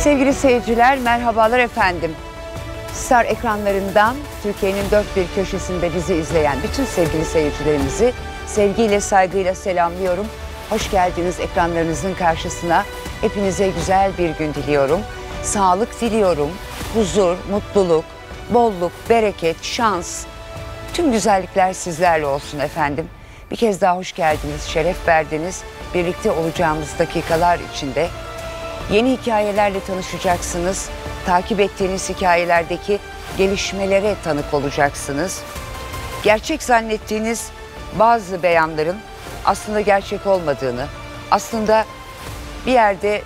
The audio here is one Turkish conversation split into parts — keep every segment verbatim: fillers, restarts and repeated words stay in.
Sevgili seyirciler, merhabalar efendim. Star ekranlarından Türkiye'nin dört bir köşesinde bizi izleyen bütün sevgili seyircilerimizi sevgiyle, saygıyla selamlıyorum. Hoş geldiniz ekranlarınızın karşısına. Hepinize güzel bir gün diliyorum. Sağlık diliyorum. Huzur, mutluluk, bolluk, bereket, şans. Tüm güzellikler sizlerle olsun efendim. Bir kez daha hoş geldiniz, şeref verdiniz. Birlikte olacağımız dakikalar içinde yeni hikayelerle tanışacaksınız. Takip ettiğiniz hikayelerdeki gelişmelere tanık olacaksınız. Gerçek zannettiğiniz bazı beyanların aslında gerçek olmadığını, aslında bir yerde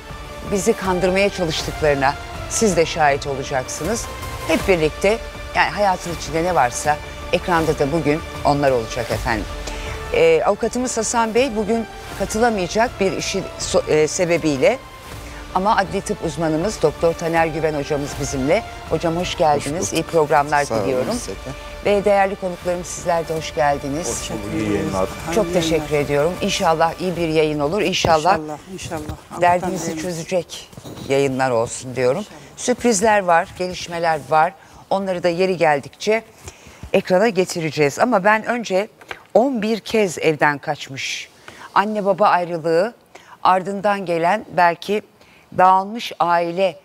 bizi kandırmaya çalıştıklarına siz de şahit olacaksınız. Hep birlikte, yani hayatın içinde ne varsa ekranda da bugün onlar olacak efendim. Ee, avukatımız Hasan Bey bugün katılamayacak bir işi e, sebebiyle. Ama adli tıp uzmanımız Doktor Taner Güven hocamız bizimle. Hocam hoş geldiniz. Hoş İyi programlar Sağ diliyorum. Ve değerli konuklarım sizler de hoş geldiniz. Hoş bulduk. İyi yayınlar. Çok Hangi teşekkür yayınlar? ediyorum. İnşallah iyi bir yayın olur. İnşallah, İnşallah, inşallah. derdinizi çözecek yayınlar olsun diyorum. İnşallah. Sürprizler var, gelişmeler var. Onları da yeri geldikçe ekrana getireceğiz. Ama ben önce on bir kez evden kaçmış. Anne baba ayrılığı, ardından gelen belki dağılmış aile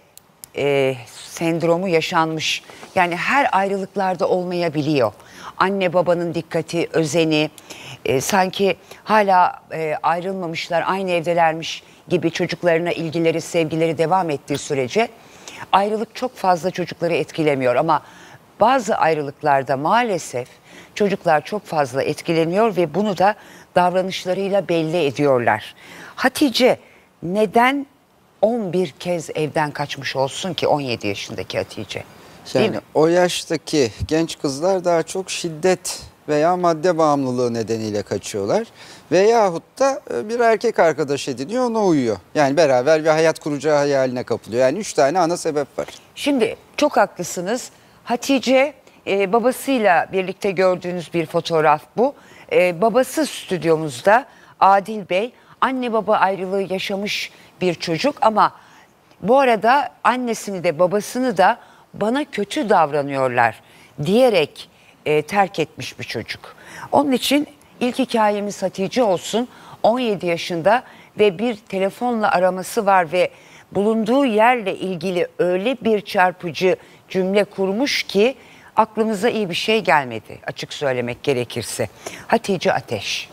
e, sendromu yaşanmış. Yani her ayrılıklarda olmayabiliyor. Anne babanın dikkati, özeni, e, sanki hala e, ayrılmamışlar, aynı evdelermiş gibi çocuklarına ilgileri, sevgileri devam ettiği sürece ayrılık çok fazla çocukları etkilemiyor. Ama bazı ayrılıklarda maalesef çocuklar çok fazla etkileniyor ve bunu da davranışlarıyla belli ediyorlar. Hatice neden on bir kez evden kaçmış olsun ki on yedi yaşındaki Hatice? Yani o yaştaki genç kızlar daha çok şiddet veya madde bağımlılığı nedeniyle kaçıyorlar. Veyahut da bir erkek arkadaş ediniyor, ona uyuyor. Yani beraber bir hayat kuracağı hayaline kapılıyor. Yani üç tane ana sebep var. Şimdi çok haklısınız. Hatice e, babasıyla birlikte gördüğünüz bir fotoğraf bu. E, babası stüdyomuzda, Adil Bey, anne baba ayrılığı yaşamış bir çocuk ama bu arada annesini de babasını da bana kötü davranıyorlar diyerek e, terk etmiş bir çocuk. Onun için ilk hikayemiz Hatice olsun. on yedi yaşında ve bir telefonla araması var ve bulunduğu yerle ilgili öyle bir çarpıcı cümle kurmuş ki aklımıza iyi bir şey gelmedi, açık söylemek gerekirse. Hatice Ateş.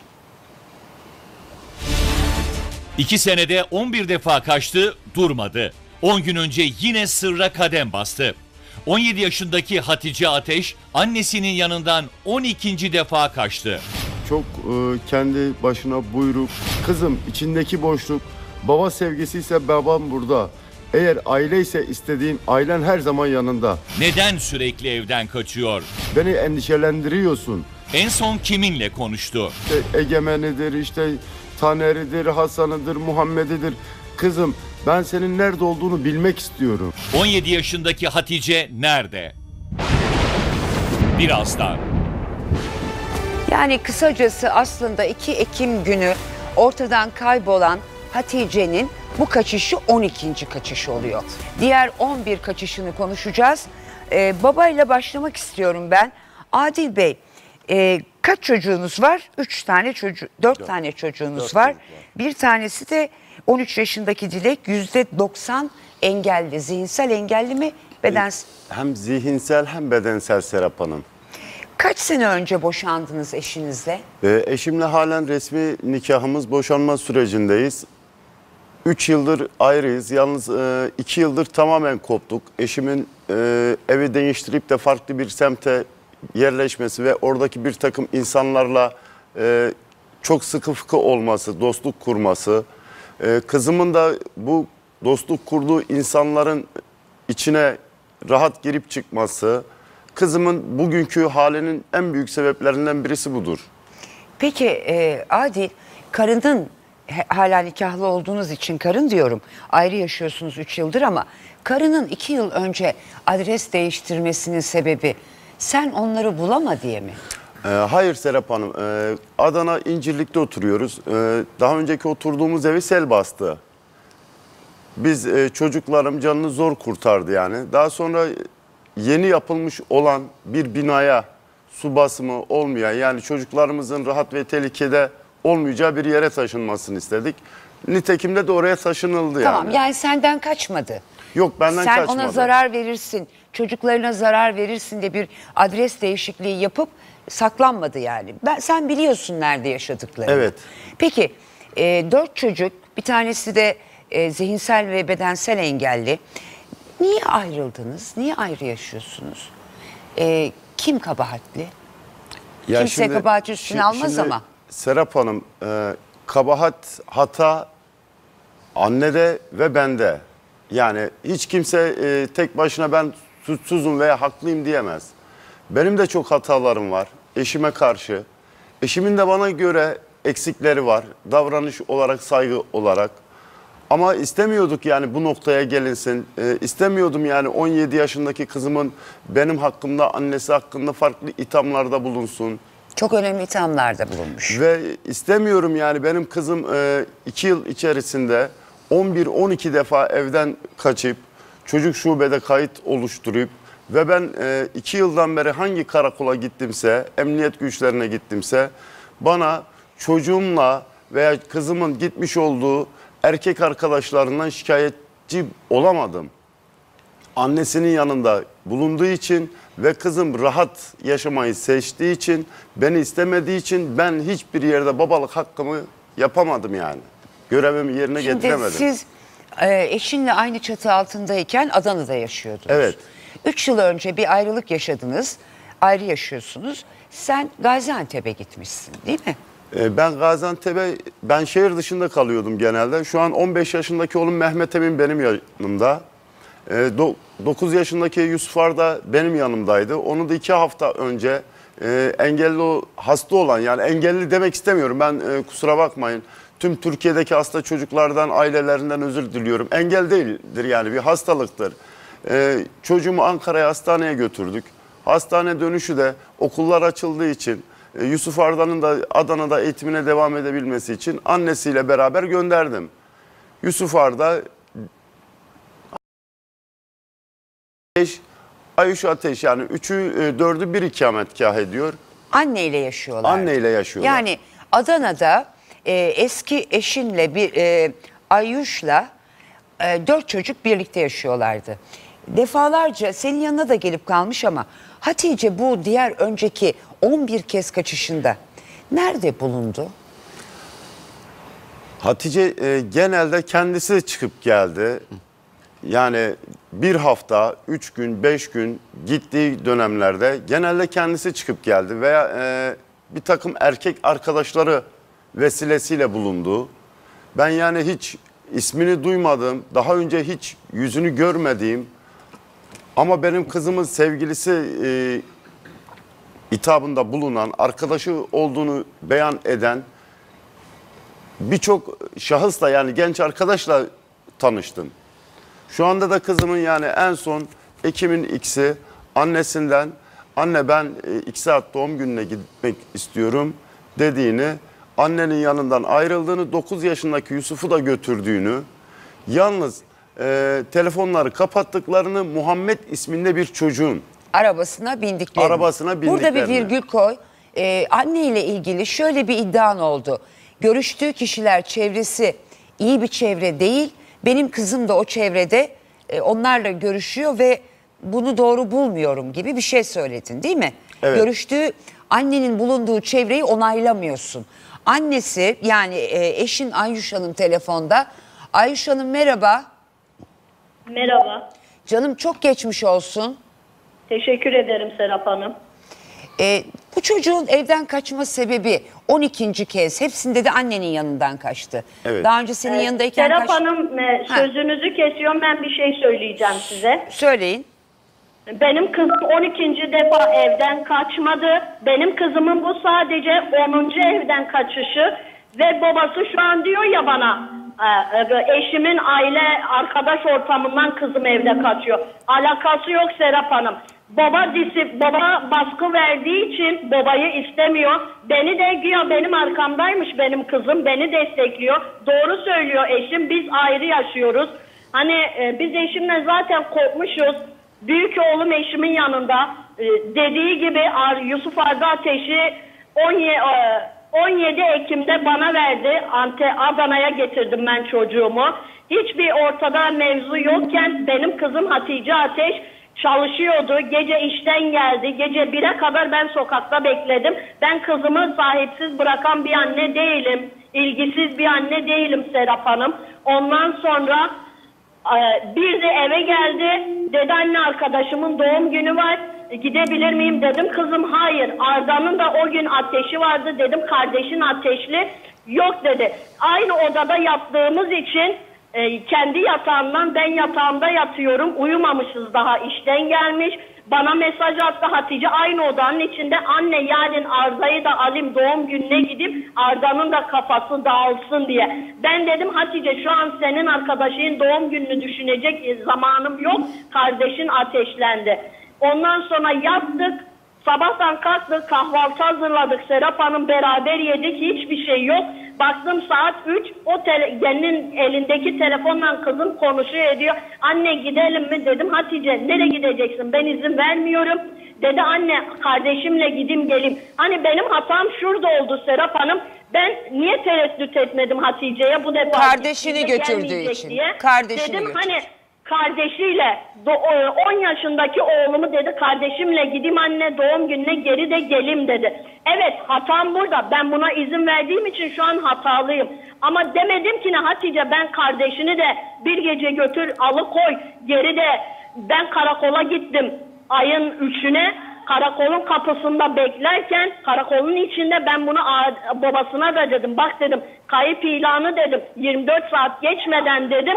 İki senede on bir defa kaçtı, durmadı. on gün önce yine sırra kadem bastı. on yedi yaşındaki Hatice Ateş annesinin yanından on ikinci defa kaçtı. Çok e, kendi başına buyruk. Kızım, içindeki boşluk, baba sevgisi ise babam burada. Eğer aile ise istediğin ailen her zaman yanında. Neden sürekli evden kaçıyor? Beni endişelendiriyorsun. En son kiminle konuştu? İşte Egemen'idir, işte Taner'idir, Hasan'ıdır, Muhammed'idir. Kızım, ben senin nerede olduğunu bilmek istiyorum. on yedi yaşındaki Hatice nerede? Birazdan. Yani kısacası aslında iki Ekim günü ortadan kaybolan Hatice'nin bu kaçışı on ikinci kaçış oluyor. Diğer on bir kaçışını konuşacağız. Ee, babayla başlamak istiyorum ben. Adil Bey, e, kaç çocuğunuz var? Üç tane çocuğu, dört, dört tane çocuğunuz dört var. var. Bir tanesi de on üç yaşındaki Dilek, yüzde doksan engelli. Zihinsel engelli mi? Bedensel? Hem zihinsel hem bedensel Serap Hanım. Kaç sene önce boşandınız eşinizle? Ee, eşimle halen resmi nikahımız, boşanma sürecindeyiz. Üç yıldır ayrıyız. Yalnız e, iki yıldır tamamen koptuk. Eşimin e, evi değiştirip de farklı bir semte yerleşmesi ve oradaki bir takım insanlarla e, çok sıkı fıkı olması, dostluk kurması. E, kızımın da bu dostluk kurduğu insanların içine rahat girip çıkması. Kızımın bugünkü halinin en büyük sebeplerinden birisi budur. Peki e, Adil, karının hala nikahlı olduğunuz için karın diyorum, ayrı yaşıyorsunuz üç yıldır ama karının iki yıl önce adres değiştirmesinin sebebi sen onları bulama diye mi? Ee, hayır Serap Hanım, ee, Adana İncirlik'te oturuyoruz. Ee, daha önceki oturduğumuz evi sel bastı. Biz e, çocuklarım canını zor kurtardı yani. Daha sonra yeni yapılmış olan bir binaya su basımı olmayan, yani çocuklarımızın rahat ve tehlikede olmayacağı bir yere taşınmasını istedik. Nitekim de oraya taşınıldı Tamam, yani. yani senden kaçmadı. Yok, benden Sen kaçmadı. ona zarar verirsin, çocuklarına zarar verirsin de bir adres değişikliği yapıp saklanmadı yani. Ben, sen biliyorsun nerede yaşadıklarını. Evet. Peki e, dört çocuk, bir tanesi de e, zihinsel ve bedensel engelli. Niye ayrıldınız? Niye ayrı yaşıyorsunuz? E, kim kabahatli? Ya Kimse şimdi- kabahat üstüne şi- almaz şimdi ama. Serap Hanım, e, kabahat, hata annede ve bende. Yani hiç kimse e, tek başına ben suçsuzum veya haklıyım diyemez. Benim de çok hatalarım var eşime karşı. Eşimin de bana göre eksikleri var. Davranış olarak, saygı olarak. Ama istemiyorduk yani bu noktaya gelinsin. E, istemiyordum yani on yedi yaşındaki kızımın benim hakkımda, annesi hakkında farklı ithamlarda bulunsun. Çok önemli ithamlarda bulunmuş. Ve istemiyorum yani benim kızım e, iki yıl içerisinde on bir on iki defa evden kaçıp çocuk şubede kayıt oluşturup ve ben e, iki yıldan beri hangi karakola gittimse, emniyet güçlerine gittimse bana çocuğumla veya kızımın gitmiş olduğu erkek arkadaşlarından şikayetçi olamadım. Annesinin yanında bulunduğu için ve kızım rahat yaşamayı seçtiği için, beni istemediği için ben hiçbir yerde babalık hakkımı yapamadım yani. Görevimi yerine Şimdi getiremedim. siz e, eşinle aynı çatı altındayken Adana'da yaşıyordunuz. Evet. Üç yıl önce bir ayrılık yaşadınız. Ayrı yaşıyorsunuz. Sen Gaziantep'e gitmişsin değil mi? Ee, Ben Gaziantep'e, ben şehir dışında kalıyordum genelde. Şu an on beş yaşındaki oğlum Mehmet Emin benim yanımda. dokuz yaşındaki Yusuf Arda benim yanımdaydı. Onu da iki hafta önce e, engelli hasta olan, yani engelli demek istemiyorum ben, e, kusura bakmayın. Tüm Türkiye'deki hasta çocuklardan, ailelerinden özür diliyorum. Engel değildir yani, bir hastalıktır. E, çocuğumu Ankara'ya hastaneye götürdük. Hastane dönüşü de okullar açıldığı için e, Yusuf Arda'nın da Adana'da eğitimine devam edebilmesi için annesiyle beraber gönderdim. Yusuf Arda, Ateş, Ayuş Ateş, yani üçü e, dördü bir ikametgah ediyor. Anneyle yaşıyorlar. Anneyle yaşıyorlar. Yani Adana'da e, eski eşinle bir e, Ayuş'la e, dört çocuk birlikte yaşıyorlardı. Defalarca senin yanına da gelip kalmış ama Hatice bu diğer önceki on bir kez kaçışında nerede bulundu? Hatice e, genelde kendisi çıkıp geldi. Yani bir hafta, üç gün, beş gün gittiği dönemlerde genelde kendisi çıkıp geldi veya e, bir takım erkek arkadaşları vesilesiyle bulundu. Ben yani hiç ismini duymadım, daha önce hiç yüzünü görmediğim ama benim kızımın sevgilisi e, hitabında bulunan, arkadaşı olduğunu beyan eden birçok şahısla, yani genç arkadaşla tanıştım. Şu anda da kızımın yani en son Ekim'in ikisi annesinden anne ben iki saat doğum gününe gitmek istiyorum dediğini, annenin yanından ayrıldığını, dokuz yaşındaki Yusuf'u da götürdüğünü, yalnız e, telefonları kapattıklarını, Muhammed isminde bir çocuğun Arabasına bindiklerini. Arabasına Burada bir bindiklerini. virgül koy. Ee, anneyle ilgili şöyle bir iddian oldu. Görüştüğü kişiler, çevresi iyi bir çevre değil. Benim kızım da o çevrede e, onlarla görüşüyor ve bunu doğru bulmuyorum gibi bir şey söyledin değil mi? Evet. Görüştüğü, annenin bulunduğu çevreyi onaylamıyorsun. Annesi, yani e, eşin Ayuş Hanım telefonda. Ayuş Hanım merhaba. Merhaba. Canım çok geçmiş olsun. Teşekkür ederim Serap Hanım. E, bu çocuğun evden kaçma sebebi on ikinci kez. Hepsinde de annenin yanından kaçtı. Evet. Daha önce senin Ee, yanındayken Serap kaç... Hanım e, Ha. sözünüzü kesiyorum, ben bir şey söyleyeceğim size. Söyleyin. Benim kızım on ikinci defa evden kaçmadı. Benim kızımın bu sadece onuncu evden kaçışı ve babası şu an diyor ya bana, e, eşimin aile arkadaş ortamından kızım evde kaçıyor. Alakası yok Serap Hanım. Baba disi, baba baskı verdiği için babayı istemiyor. Beni de güya benim arkamdaymış benim kızım, beni destekliyor. Doğru söylüyor eşim, biz ayrı yaşıyoruz. Hani e, biz eşimle zaten kopmuşuz. Büyük oğlum eşimin yanında. E, dediği gibi Yusuf Arda Ateş'i on yedi Ekim'de bana verdi. Ante Adana'ya getirdim ben çocuğumu. Hiçbir ortada mevzu yokken benim kızım Hatice Ateş çalışıyordu. Gece işten geldi. Gece bire kadar ben sokakta bekledim. Ben kızımı sahipsiz bırakan bir anne değilim. İlgisiz bir anne değilim Serap Hanım. Ondan sonra bir de eve geldi. Dedi anne arkadaşımın doğum günü var. Gidebilir miyim dedim. Kızım hayır. Arda'nın da o gün ateşi vardı. Dedim kardeşin ateşli. Yok dedi. Aynı odada yattığımız için e, kendi yatağından ben yatağımda yatıyorum. Uyumamışız daha, işten gelmiş. Bana mesaj attı Hatice aynı odanın içinde. Anne yarın Arda'yı da alayım doğum gününe gidip Arda'nın da kafası dağılsın diye. Ben dedim Hatice şu an senin arkadaşın doğum gününü düşünecek zamanım yok. Kardeşin ateşlendi. Ondan sonra yattık. Sabahtan kalktık, kahvaltı hazırladık. Serap Hanım beraber yedik. Hiçbir şey yok. Baktım saat üç. O gelinin elindeki telefonla kızım konuşuyor ediyor. Anne gidelim mi dedim. Hatice nereye gideceksin? Ben izin vermiyorum. Dedi anne kardeşimle gideyim geleyim. Hani benim hatam şurada oldu Serap Hanım. Ben niye tereddüt etmedim Hatice'ye bu defa? Kardeşini götürdüğü için. Diye. Kardeşini dedim götürdü. hani kardeşiyle on yaşındaki oğlumu dedi kardeşimle gideyim anne doğum gününe geri de gelim dedi. Evet hatam burada. Ben buna izin verdiğim için şu an hatalıyım. Ama demedim ki ne Hatice ben kardeşini de bir gece götür alıkoy geri de ben karakola gittim. Ayın üçüne karakolun kapısında beklerken karakolun içinde ben bunu babasına da dedim. Bak dedim kayıp ilanı dedim yirmi dört saat geçmeden dedim.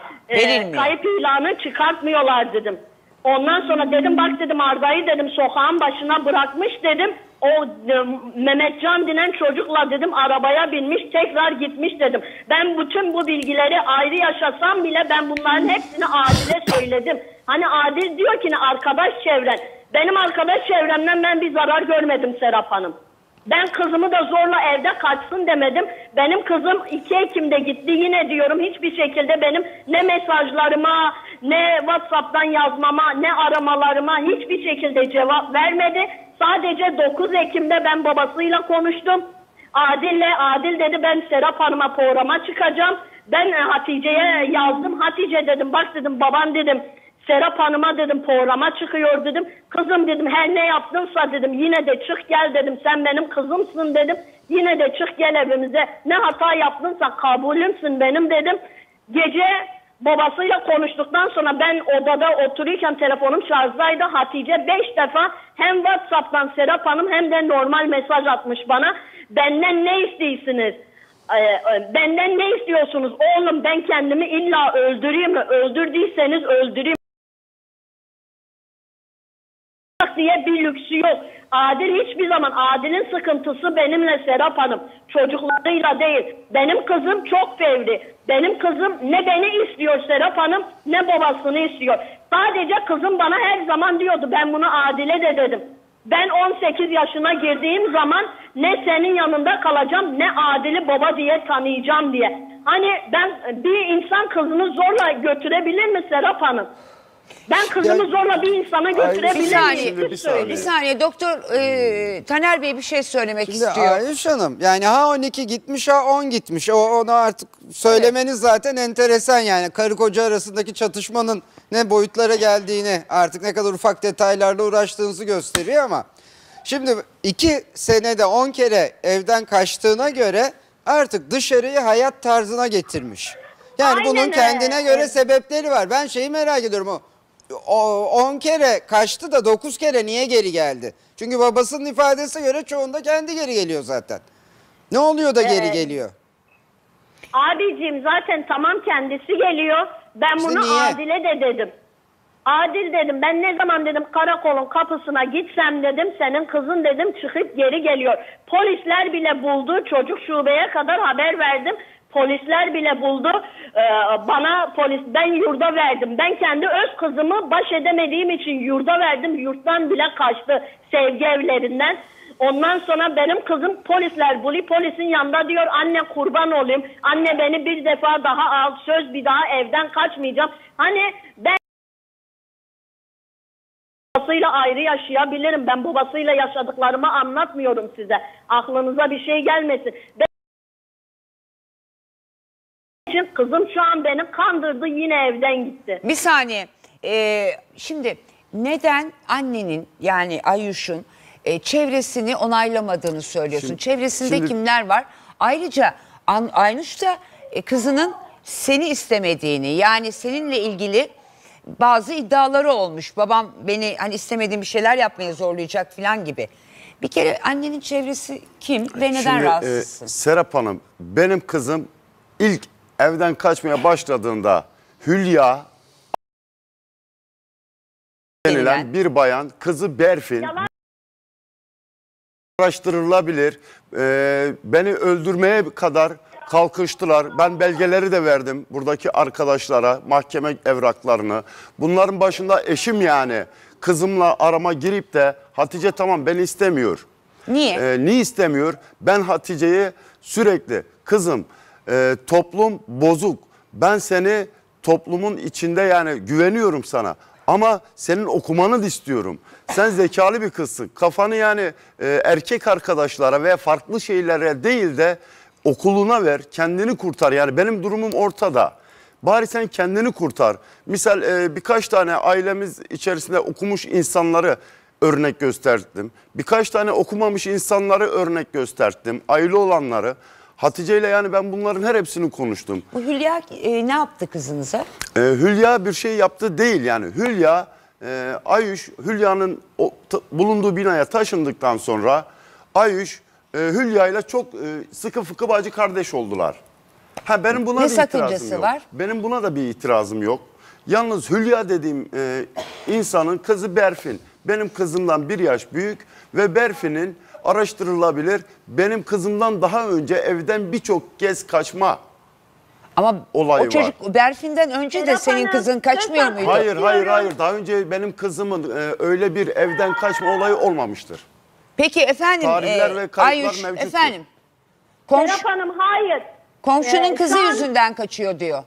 E, kayıp ilanı çıkartmıyorlar dedim. Ondan sonra dedim bak dedim Arda'yı dedim sokağın başına bırakmış dedim. O e, Mehmetcan denen çocukla dedim arabaya binmiş tekrar gitmiş dedim. Ben bütün bu bilgileri ayrı yaşasam bile ben bunların hepsini Adil'e söyledim. Hani Adil diyor ki ne arkadaş çevren. Benim arkadaş çevremden ben bir zarar görmedim Serap Hanım. Ben kızımı da zorla evde kaçsın demedim. Benim kızım iki Ekim'de gitti yine diyorum hiçbir şekilde benim ne mesajlarıma ne WhatsApp'tan yazmama ne aramalarıma hiçbir şekilde cevap vermedi. Sadece dokuz Ekim'de ben babasıyla konuştum. Adil'le Adil dedi ben Serap Hanım'a programa çıkacağım. Ben Hatice'ye yazdım. Hatice dedim bak dedim baban dedim. Serap Hanım'a dedim programa çıkıyor dedim. Kızım dedim her ne yaptınsa dedim yine de çık gel dedim. Sen benim kızımsın dedim. Yine de çık gel evimize. Ne hata yaptınsa kabulümsün benim dedim. Gece babasıyla konuştuktan sonra ben odada otururken telefonum şarjdaydı. Hatice beş defa hem WhatsApp'tan Serap Hanım hem de normal mesaj atmış bana. Benden ne istiyorsunuz? Ee, benden ne istiyorsunuz? Oğlum ben kendimi illa öldüreyim mi? Öldürdüyseniz öldüreyim diye bir lüksü yok. Adil hiçbir zaman Adil'in sıkıntısı benimle Serap Hanım. Çocuklarıyla değil. Benim kızım çok fevri. Benim kızım ne beni istiyor Serap Hanım ne babasını istiyor. Sadece kızım bana her zaman diyordu ben bunu Adil'e de dedim. Ben on sekiz yaşına girdiğim zaman ne senin yanında kalacağım ne Adil'i baba diye tanıyacağım diye. Hani ben bir insan kızını zorla götürebilir mi Serap Hanım? Ben kızımı Ya, zorla bir insana götürebilir bir saniye, miyim? bir saniye. Bir saniye doktor e, Taner Bey bir şey söylemek Şimdi istiyor. Ayşe Hanım yani ha on iki gitmiş ha on gitmiş. O, onu artık söylemeniz zaten enteresan yani. Karı koca arasındaki çatışmanın ne boyutlara geldiğini artık ne kadar ufak detaylarla uğraştığınızı gösteriyor ama. Şimdi iki senede on kere evden kaçtığına göre artık dışarıyı hayat tarzına getirmiş. Yani Aynen bunun öyle. kendine göre Evet. sebepleri var. Ben şeyi merak ediyorum o. on kere kaçtı da dokuz kere niye geri geldi? Çünkü babasının ifadesine göre çoğunda kendi geri geliyor zaten. Ne oluyor da geri Evet. geliyor? Abicim zaten tamam kendisi geliyor. Ben İşte bunu niye? Adil'e de dedim. Adil dedim ben ne zaman dedim karakolun kapısına gitsem dedim senin kızın dedim çıkıp geri geliyor. Polisler bile buldu çocuk şubeye kadar haber verdim. Polisler bile buldu. Ee, bana polis ben yurda verdim. Ben kendi öz kızımı baş edemediğim için yurda verdim. Yurttan bile kaçtı sevgi evlerinden. Ondan sonra benim kızım polisler, buli polisin yanında diyor anne kurban olayım. Anne beni bir defa daha al, söz bir daha evden kaçmayacağım. Hani ben babasıyla ayrı yaşayabilirim. Ben babasıyla yaşadıklarımı anlatmıyorum size. Aklınıza bir şey gelmesin. Ben için kızım şu an beni kandırdı, yine evden gitti. Bir saniye. Ee, şimdi neden annenin yani Ayuş'un e, çevresini onaylamadığını söylüyorsun? Şimdi- Çevresinde şimdi- kimler var? Ayrıca An Aynuş da e, kızının seni istemediğini, yani seninle ilgili bazı iddiaları olmuş. Babam beni hani istemediğim bir şeyler yapmaya zorlayacak falan gibi. Bir kere annenin çevresi kim ve neden Şimdi, rahatsızsın? e, Serap Hanım, benim kızım ilk evden kaçmaya başladığında Hülya denilen Denilen. bir bayan, kızı Berfin, Yalan. araştırılabilir, e, beni öldürmeye kadar kalkıştılar. Ben belgeleri de verdim buradaki arkadaşlara, mahkeme evraklarını. Bunların başında eşim, yani kızımla arama girip de Hatice tamam beni istemiyor. Niye? Ee, niye istemiyor? Ben Hatice'yi sürekli kızım e, toplum bozuk. Ben seni toplumun içinde yani güveniyorum sana. Ama senin okumanı da istiyorum. Sen zekalı bir kızsın. Kafanı yani e, erkek arkadaşlara ve farklı şeylere değil de okuluna ver. Kendini kurtar. Yani benim durumum ortada. Bari sen kendini kurtar. Misal e, birkaç tane ailemiz içerisinde okumuş insanları örnek gösterdim. Birkaç tane okumamış insanları örnek gösterdim. Aile olanları. Hatice ile yani ben bunların her hepsini konuştum. Bu Hülya e, ne yaptı kızınıza? Ee, Hülya bir şey yaptı değil yani. Hülya, e, Ayuş, Hülya'nın o, t- bulunduğu binaya taşındıktan sonra Ayuş, e, Hülya ile çok e, sıkı fıkı bacı kardeş oldular. Ha benim buna Ne bir itirazım sakıncası yok. var? Benim buna da bir itirazım yok. Yalnız Hülya dediğim e, insanın kızı Berfin. Benim kızımdan bir yaş büyük ve Berfin'in araştırılabilir benim kızımdan daha önce evden birçok kez kaçma. Ama Olayı o çocuk Berfin'den önce de Serap senin Hanım, kızın kaçmıyor lütfen- muydu? Hayır hayır Diyorum. hayır daha önce benim kızımın e, öyle bir evden kaçma olayı olmamıştır. Peki efendim Tarihler e, ve kayıtlar Ayuş mevcuttur. efendim komşu, Serap Hanım hayır. komşunun Ee, kızı şu an- yüzünden kaçıyor diyor.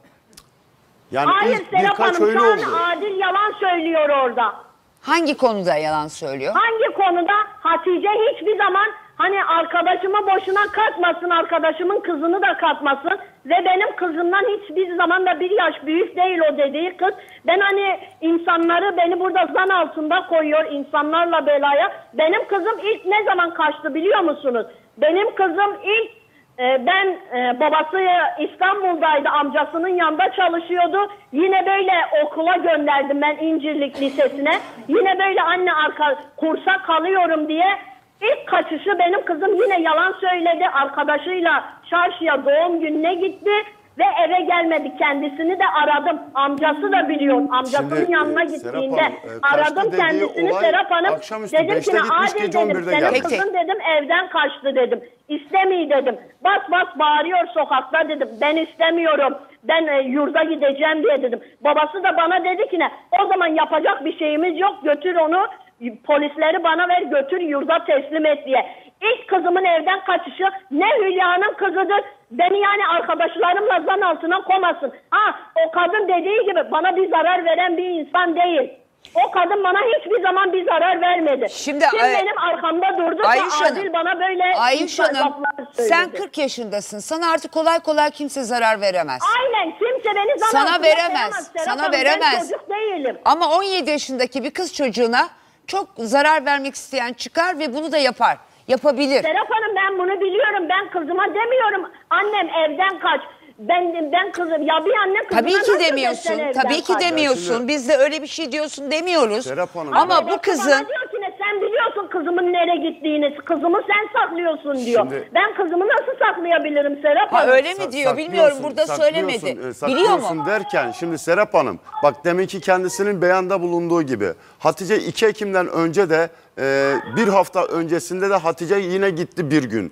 Yani Hayır ilk Serap birkaç Hanım öyle şu an oldu. Adil yalan söylüyor orada. Hangi konuda yalan söylüyor? Hangi konuda? Hatice hiçbir zaman hani arkadaşımı boşuna katmasın, arkadaşımın kızını da katmasın ve benim kızımdan hiçbir zaman da bir yaş büyük değil o dediği kız. Ben hani insanları beni burada zan altında koyuyor insanlarla belaya. Benim kızım ilk ne zaman kaçtı biliyor musunuz? Benim kızım ilk e, ben e, babası İstanbul'daydı, amcasının yanında çalışıyordu. Yine böyle okula gönderdim ben İncirlik Lisesi'ne. Yine böyle anne arka kursa kalıyorum diye. İlk kaçışı benim kızım yine yalan söyledi. Arkadaşıyla çarşıya doğum gününe gitti ve eve gelmedi. Kendisini de aradım. Amcası da biliyor. Amcasının Şimdi, yanına e, gittiğinde Serap Hanım, e, kaçtı aradım dediği kendisini olay Serap Hanım. akşamüstü Dedim beşte ki gitmiş, Adil gece on dedim birde senin gelmiş. kızın dedim evden kaçtı dedim. İstemiyor dedim. Bas bas bağırıyor sokakta dedim. Ben istemiyorum. Ben e, yurda gideceğim diye dedim. Babası da bana dedi ki ne? O zaman yapacak bir şeyimiz yok. Götür onu. Polisleri bana ver götür yurda teslim et diye. İlk kızımın evden kaçışı ne Hülya'nın kızıdır. Beni yani arkadaşlarımla zan altına koymasın. Ha o kadın dediği gibi bana bir zarar veren bir insan değil. O kadın bana hiçbir zaman bir zarar vermedi. Şimdi, Kim e, benim arkamda durdu Ayuş da Hanım, Adil bana böyle Ayuş Hanım laflar söyledi. sen kırk yaşındasın. Sana artık kolay kolay kimse zarar veremez. Aynen kimse beni zan Sana altına veremez, koyamaz Serap sana Hanım, veremez. Ben çocuk değilim. Ama on yedi yaşındaki bir kız çocuğuna çok zarar vermek isteyen çıkar ve bunu da yapar. Yapabilir. Serap Hanım ben bunu biliyorum. Ben kızıma demiyorum annem evden kaç. Ben ben kızım ya bir anne kızına Tabii ki nasıl demiyorsun. dersen evden Tabii ki kaç? demiyorsun. şimdi- Biz de öyle bir şey diyorsun demiyoruz. Serap Hanım, Ama Babası bu kızın bana diyor ki ne sen biliyorsun kızımın nereye gittiğini. Kızımı sen saklıyorsun diyor. Şimdi- Ben kızımı nasıl saklayabilirim Serap ha, Hanım? öyle mi Sa- diyor bilmiyorum saklıyorsun, burada saklıyorsun, söylemedi. e, Biliyor saklıyorsun mu? derken şimdi Serap Hanım bak deminki kendisinin beyanda bulunduğu gibi Hatice iki Ekim'den önce de e, bir hafta öncesinde de Hatice yine gitti bir gün.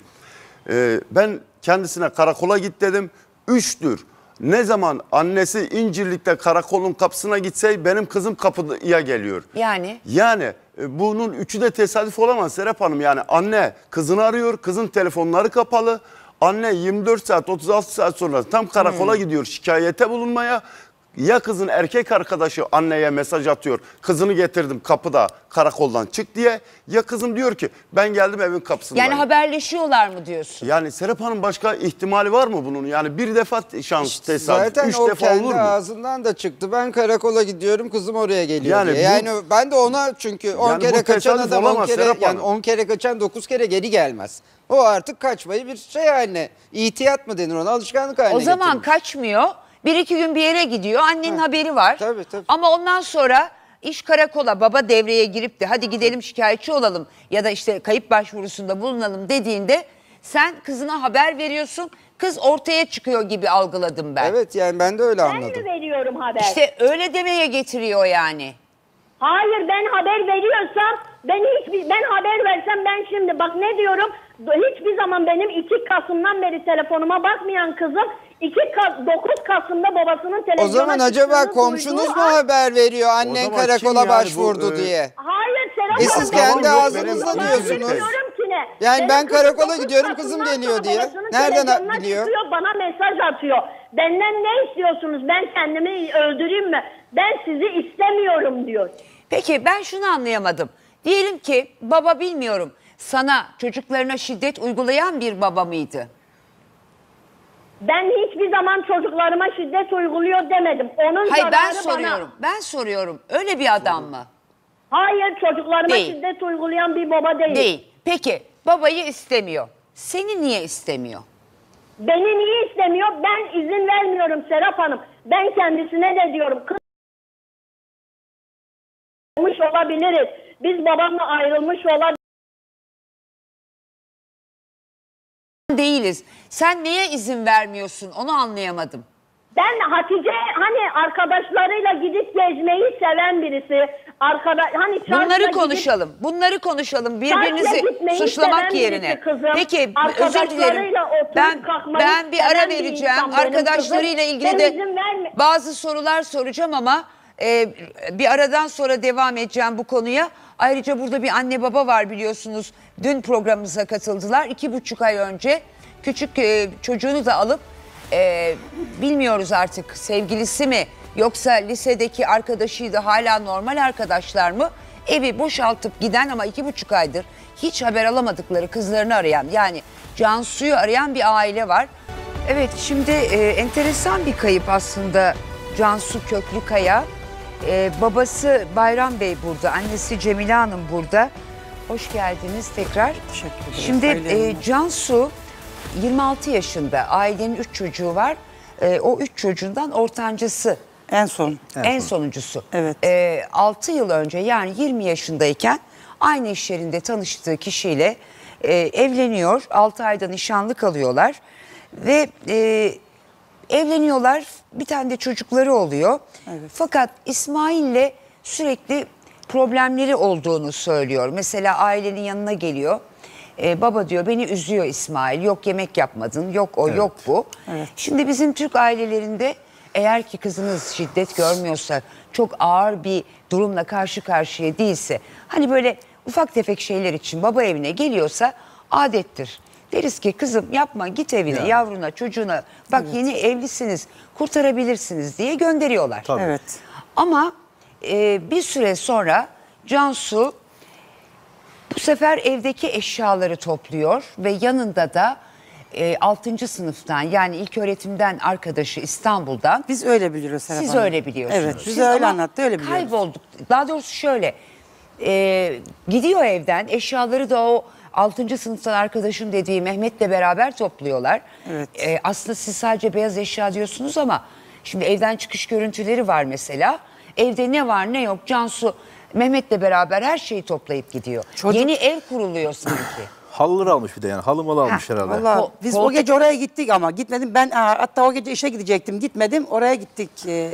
E, ben kendisine karakola git dedim. Üçtür. Ne zaman annesi İncirlik'te karakolun kapısına gitse benim kızım kapıya geliyor. Yani Yani e, bunun üçü de tesadüf olamaz Serap Hanım. Yani anne kızını arıyor, kızın telefonları kapalı. Anne yirmi dört saat otuz altı saat sonra tam karakola hmm. gidiyor şikayete bulunmaya. Ya kızın erkek arkadaşı anneye mesaj atıyor. Kızını getirdim kapıda karakoldan çık diye. Ya kızım diyor ki ben geldim evin kapısındayım. Yani haberleşiyorlar mı diyorsun? Yani Serap Hanım başka ihtimali var mı bunun? Yani bir defa şans İşte tesadüf, zaten üç o defa kendi olur mu? ağzından da çıktı. Ben karakola gidiyorum, kızım oraya geliyor Yani diye. bu- Yani ben de ona çünkü on Yani bu kere kaçan tesadüf adam on olamaz kere Serap yani Hanım. on kere kaçan dokuz kere geri gelmez. O artık kaçmayı bir şey haline, ihtiyat mı denir ona, alışkanlık haline O zaman getirmiş. kaçmıyor. Bir iki gün bir yere gidiyor. Annenin Ha, haberi var. tabii, tabii. Ama ondan sonra iş karakola, baba devreye girip de hadi gidelim şikayetçi olalım ya da işte kayıp başvurusunda bulunalım dediğinde sen kızına haber veriyorsun. Kız ortaya çıkıyor gibi algıladım ben. Evet, yani ben de öyle Ben anladım. mi veriyorum haber? İşte öyle demeye getiriyor yani. Hayır, ben haber veriyorsam ben hiçbir ben haber versem ben şimdi bak ne diyorum, hiçbir zaman benim iki Kasım'dan beri telefonuma bakmayan kızım dokuz Kasım'da babasının televizyona O zaman acaba çıktığını komşunuz duyduğu mu an- haber veriyor annen zaman karakola kim yani başvurdu bu, e, diye? Hayır Serap E Hanım, siz ben kendi bunu ağzınızla ben diyorsunuz. bilmiyorum ki ne. Yani Benim ben kızım karakola dokuz gidiyorum, Kasım'dan kızım geliyor sonra diye. babasının Nereden televizyonuna biliyor? çıkıyor, bana mesaj atıyor. Benden ne istiyorsunuz? Ben kendimi öldüreyim mi? Ben sizi istemiyorum diyor. Peki ben şunu anlayamadım. Diyelim ki baba bilmiyorum sana çocuklarına şiddet uygulayan bir baba mıydı? Ben hiçbir zaman çocuklarıma şiddet uyguluyor demedim. Onun Hayır ben zararı soruyorum. bana. Ben soruyorum. Öyle bir adam mı? Hayır, çocuklarıma Değil. şiddet uygulayan bir baba değil. Değil. Peki babayı istemiyor. Seni niye istemiyor? Beni niye istemiyor? Ben izin vermiyorum Serap Hanım. Ben kendisine de diyorum. Kız olmuş olabiliriz. Biz babamla ayrılmış olabiliriz. Değiliz. Sen neye izin vermiyorsun? Onu anlayamadım. Ben Hatice hani arkadaşlarıyla gidip gezmeyi seven birisi. Arkada hani çarşıya Bunları gidip- konuşalım. Bunları konuşalım. Çarşıya Birbirinizi gitmeyi seven suçlamak birisi yerine. kızım. Peki özür Arkadaşlarıyla dilerim. oturup Ben kalkmayı ben bir seven ara bir vereceğim. insan benim Arkadaşlarıyla kızım. ilgili Ben de izin verme- bazı sorular soracağım ama e, bir aradan sonra devam edeceğim bu konuya. Ayrıca burada bir anne baba var biliyorsunuz. Dün programımıza katıldılar. İki buçuk ay önce küçük e, çocuğunu da alıp e, bilmiyoruz artık sevgilisi mi yoksa lisedeki arkadaşıydı, hala normal arkadaşlar mı? Evi boşaltıp giden ama iki buçuk aydır hiç haber alamadıkları kızlarını arayan, yani Cansu'yu arayan bir aile var. Evet, şimdi e, enteresan bir kayıp aslında Cansu Köklükaya. E, babası Bayram Bey burada, annesi Cemile Hanım burada. Hoş geldiniz tekrar. Teşekkür ederim. Şimdi Ailenin. e, Cansu yirmi altı yaşında, ailenin üç çocuğu var. E, o üç çocuğundan ortancısı. En son. En sonuncusu. Evet. Ee, altı yıl önce, yani yirmi yaşındayken aynı iş yerinde tanıştığı kişiyle e, evleniyor. altı ayda nişanlı kalıyorlar. Ve e, evleniyorlar. Bir tane de çocukları oluyor. Evet. Fakat İsmail'le sürekli problemleri olduğunu söylüyor. Mesela ailenin yanına geliyor. Ee, baba diyor beni üzüyor İsmail. Yok yemek yapmadın, yok o, yok bu. Evet. Şimdi bizim Türk ailelerinde eğer ki kızınız şiddet görmüyorsa, çok ağır bir durumla karşı karşıya değilse, hani böyle ufak tefek şeyler için baba evine geliyorsa adettir. Deriz ki kızım yapma, git evine, Ya. yavruna, çocuğuna, bak yeni evlisiniz, kurtarabilirsiniz diye gönderiyorlar. Tabii. Evet. Ama e, bir süre sonra Cansu bu sefer evdeki eşyaları topluyor ve yanında da e, altıncı sınıftan, yani ilköğretimden arkadaşı İstanbul'dan. Biz öyle biliyoruz Serap Siz Hanım. öyle biliyorsunuz. Evet, Siz bize öyle ama anlattı, öyle biliyoruz. Kaybolduk. Daha doğrusu şöyle, e, gidiyor evden, eşyaları da o altıncı sınıftan arkadaşım dediği Mehmet'le beraber topluyorlar. Evet. E, aslında siz sadece beyaz eşya diyorsunuz ama şimdi evden çıkış görüntüleri var mesela. Evde ne var ne yok Cansu Mehmet'le beraber her şeyi toplayıp gidiyor. Çocuk- Yeni ev kuruluyor sanki. Halıları almış bir de yani. Halı malı almış Ha, herhalde. Vallahi Ko- biz koltuk- o gece oraya gittik ama gitmedim. Ben ha, hatta o gece işe gidecektim. Gitmedim. Oraya gittik. E,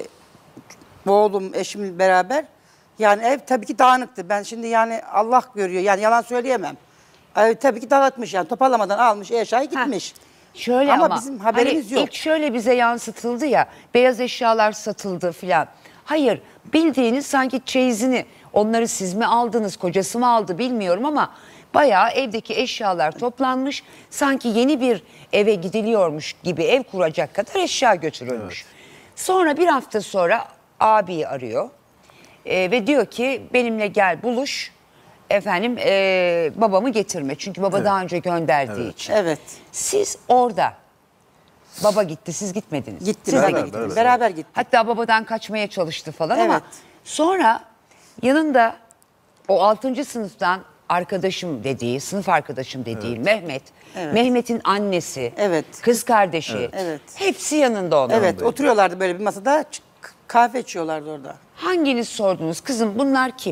oğlum, eşimle beraber. Yani ev tabii ki dağınıktı. Ben şimdi yani Allah görüyor. Yani yalan söyleyemem. Ev tabii ki dağıtmış yani. Toparlamadan almış eşyayı gitmiş. Şöyle Ama ama, bizim haberimiz hani yok. İlk şöyle bize yansıtıldı ya, beyaz eşyalar satıldı filan. Hayır, bildiğiniz sanki çeyizini Onları siz mi aldınız, kocası mı aldı bilmiyorum ama bayağı evdeki eşyalar toplanmış. Sanki yeni bir eve gidiliyormuş gibi ev kuracak kadar eşya götürülmüş. Evet. Sonra bir hafta sonra abiyi arıyor e, ve diyor ki benimle gel buluş. Efendim e, babamı getirme. Çünkü baba evet. daha önce gönderdiği evet. için. Evet. Siz orada baba gitti, siz gitmediniz. Gitti. Siz Beraber, de gittiniz. beraber. Beraber gittik. Hatta babadan kaçmaya çalıştı falan evet. ama sonra yanında o altıncı sınıftan arkadaşım dediği, sınıf arkadaşım dediği evet. Mehmet, evet. Mehmet'in annesi, evet. kız kardeşi, evet. hepsi yanında onlar. Evet, oturuyorlardı böyle bir masada, kahve içiyorlardı orada. Hanginiz sordunuz? Kızım bunlar kim?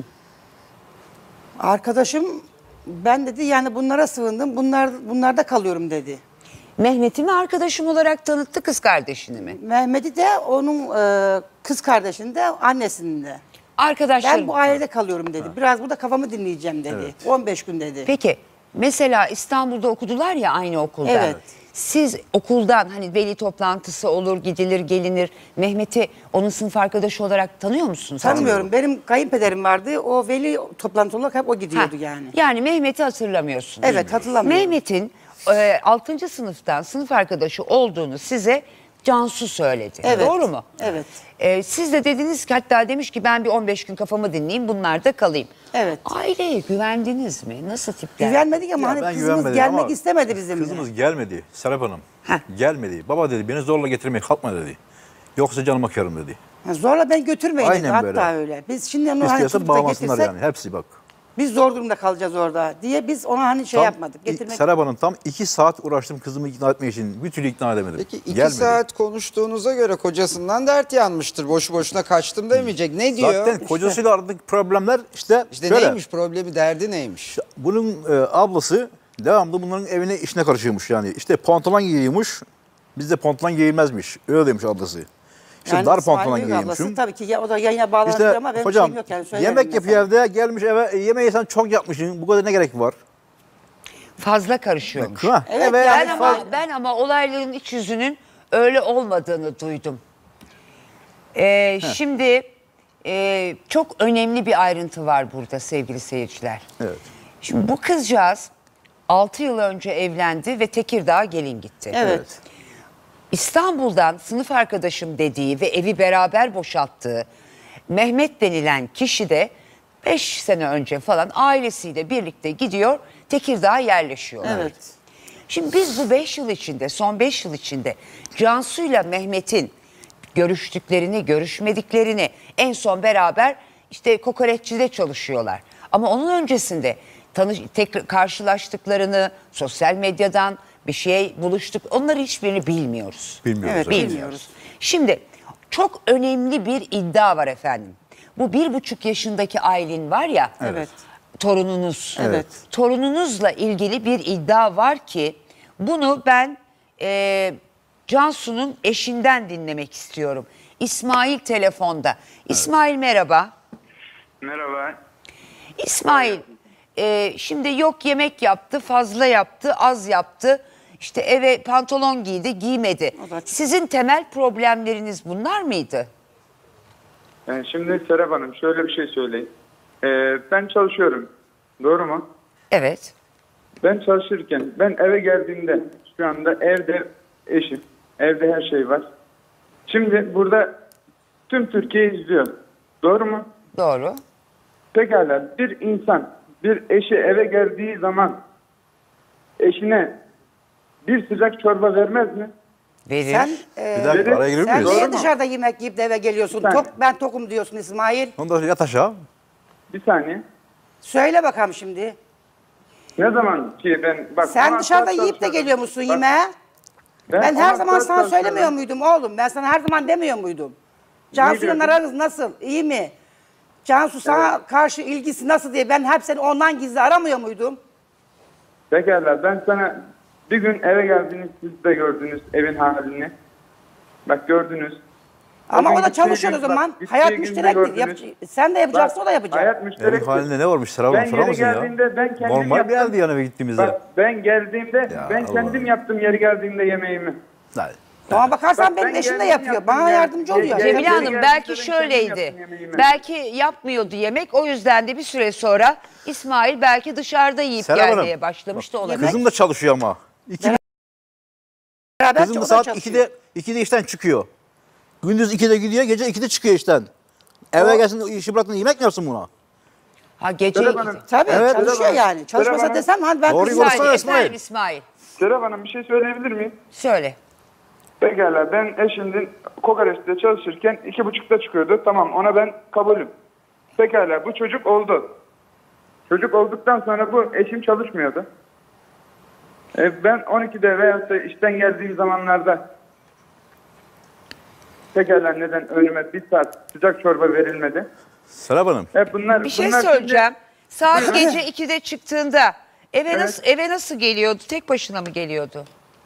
Arkadaşım, ben dedi yani bunlara sığındım, bunlar bunlarda kalıyorum dedi. Mehmet'i mi arkadaşım olarak tanıttı, kız kardeşini mi? Mehmet'i de onun e, kız kardeşini de annesini de. Arkadaşlarım. Ben bu ailede kalıyorum dedi. Ha. Biraz burada kafamı dinleyeceğim dedi. Evet. on beş gün dedi. Peki mesela İstanbul'da okudular ya aynı okulda. Evet. Siz okuldan hani veli toplantısı olur, gidilir, gelinir. Mehmet'i onun sınıf arkadaşı olarak tanıyor musunuz? Tanımıyorum. Benim kayınpederim vardı. O veli toplantı olarak hep o gidiyordu ha. yani. Yani Mehmet'i hatırlamıyorsunuz. Evet, hatırlamıyorum. Mehmet'in e, altıncı sınıftan sınıf arkadaşı olduğunu size Cansu söyledi. Evet. Doğru mu? Evet. Ee, siz de dediniz ki hatta demiş ki ben bir on beş gün kafamı dinleyeyim bunlarda kalayım. Evet. Aileye güvendiniz mi? Nasıl tipler? Güvenmedik ama ya hani kızımız gelmek istemedi bizimle. Kızımız gelmedi Serap Hanım. Heh. Gelmedi. Baba dedi beni zorla getirmeye kalkma dedi. Yoksa canıma kârım dedi. Ha, zorla ben götürmeyin dedi. Hatta böyle. öyle. Biz şimdi onu hani İstiyorsa bağlansınlar getirsek, yani hepsi bak. Biz zor durumda kalacağız orada diye biz ona hani şey tam, yapmadık. Getirmek... Serap Hanım tam iki saat uğraştım kızımı ikna etmek için. Bir türlü ikna edemedim. Peki iki Gelmedi. saat konuştuğunuza göre kocasından dert yanmıştır. Boşu boşuna kaçtım demeyecek. Ne diyor? Zaten işte. kocasıyla aradaki problemler işte, işte şöyle. neymiş problemi, derdi neymiş? Bunun e, ablası devamlı bunların evine işine karışıyormuş yani. İşte pantolon giyiyormuş. Bizde pantolon giyilmezmiş. Öyle demiş ablası. İşte yani dar pantolon giyiyormuşum. Tabii ki ya, o da yayına bağlanır işte, ama benim hocam, şeyim yok yani. Yemek yapıyor evde gelmiş eve yemeği sen çok yapmışsın. Bu kadar ne gerek var? Fazla karışıyormuş. Ha, evet, evet, ben, yani ama, faz... ben ama olayların iç yüzünün öyle olmadığını duydum. Ee, şimdi e, çok önemli bir ayrıntı var burada sevgili seyirciler. Evet. Şimdi bu kızcağız altı yıl önce evlendi ve Tekirdağ'a gelin gitti. Evet. İstanbul'dan sınıf arkadaşım dediği ve evi beraber boşalttığı Mehmet denilen kişi de beş sene önce falan ailesiyle birlikte gidiyor Tekirdağ'a yerleşiyor. Evet. Şimdi biz bu beş yıl içinde, son beş yıl içinde Cansu'yla Mehmet'in görüştüklerini, görüşmediklerini en son beraber işte kokoreççide çalışıyorlar. Ama onun öncesinde tanış, tek, karşılaştıklarını sosyal medyadan bir şey buluştuk. Onları hiçbirini bilmiyoruz. Bilmiyoruz. Evet, bilmiyoruz. Şimdi çok önemli bir iddia var efendim. Bu bir buçuk yaşındaki Aylin var ya. Evet. Torununuz. Evet. Torununuzla ilgili bir iddia var ki bunu ben e, Cansu'nun eşinden dinlemek istiyorum. İsmail telefonda. İsmail evet. merhaba. Merhaba. İsmail e, şimdi yok yemek yaptı, fazla yaptı, az yaptı. İşte eve pantolon giydi, giymedi. Sizin temel problemleriniz bunlar mıydı? Yani şimdi Serap Hanım şöyle bir şey söyleyeyim. Ee, ben çalışıyorum. Doğru mu? Evet. Ben çalışırken ben eve geldiğimde şu anda evde eşim. Evde her şey var. Şimdi burada tüm Türkiye izliyor. Doğru mu? Doğru. Pekala bir insan bir eşi eve geldiği zaman eşine bir sıcak çorba vermez mi? Verir. Sen, e, bir dakika araya girir sen miyiz? niye dışarıda yemek yiyip de eve geliyorsun? Ben, Tok, ben tokum diyorsun İsmail. Ondan sonra yat aşağı. Bir saniye. Söyle bakalım şimdi. Ne zaman ki ben... Bak, sen dışarıda yiyip de geliyor musun bak, yemeğe? Ben, ben her zaman sana söylemiyor muydum oğlum? Ben sana her zaman demiyor muydum? Cansu'yla aranız nasıl? İyi mi? Cansu sana evet. karşı ilgisi nasıl diye ben hep seni ondan gizli aramıyor muydum? Pekala ben sana bir gün eve geldiniz siz de gördünüz evin halini. Bak gördünüz. Ama o da çalışıyor o zaman. Bak, hayat müşterektir. Yap, sen de yapacaksın bak, o da yapacak. Hayat müşterektir. Evin halinde ne varmış Serap Hanım sorar mısın ya? Ben kendim normal yaptım. bir yerdi yani eve gittiğimizde. Bak, ben geldiğimde ya, ben Allah kendim Allah. yaptım yeri geldiğimde yemeğimi. Hayır. Bana bakarsan Bak, benim ben eşim de geldim yapıyor. yaptım Bana ya. yardımcı Ge- oluyor. ge- Cemile Geri Hanım geldiğimde belki ben kendim şöyleydi. yaptım yemeğimi. Belki yapmıyordu yemek. O yüzden de bir süre sonra İsmail belki dışarıda yiyip Serap Hanım, gelmeye başlamış da olabilir. Kızım da çalışıyor ama. İki, Beraber kızım o da da saat çalışıyor. ikide, ikide işten çıkıyor. Gündüz ikide gidiyor, gece ikide çıkıyor işten. Eve gelsin işi bıraktın yemek mi yapsın buna? Ha gece Serap ikide. Hanım, Tabii Evet. çalışıyor Serap Hanım, yani. Çalışmasa Serap Hanım. desem hani ben Doğru kızım- konuşsana İsmail, İsmail. efendim İsmail. Serap Hanım bir şey söyleyebilir miyim? Söyle. Pekala, ben eşimden kokoreçte çalışırken iki buçukta çıkıyordu. Tamam, ona ben kabulüm. Pekala, bu çocuk oldu. Çocuk olduktan sonra bu eşim çalışmıyordu. E, ben on ikide veyahut da işten geldiğim zamanlarda pekala neden önüme bir saat sıcak çorba verilmedi? Serap Hanım. Hep bunlar, Bir şey bunlar söyleyeceğim. Saat Buyurun. gece ikide çıktığında eve Evet. nasıl eve nasıl geliyordu? Tek başına mı geliyordu?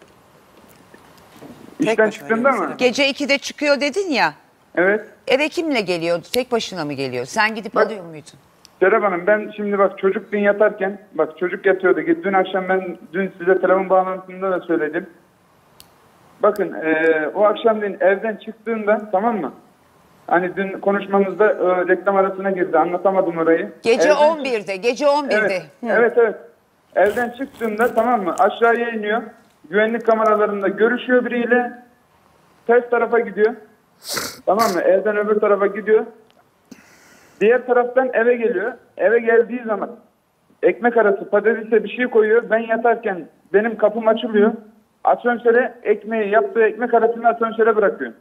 Şimdi işten çıktığında mı? Gece ikide çıkıyor dedin ya. Evet. Eve kimle geliyordu? Tek başına mı geliyor? Sen gidip Bak- alıyor muydun? Serap Hanım, ben şimdi bak çocuk dün yatarken, bak çocuk yatıyordu. Dün akşam ben dün size telefon bağlantısında da söyledim. Bakın eee, o akşam dün evden çıktığında, tamam mı? Hani dün konuşmamızda e, reklam arasına girdi, anlatamadım orayı. Gece Evden- on birde, gece on birde. Evet, evet, evet. Evden çıktığında, tamam mı, aşağıya iniyor. Güvenlik kameralarında görüşüyor biriyle. Ters tarafa gidiyor. Tamam mı? Evden öbür tarafa gidiyor. Diğer taraftan eve geliyor. Eve geldiği zaman ekmek arası patatese bir şey koyuyor. Ben yatarken benim kapım açılıyor. Asansöre ekmeği, yaptığı ekmek arasını asansöre bırakıyor.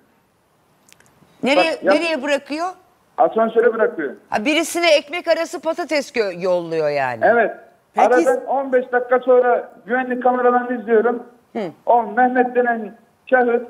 Nereye Bak, yap- nereye bırakıyor? Asansöre bırakıyor. Ha, birisine ekmek arası patates gö- yolluyor yani. Evet. Peki- Aradan on beş dakika sonra güvenlik kameralarını izliyorum. O Mehmet denen şahıs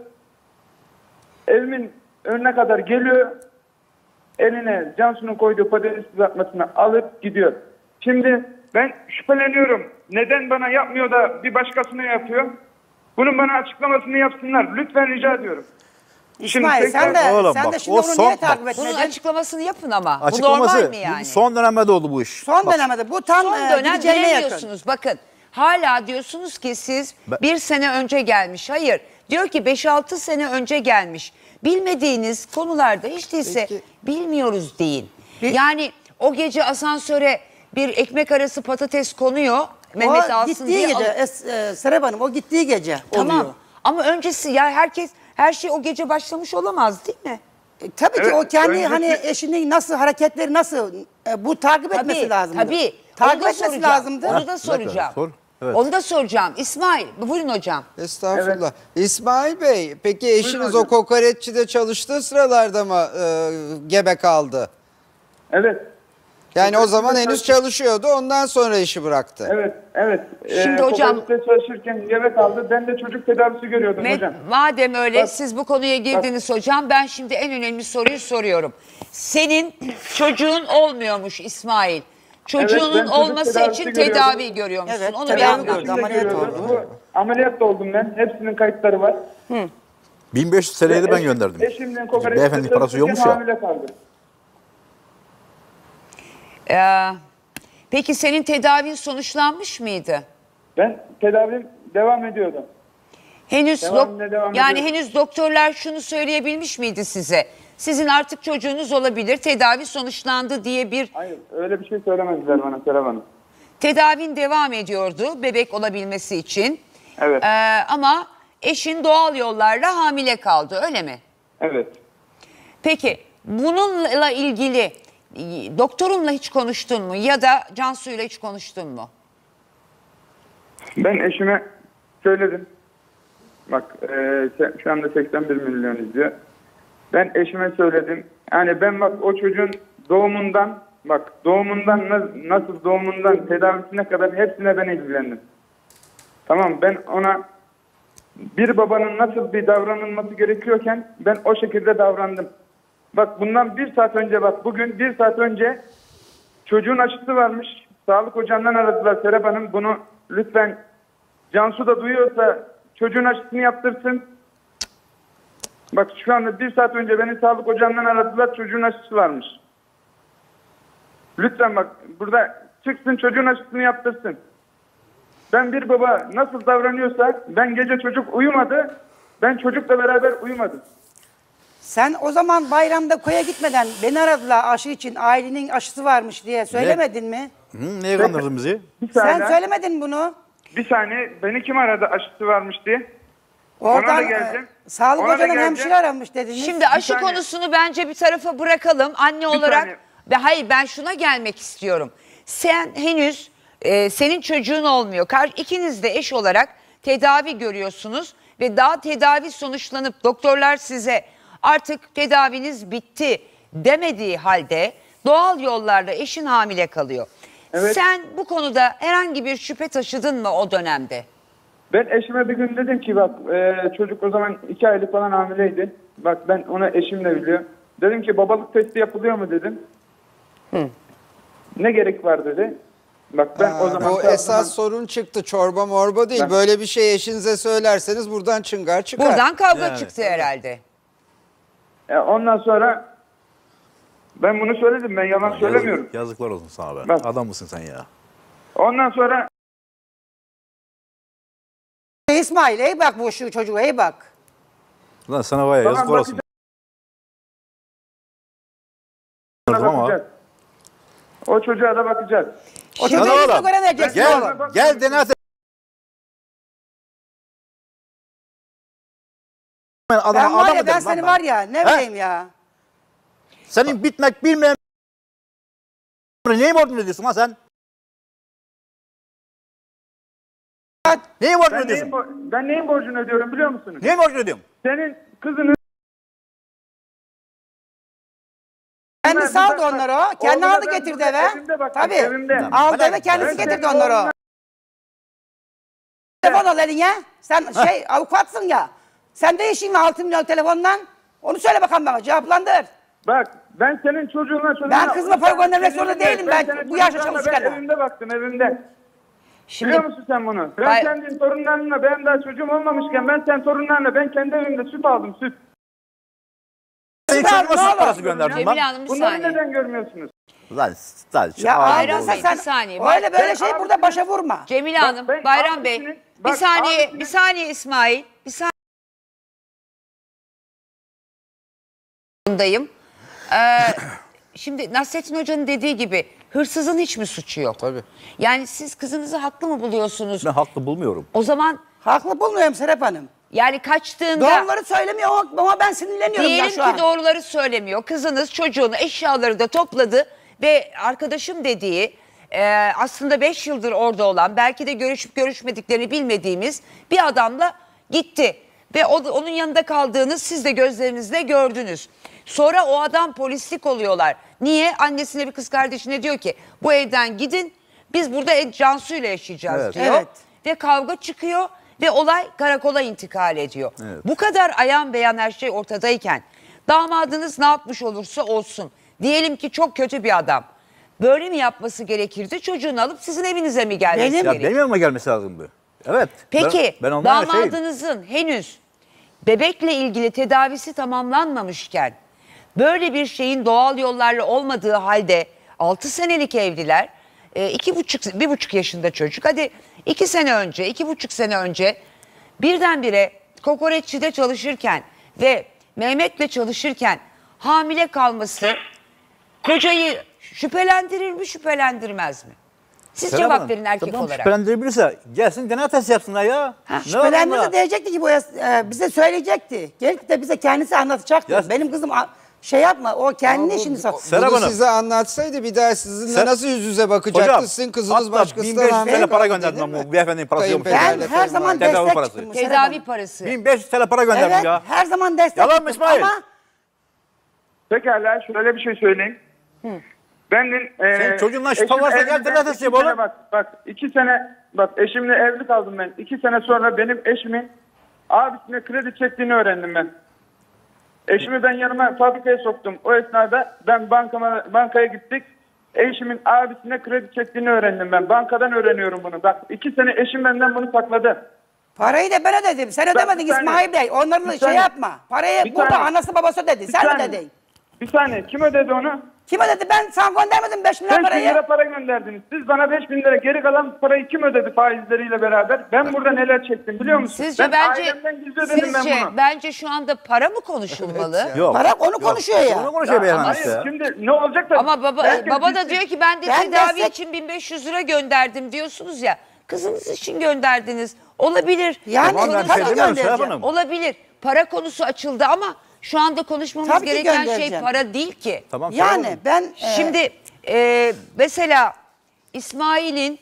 evimin önüne kadar geliyor. Eline Cansu'nun koyduğu patates kızartmasını alıp gidiyor. Şimdi ben şüpheleniyorum. Neden bana yapmıyor da bir başkasına yapıyor? Bunun bana açıklamasını yapsınlar. Lütfen rica ediyorum. İsmail tekrar- sen de, Oğlum sen bak, de şimdi o onu son- niye takip bak, Bunun etmedin? açıklamasını yapın ama. Bu Açıklaması. normal mi yani? Son dönemde oldu bu iş. Son Bak, dönemde bu tam Son e, dönem gideceğine yakın. bilemiyorsunuz. Bakın hala diyorsunuz ki siz Ben- bir sene önce gelmiş. Hayır. Diyor ki beş altı sene önce gelmiş. Bilmediğiniz konularda hiç değilse Peki. bilmiyoruz deyin. Yani o gece asansöre bir ekmek arası patates konuyor. Mehmet O alsın gittiği diye. gece, al- es, e, Serap Hanım o gittiği gece Tamam. oluyor. Ama öncesi ya herkes her şey o gece başlamış olamaz değil mi? E, tabii ki Evet, o kendi öncesi- hani eşinin nasıl hareketleri nasıl e, bu takip etmesi Tabii, lazımdı. tabii. Takip Onu da etmesi soracağım. lazımdı. Onu da Bir dakika, soracağım. sor. Evet. Onu da soracağım. İsmail, buyurun hocam. Estağfurullah. İsmail Bey, peki eşiniz hocam. o kokoreççide çalıştığı sıralarda mı e, gebe kaldı? Evet. Yani o zaman Kokoreççide henüz çalış- çalışıyordu, ondan sonra işi bıraktı. Evet, evet. Şimdi Ee, hocam- kokoreçte çalışırken eve kaldı. Ben de çocuk tedavisi görüyordum Med- hocam. Madem öyle Bak- siz bu konuya girdiniz hocam, ben şimdi en önemli soruyu soruyorum. Senin çocuğun olmuyormuş İsmail. Çocuğunun Evet, ben çocuk olması tedavisi için görüyordum. tedavi görüyormuşsun. Evet, Onu bir tedavi anlat. gördüm. Şimdi Ameliyat görüyordu. oldu. Bu, ameliyat da oldum ben. Hepsinin kayıtları var. bin beş yüz T L'yi de ben Eşim- gönderdim. Eşimden kokoreçte Beyefendi parası çalışırken yokmuş ya. hamile kaldı. Ee, peki senin tedavin sonuçlanmış mıydı? Ben tedavim devam ediyordu. Henüz Devam- dok- devam yani ediyor. henüz doktorlar şunu söyleyebilmiş miydi size? Sizin artık çocuğunuz olabilir, tedavi sonuçlandı diye bir Hayır, öyle bir şey söylemediler bana Serap Hanım. tedavin devam ediyordu bebek olabilmesi için. Evet, Ee, ama eşin doğal yollarla hamile kaldı, öyle mi? evet. Peki bununla ilgili e, doktorunla hiç konuştun mu ya da Cansu'yla hiç konuştun mu? Ben eşime söyledim. Bak, e, se- şu anda seksen bir milyon izliyor. Ben eşime söyledim. Yani ben bak o çocuğun doğumundan, bak doğumundan na- nasıl doğumundan tedavisine kadar hepsine ben ilgilendim. Tamam, ben ona bir babanın nasıl bir davranılması gerekiyorken ben o şekilde davrandım. Bak bundan bir saat önce, bak bugün bir saat önce çocuğun aşısı varmış. Sağlık ocağından aradılar Serap Hanım. Bunu lütfen Cansu da duyuyorsa çocuğun aşısını yaptırsın. Bak şu anda bir saat önce beni sağlık ocağından aradılar. Çocuğun aşısı varmış. Lütfen bak burada çıksın çocuğun aşısını yaptırsın. Ben bir baba nasıl davranıyorsa, ben gece çocuk uyumadı. Ben çocukla beraber uyumadım. Sen o zaman bayramda koya gitmeden beni aradılar aşı için. Ailenin aşısı varmış diye söylemedin mi? Hı, neye kandırdın bizi? Bir Sen saniye, söylemedin bunu. bir saniye. Beni kim aradı aşısı varmış diye? Oradan Ona da geleceğim. e, sağlık Ona da hocanın geleceğim. hemşire aramış dediniz. Şimdi aşı saniye. konusunu bence bir tarafa bırakalım. Anne olarak saniye. ve hayır ben şuna gelmek istiyorum. Sen henüz e, senin çocuğun olmuyor. Kar, ikiniz de eş olarak tedavi görüyorsunuz ve daha tedavi sonuçlanıp doktorlar size artık tedaviniz bitti demediği halde doğal yollarla eşin hamile kalıyor. Evet. Sen bu konuda herhangi bir şüphe taşıdın mı o dönemde? Ben eşime bir gün dedim ki bak e, çocuk o zaman iki aylık falan hamileydi. Bak ben ona eşim de biliyor. Dedim ki babalık testi yapılıyor mu dedim. Hı. Ne gerek var dedi. Bak ben Ha, o zaman... bu esas sorun çıktı. Çorba morba değil. Ben- Böyle bir şey eşinize söylerseniz buradan çıngar çıkar. Buradan kavga Yani, çıktı herhalde. E, ondan sonra ben bunu söyledim. Ben yalan söylemiyorum. Yazık, yazıklar olsun sana be. Bak. Adam mısın sen ya? Ondan sonra İsmail iyi bak bu şu çocuğa iyi bak. Lan sana var ya Tamam, yazıklar olsun. bakacağız. Ama. bakacağız. O çocuğa da bakacağız. O Şimdi- çocuğu Oğlum, yüzünü göremeyeceksin Gel, oğlum. gel Denat. Adam, Ben var adam ya mı ben dedim lan seni var ya ne He? bileyim ya. Senin bitmek bilmeyen neyi borcunu ödüyorsun lan sen? Neyi borcunu Ben neyin, ödüyorsun? bo- ben neyin borcunu ödüyorum biliyor musunuz? Neyi borcunu ödüyorsun? Senin kızını... Kendisi Ben- aldı ben- onları o. Kendi Oğluna aldı ben getirdi burada eve. evimde baktım, Tabii. evimde. Aldı Hadi. eve kendisi Ben getirdi senin onları o. oğluna- Telefon al eline. Sen şey avukatsın ya. Sen de işin mi altı milyon telefondan? Onu söyle bakalım bana cevaplandır. Bak ben senin çocuğunla çocuğuna... Ben kızıma para göndermek Senin- zorunda değilim ben, senin bu yaşta çocuklarla çalışırken. Ben evimde baktım evimde. Şimdi Biliyor musun sen bunu? Ben Bay- kendi torunlarımla ben daha çocuğum olmamışken ben sen torunlarla ben kendi evimde süt aldım süt. Senin Süper, çocuğuma ne süt olur. parası gönderdim Cemile lan. Hanım bir Bunları saniye. neden görmüyorsunuz? Lan, lan. Ya ağır Bayram oldu. sen, Bey, sen bir saniye. öyle böyle Ben şey abisinin- burada başa vurma. Cemile Bak, Hanım, ben Bayram Bey. abisinin- Bir bak, saniye, abisinin- bir saniye İsmail. Bir saniyeyim. Ee, şimdi Nasrettin Hoca'nın dediği gibi hırsızın hiç mi suçu yok? Tabii. Yani siz kızınızı haklı mı buluyorsunuz? Ben haklı bulmuyorum. O zaman Haklı bulmuyorum Serap Hanım. yani kaçtığında Doğruları söylemiyor ama- ama ben sinirleniyorum ya diyelim şu ki an. doğruları söylemiyor. Kızınız çocuğunu, eşyaları da topladı ve arkadaşım dediği e, aslında beş yıldır orada olan, belki de görüşüp görüşmediklerini bilmediğimiz bir adamla gitti. Ve o, onun yanında kaldığını siz de gözlerinizle gördünüz. Sonra o adam polislik oluyorlar. Niye? Annesine bir kız kardeşine diyor ki bu evden gidin, biz burada Cansu ile yaşayacağız Evet. diyor. Evet. Ve kavga çıkıyor ve olay karakola intikal ediyor. Evet. Bu kadar ayan beyan her şey ortadayken damadınız ne yapmış olursa olsun, diyelim ki çok kötü bir adam, böyle mi yapması gerekirdi? Çocuğunu alıp sizin evinize mi gelmesi Benim- Ya gerekirdi? benim yanıma gelmesi lazımdı. Evet. Peki ben, ben ondan şeyim. damadınızın henüz bebekle ilgili tedavisi tamamlanmamışken, böyle bir şeyin doğal yollarla olmadığı halde altı senelik evliler, e, iki buçuk, bir buçuk yaşında çocuk, hadi iki sene önce, iki buçuk sene önce birdenbire kokoreççide çalışırken ve Mehmet'le çalışırken hamile kalması kocayı şüphelendirir mi, şüphelendirmez mi? Siz Serap cevap Hanım, verin erkek tamam, olarak. şüphelendirebilirse gelsin D N A testi yapsınlar ya. Ne Şüphelendiğinde var bunda? diyecekti ki bu e, bize söyleyecekti. Gelip de bize kendisi anlatacaktı. Ya- Benim kızım a- şey yapma o kendi işini satıyor. Serap Bunu Hanım. size anlatsaydı bir daha sizinle Ser- nasıl yüz yüze bakacaktı? Hocam, Sizin kızınız hatta başkasından bin beş yüz hamile TL para kaldı, gönderdim değil ben mi? bu beyefendinin parası yok. Ben Kayınpederle her falan zaman Tedavi destek parası. çıktım. Serap Tedavi Hanım. parası. bin beş yüz TL para gönderdim Evet ya. her zaman destek Yalan mı çıktım İsmail? ama Pekala şöyle bir şey söyleyeyim. Ben de, e, Senin çocuğunla şu eşim tavarsa gel evliden telaş iki yap sene oğlum. Bak, bak iki sene bak eşimle evli kaldım ben. İki sene sonra benim eşimin abisine kredi çektiğini öğrendim ben. Eşimi ben yanıma fabrikaya soktum. O esnada ben bankama, bankaya gittik. Eşimin abisine kredi çektiğini öğrendim ben. Bankadan öğreniyorum bunu. Bak iki sene eşim benden bunu sakladı. parayı da ben ödedim. Sen ödemedin bir saniye. İsmail Bey. Onların Bir şey saniye. yapma. Parayı Bir burada saniye. anası babası ödedi. Bir Sen saniye. ödedin. Bir saniye kim ödedi onu? Kim ödedi? Ben sana göndermedim beş bin lira beş bin parayı. lira para gönderdiniz. Siz bana beş bin lira, geri kalan parayı kim ödedi faizleriyle beraber? Ben burada neler çektim biliyor musun? Sizce ben bence ailemden gizli ödedim ben sizce bunu. bence şu anda para mı konuşulmalı? Evet Yok. Para onu konuşuyor ya. Onu konuşuyor beyefendi Hayır işte. şimdi ne olacak da... Ama baba Herkes baba da bilsin. diyor ki ben de Ben tedavi destek- için bin beş yüz lira gönderdim diyorsunuz ya. Kızınız için gönderdiniz. Olabilir. Yani Tamam, ben tabii şey demiyorum Serap göndereceğim. Hanım. Olabilir. Para konusu açıldı ama şu anda konuşmamız Tabii ki gereken şey göndereceğim. para değil ki. Tamam, Serap Yani Hanım. ben e, Şimdi e, mesela İsmail'in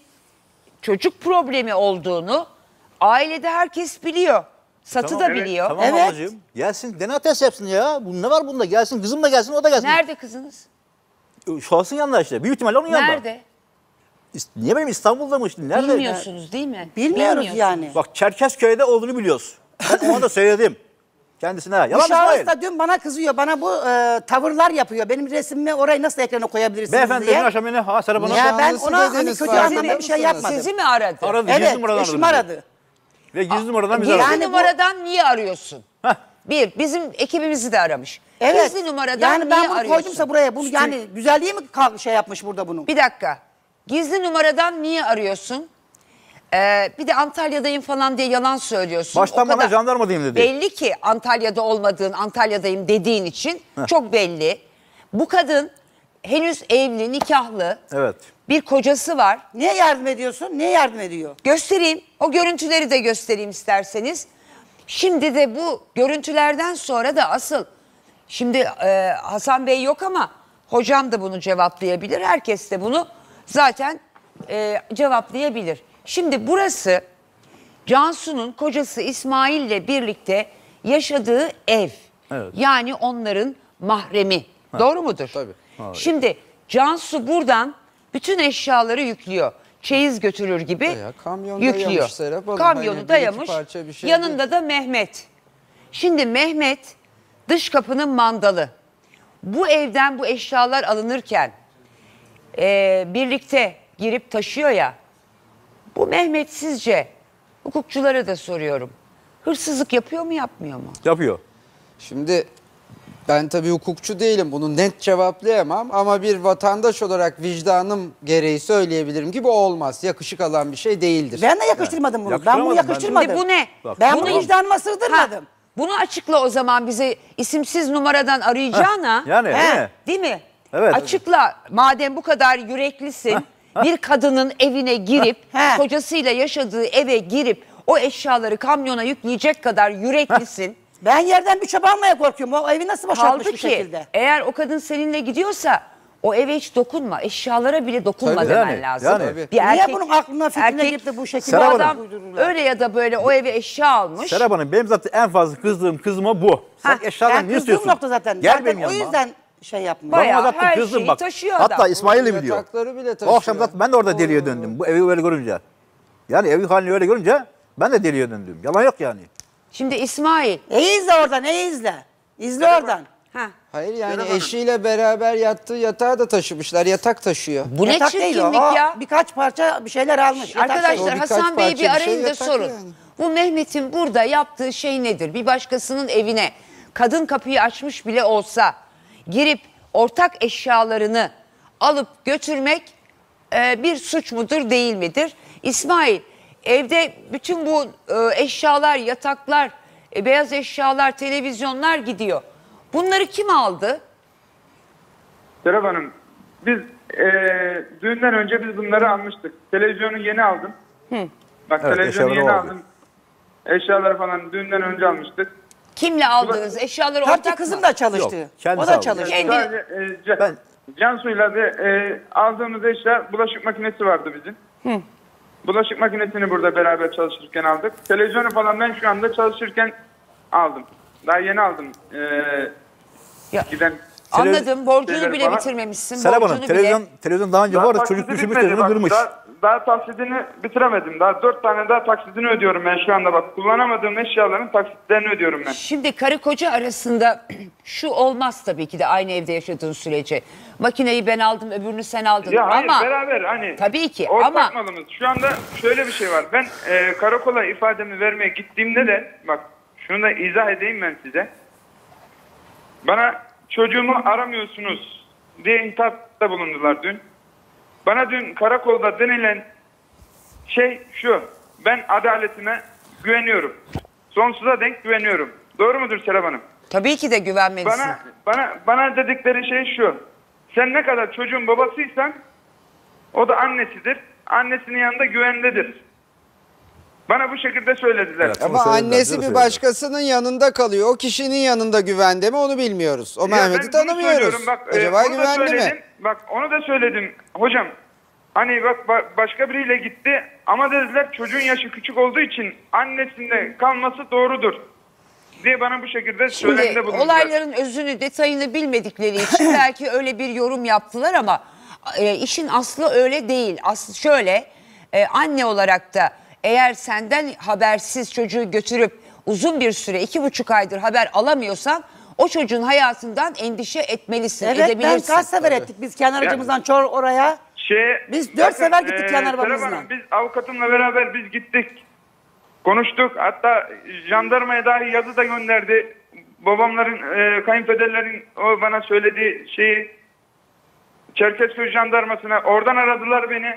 çocuk problemi olduğunu ailede herkes biliyor. Satı Tamam, da evet, biliyor. Tamam Evet. ablacığım. Gelsin D N A test yapsın ya. Bu ne var bunda? Gelsin kızım da gelsin o da gelsin. Nerede kızınız? Şahsın yanında işte. Büyük ihtimalle onun yanında. Nerede? İst- Niye benim İstanbul'da mı işte? Nerede? Bilmiyorsunuz değil mi? bilmiyoruz Bilmiyorsunuz. yani. Bak Çerkezköy'de olduğunu biliyoruz. Ben ona da söyledim. Kendisine. Bu Yalan mı şahıs İsmail? da dün bana kızıyor. Bana bu e, tavırlar yapıyor. Benim resmimi orayı nasıl ekrana koyabilirsiniz Beyefendi diye. dün akşam beni ha Serap Hanım Ya ben Nişanlısı ona hani dediniz, kötü farkında anlamda bir şey mısınız? yapmadım. Sizi mi aradı? aradı. Gizli Evet, numaradan eşim aradı. aradı. Ve gizli numaradan bizi Gizli aradı. Yani bu- numaradan niye arıyorsun? Heh. Bir, bizim ekibimizi de aramış. Evet. Gizli numaradan yani niye ben bunu arıyorsun? koydumsa buraya, bunu yani güzelliği mi kalk- şey yapmış burada bunun? Bir dakika. Gizli numaradan niye arıyorsun? Ee, bir de Antalya'dayım falan diye yalan söylüyorsun. Baştan O bana kadar jandarmadayım dedi. Belli ki Antalya'da olmadığın, Antalya'dayım dediğin için çok belli. Bu kadın henüz evli, nikahlı. Evet. Bir kocası var. Niye yardım ediyorsun? Niye yardım ediyor? Göstereyim. O görüntüleri de göstereyim isterseniz. Şimdi de bu görüntülerden sonra da asıl şimdi e, Hasan Bey yok ama hocam da bunu cevaplayabilir. Herkes de bunu zaten e, cevaplayabilir. Şimdi burası Cansu'nun kocası İsmail ile birlikte yaşadığı ev. Evet. Yani onların mahremi. Doğru mudur? Tabii. Şimdi Cansu buradan bütün eşyaları yüklüyor. Çeyiz götürür gibi Veya kamyon yüklüyor. dayamış Serap Hanım. Kamyonu Hani bir iki dayamış. parça bir şey Yanında da Mehmet. Şimdi Mehmet dış kapının mandalı. Bu evden bu eşyalar alınırken e, birlikte girip taşıyor ya. Bu Mehmet sizce, hukukçulara da soruyorum, hırsızlık yapıyor mu yapmıyor mu? Yapıyor. Şimdi ben tabii hukukçu değilim, bunu net cevaplayamam ama bir vatandaş olarak vicdanım gereği söyleyebilirim ki bu olmaz. Yakışık alan bir şey değildir. Ben de yakıştırmadım bunu. Ben Yakıştıramadım bunu ben. yakıştırmadım. Şimdi bu ne? Bak, Ben Bunu- bunu vicdanıma Ha, sığdırmadım. bunu açıkla o zaman bize isimsiz numaradan arayacağına. Yani değil mi? Değil mi? Evet. Açıkla madem bu kadar yüreklisin. Bir kadının evine girip Heh. kocasıyla yaşadığı eve girip o eşyaları kamyona yükleyecek kadar yüreklisin. Ben yerden bir çöp almaya korkuyorum. O evi nasıl boşaltmış Kaldı bu ki şekilde? eğer o kadın seninle gidiyorsa o eve hiç dokunma. Eşyalara bile dokunma Tabii. demen Yani, lazım. yani. Tabii. Bir Niye bunun aklına fikrine erkek- girip de bu şekilde Serap Bu Hanım. adam uydururlar? öyle ya da böyle o eve eşya almış. Serap Hanım benim zaten en fazla kızdığım kızıma bu. Sen Ha, eşyadan Ben ne kızdığım istiyorsun? nokta zaten. Gel zaten benim o yanıma. yüzden şey yapmıyor. Bana Bayağı zaten her kızdım şeyi bak. taşıyor Hatta adam. İsmail de biliyor. Yatakları bile O taşıyor. akşam zaten ben de orada deliye döndüm. Bu evi öyle görünce. Yani evi halini öyle görünce ben de deliye döndüm. Yalan yok yani. Şimdi İsmail. İyi izle oradan, iyi izle. İzle oradan. Ha. Hayır yani eşiyle beraber yattığı yatağı da taşımışlar. Yatak taşıyor. Bu ne Yatak değil o. çirkinlik O ya? birkaç parça bir şeyler almış. Yatak Arkadaşlar değil. O birkaç Hasan Bey'i parça bir bir şey arayın da yatak sorun. yani. Bu Mehmet'in burada yaptığı şey nedir? Bir başkasının evine kadın kapıyı açmış bile olsa girip ortak eşyalarını alıp götürmek e, bir suç mudur değil midir? İsmail evde bütün bu e, eşyalar, yataklar, e, beyaz eşyalar, televizyonlar gidiyor. Bunları kim aldı? Serap Hanım, biz eee düğünden önce biz bunları almıştık. Televizyonu yeni aldım. Bak Evet, televizyonu eşyaları yeni aldı. aldım. Eşyaları falan düğünden önce almıştık. Kimle aldınız? Eşyaları Tabii ortak ki kızım mı? da çalıştı. Yok, O kendisi da aldı. çalıştı. Kendi- Sadece eee, Can- Ben- Cansu'yla da eee, aldığımız eşya bulaşık makinesi vardı bizim. Bulaşık makinesini burada beraber çalışırken aldık. Televizyonu falan ben şu anda çalışırken aldım. Daha yeni aldım. Eee Ya, giden Anladım. Borcunu şeyleri bile falan. bitirmemişsin. Serap Hanım Borcunu televizyon, bile. televizyon daha önce Daha bu arada taksidi çocuk düşürmüş bitmedi televizyonu bak. kırmış. Daha, daha taksidini bitiremedim. Daha dört tane daha taksidini ödüyorum ben şu anda bak. Kullanamadığım eşyaların taksitlerini ödüyorum ben. Şimdi karı koca arasında şu olmaz tabii ki de aynı evde yaşadığın sürece. Makineyi ben aldım, öbürünü sen aldın. Ya hayır ama beraber hani tabii ki ortak ama malımız. Şu anda şöyle bir şey var. Ben e, karakola ifademi vermeye gittiğimde de bak şunu da izah edeyim ben size. Bana çocuğumu aramıyorsunuz diye hitapta bulundular dün. Bana dün karakolda denilen şey şu. Ben adaletime güveniyorum. Sonsuza denk güveniyorum. Doğru mudur Serap Hanım? Tabii ki de güvenmelisin. Bana bana bana dedikleri şey şu. Sen ne kadar çocuğun babasıysan o da annesidir. Annesinin yanında güvendedir. Bana bu şekilde söylediler. Evet. Ama Bunu annesi söylediler, bir başkasının yanında kalıyor. O kişinin yanında güvende mi onu bilmiyoruz. O Mehmet'i tanımıyoruz. Bak, Acaba e, onu da güvende söyledim. mi? Bak onu da söyledim hocam. Hani bak ba- başka biriyle gitti ama dediler çocuğun yaşı küçük olduğu için annesinde kalması doğrudur diye bana bu şekilde söylemde Şimdi bulundular. olayların özünü, detayını bilmedikleri için belki öyle bir yorum yaptılar ama e, işin aslı öyle değil. Aslı şöyle, e, anne olarak da eğer senden habersiz çocuğu götürüp uzun bir süre, iki buçuk aydır haber alamıyorsan o çocuğun hayatından endişe etmelisin, Evet, ben edebilirsin. kaç sefer ettik biz kendi aracımızdan Çor oraya. Şey, Biz dört sefer gittik e, kendi Serap arabamızla. Hanım, biz avukatımla beraber biz gittik. Konuştuk. Hatta jandarmaya dahi yazı da gönderdi. Babamların, e, kayınpederlerin o bana söylediği şeyi Çerkezköy jandarmasına oradan aradılar beni.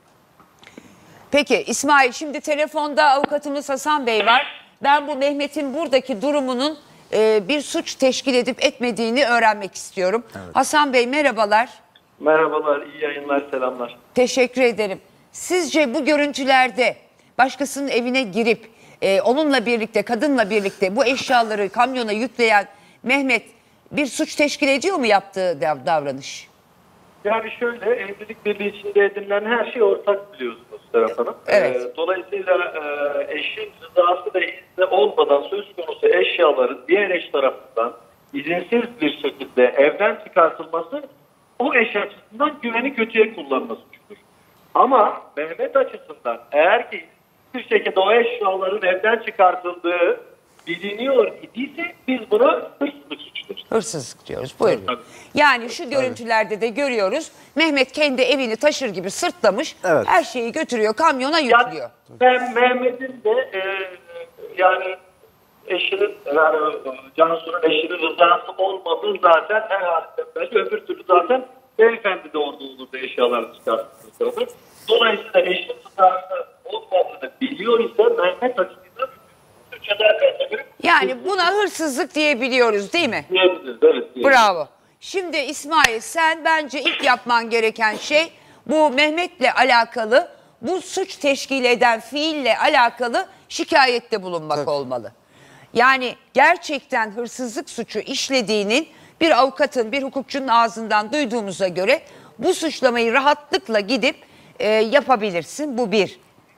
Peki İsmail, şimdi telefonda avukatımız Hasan Bey var. Ben bu Mehmet'in buradaki durumunun e, bir suç teşkil edip etmediğini öğrenmek istiyorum. Hasan Bey merhabalar. Merhabalar, iyi yayınlar, selamlar. Teşekkür ederim. Sizce bu görüntülerde başkasının evine girip e, onunla birlikte, kadınla birlikte bu eşyaları kamyona yükleyen Mehmet bir suç teşkil ediyor mu yaptığı dav- davranış? Yani şöyle, evlilik birliği içinde edinilen her şey ortak biliyorsunuz Serap Hanım. Evet. Ee, dolayısıyla e, eşin rızası ve izni olmadan söz konusu eşyaların diğer eş tarafından izinsiz bir şekilde evden çıkartılması o eş açısından güveni kötüye kullanması suçtur. Ama Mehmet açısından eğer ki bir şekilde o eşyaların evden çıkartıldığı biliniyor idiyse biz buna hırsızlık suçu deriz. Hırsızlık diyoruz. Buyurun. Tabii. Yani şu görüntülerde de görüyoruz. Mehmet kendi evini taşır gibi sırtlamış. Evet. Her şeyi götürüyor, kamyona yüklüyor. Ben Mehmet'in de e, yani eşinin, yani Cansu'nun eşinin rızası olmadığı zaten herhalde belki öbür türlü zaten beyefendi de orada olurdu eşyalarını çıkarttığı. Dolayısıyla eşinin rızası olmadığını biliyor ise Mehmet açısından suç eder kategori Yani buna hırsızlık diyebiliyoruz değil mi? diyebiliriz. Evet, diyebiliriz. Bravo. Şimdi İsmail, sen bence ilk yapman gereken şey bu Mehmet'le alakalı, bu suç teşkil eden fiille alakalı şikayette bulunmak Tabii. olmalı. Yani gerçekten hırsızlık suçu işlediğinin bir avukatın, bir hukukçunun ağzından duyduğumuza göre bu suçlamayı rahatlıkla gidip e, yapabilirsin. Bu bir.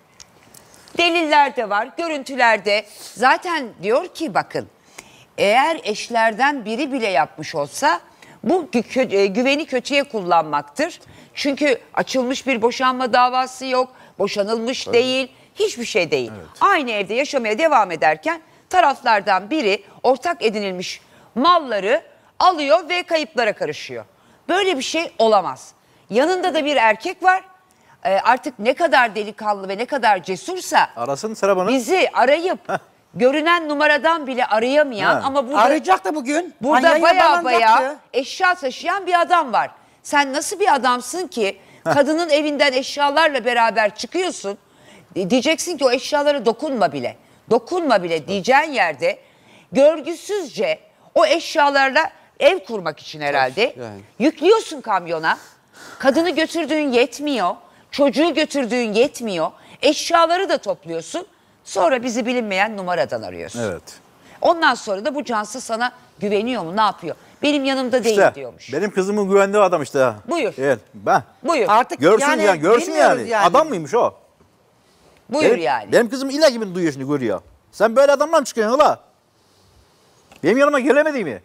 Deliller de var, görüntülerde. Zaten diyor ki bakın, eğer eşlerden biri bile yapmış olsa bu gü- e, güveni kötüye kullanmaktır. Çünkü açılmış bir boşanma davası yok, boşanılmış değil, hiçbir şey değil. Aynı evde yaşamaya devam ederken taraflardan biri ortak edinilmiş malları alıyor ve kayıplara karışıyor. Böyle bir şey olamaz. Yanında da bir erkek var. Ee, artık ne kadar delikanlı ve ne kadar cesursa Arasın Serap Hanım. bizi arayıp görünen numaradan bile arayamayan Ha. ama burada, Arayacak da bugün. burada Hani baya yayına baya bağlanacaktı. eşya taşıyan bir adam var. Sen nasıl bir adamsın ki kadının evinden eşyalarla beraber çıkıyorsun? E, Diyeceksin ki o eşyalara dokunma bile. Dokunma bile diyeceğin yerde görgüsüzce o eşyalarla ev kurmak için herhalde yani. yüklüyorsun kamyona. Kadını götürdüğün yetmiyor. Çocuğu götürdüğün yetmiyor. Eşyaları da topluyorsun. Sonra bizi bilinmeyen numaradan arıyorsun. Evet. Ondan sonra da bu cansız sana güveniyor mu? Ne yapıyor? Benim yanımda değil İşte diyormuş. benim kızımın güvendiği adam işte. ha. Buyur. Evet, ben. Buyur. Artık Görsün yani, yani, görsün bilmiyoruz yani. yani. Adam mıymış o? Buyur benim, yani. Benim kızım illa gibi duyuyor şimdi, görüyor. Sen böyle adamla mı çıkıyorsun ola? Benim yanıma gelemedi mi?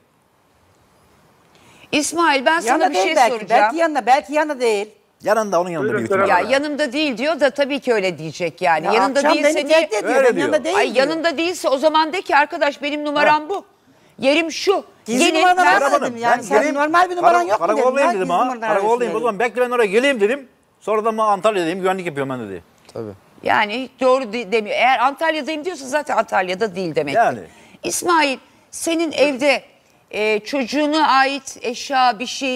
İsmail, ben sana Yanında bir değil şey belki. soracağım. Belki yanında, belki yanında değil. Yanında, onun yanında Buyurun, büyük ihtimalle. Ya Merhaba. yanımda değil diyor da tabii ki öyle diyecek yani. Ya yanında akşam değilse beni niye? tehdit ediyor. Öyle Benim diyor. yanında değil Ay diyor. yanında değilse o zaman de ki arkadaş benim numaram bu. Yerim şu. Gizli Gelin, numaranı ben- verme dedim yani. Sen normal bir numaran yok mu dedim. Karakoldayım Ya, dedim gizli ha. numaranı Karakoldayım. O arıyorsun zaman belki ben oraya geleyim dedim. Sonra da ben Antalya'dayım, güvenlik yapıyorum ben dedi. Tabii. Yani hiç doğru de- demiyor. Eğer Antalya'dayım diyorsa zaten Antalya'da değil demek. Yani. İsmail, senin evde e, çocuğuna ait eşya bir şey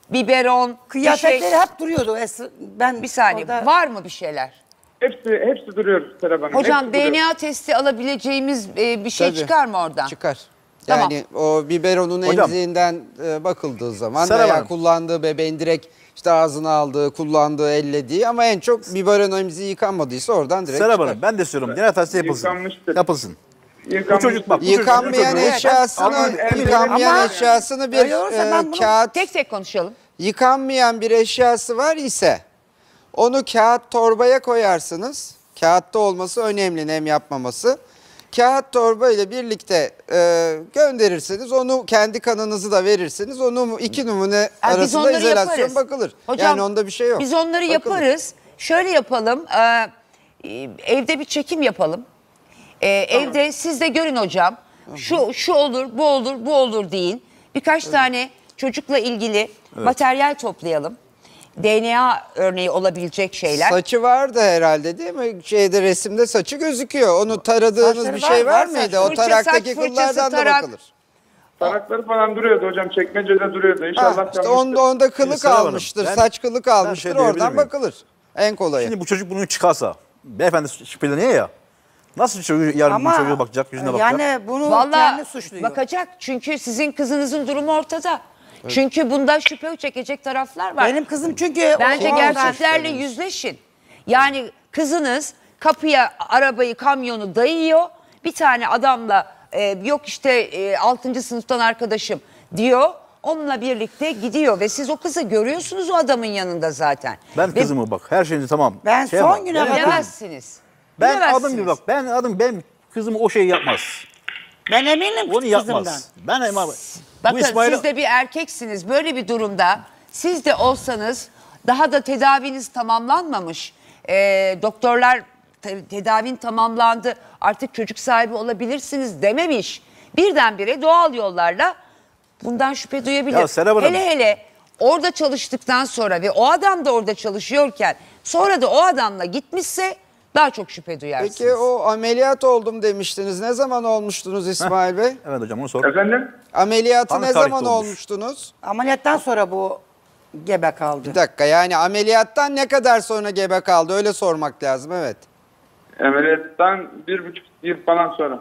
biberon, Kıyafetleri bir şey. hep duruyordu. Es- Ben Bir saniye. orada- Var mı bir şeyler? Hepsi hepsi duruyor Serap Hanım. Hocam hepsi duruyor. D N A testi alabileceğimiz e, bir şey Tabii. çıkar mı oradan? Çıkar. Tamam. Yani o biberonun Hocam. emziğinden e, bakıldığı zaman Serap veya Hanım. kullandığı bebeğin direkt işte ağzına aldığı, kullandığı, ellediği ama en çok biberon emziği yıkanmadıysa oradan direkt Serap çıkar. Hanım ben de istiyorum. Genel testi yapılsın. Yıkanmıştır. Yapılsın. Bu Yıkanmış- çocuk bak. Bu çocuk- Yıkanmayan bu çocuğu- eşyasını, Aman, yıkanmayan Ama- eşyasını bir Öyle olursa ben e, bunu- kağıt, Tek tek konuşalım. yıkanmayan bir eşyası var ise onu kağıt torbaya koyarsınız. Kağıtta olması önemli, nem yapmaması. Kağıt torba ile birlikte e, gönderirsiniz. Onu kendi kanınızı da verirsiniz. Onu iki numune Yani biz arasında onları izolasyon yaparız. bakılır. Hocam, yani onda bir şey yok. Biz onları Bakılır. yaparız. Şöyle yapalım. e, e, evde bir çekim yapalım. E, Evde siz de görün hocam. Şu şu olur, bu olur, bu olur deyin. Birkaç tane çocukla ilgili materyal toplayalım. D N A örneği olabilecek şeyler. Saçı vardı herhalde değil mi? Şeyde resimde saçı gözüküyor. Onu taradığınız Saçları bir var, şey var, var mıydı? saç. O Fırça, taraktaki saç fırçası, kıllardan da tarak. bakılır. Tarakları falan duruyordu hocam. Çekmecede duruyordu. İnşallah Ha, işte kalmıştır. onda, onda kılık Şimdi Serap Hanım, almıştır, ben- saç kılık almıştır. şey diyebilir oradan miyim? bakılır. En kolayı. Şimdi bu çocuk bunu çıkarsa, beyefendi şüpheleniyor ya. Nasıl çocuğu, yarın bu Ama çocuğa bakacak, yüzüne bakacak? yani bunu Vallahi kendi suçluyor. bakacak. Çünkü sizin kızınızın durumu ortada. Çünkü bunda şüphe çekecek taraflar var. Benim kızım çünkü... Bence o- gerçeklerle yüzleşin. Yani kızınız kapıya arabayı, kamyonu dayıyor. Bir tane adamla e, yok işte e, altıncı sınıftan arkadaşım diyor. Onunla birlikte gidiyor ve siz o kızı görüyorsunuz o adamın yanında zaten. Ben Ve kızımı bak, her şeyini tamam. Ben Şey son yapma. güne Benim kadar- kızım- bilemezsiniz. Ben Bilemezsiniz. adım gibi bak, ben adım, ben kızım o şeyi yapmaz. Ben eminim Onu kızımdan. yapmaz. Ben ama Bakın bu İsmail'e... siz de bir erkeksiniz. Böyle bir durumda siz de olsanız daha da tedaviniz tamamlanmamış. Ee, doktorlar te- tedavin tamamlandı artık çocuk sahibi olabilirsiniz dememiş. Birdenbire doğal yollarla bundan şüphe duyabilir. Ya Serap Hanım- Hele hele orada çalıştıktan sonra ve o adam da orada çalışıyorken sonra da o adamla gitmişse daha çok şüphe duyarsınız. Peki o ameliyat oldum demiştiniz. Ne zaman olmuştunuz İsmail Bey? Evet hocam onu sor. Efendim? Ameliyatı Hangi ne tarihte zaman olmuş? olmuştunuz? Ameliyattan sonra bu gebe kaldı. Bir dakika, yani ameliyattan ne kadar sonra gebe kaldı? Öyle sormak lazım, evet. Ameliyattan bir buçuk yıl falan sonra.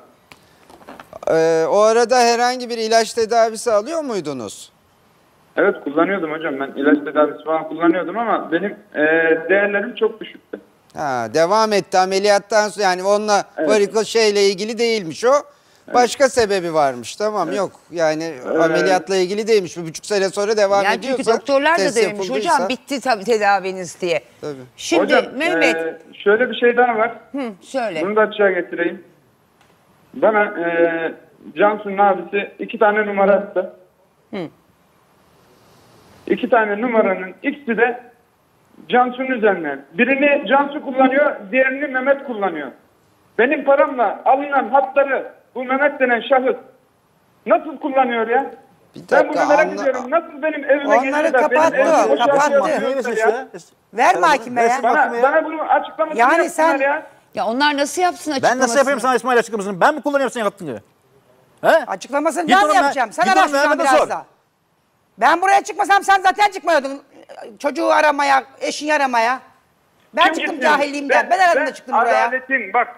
Ee, o arada herhangi bir ilaç tedavisi alıyor muydunuz? Evet kullanıyordum hocam. Ben ilaç tedavisi falan kullanıyordum ama benim e, değerlerim çok düşüktü. Ha, devam etti ameliyattan sonra, yani onunla Evet. variko şeyle ilgili değilmiş o. Başka sebebi varmış, tamam, yok yani ameliyatla ilgili değilmiş. Bir buçuk sene sonra devam Yani ediyorsa. çünkü doktorlar da test demiş yapıldıysa- hocam bitti tabii tedaviniz diye. Tabii. Şimdi hocam Mehmet e, şöyle bir şey daha var. hı, söyle. Bunu da açığa getireyim. Bana e, Cansu'nun abisi iki tane numara attı. Hı. İki tane numaranın ikisi de Cansu'nun üzerine. Birini Cansu kullanıyor, diğerini Mehmet kullanıyor. Benim paramla alınan hatları bu Mehmet denen şahıs nasıl kullanıyor ya? Bir Ben bunu dakika, merak anla- ediyorum. Nasıl benim evime Onları geliyor da kapattı, benim evimi kapattı. boşaltıyor Mahkemeye diyorsa verirsin ya? işte. Ver mahkemeye. Versin Bana, mahkemeye. bana bunu açıklamasını Yani yapsınlar sen- ya. Ya onlar nasıl yapsın Ben açıklamasını? nasıl yapayım sana İsmail açıklamasını? Ben mi kullanıyorum senin hakkını? He? Açıklamasını Git ben onu mi yapacağım? Meh- Sen git onu araştıracaksın Mehmet'e biraz sor. da. Ben buraya çıkmasam sen zaten çıkmıyordun. Çocuğu aramaya, eşini aramaya. Ben Kim çıktım gitti? cahilliğimden. Ben, aradım da çıktım buraya. Adaletin bak.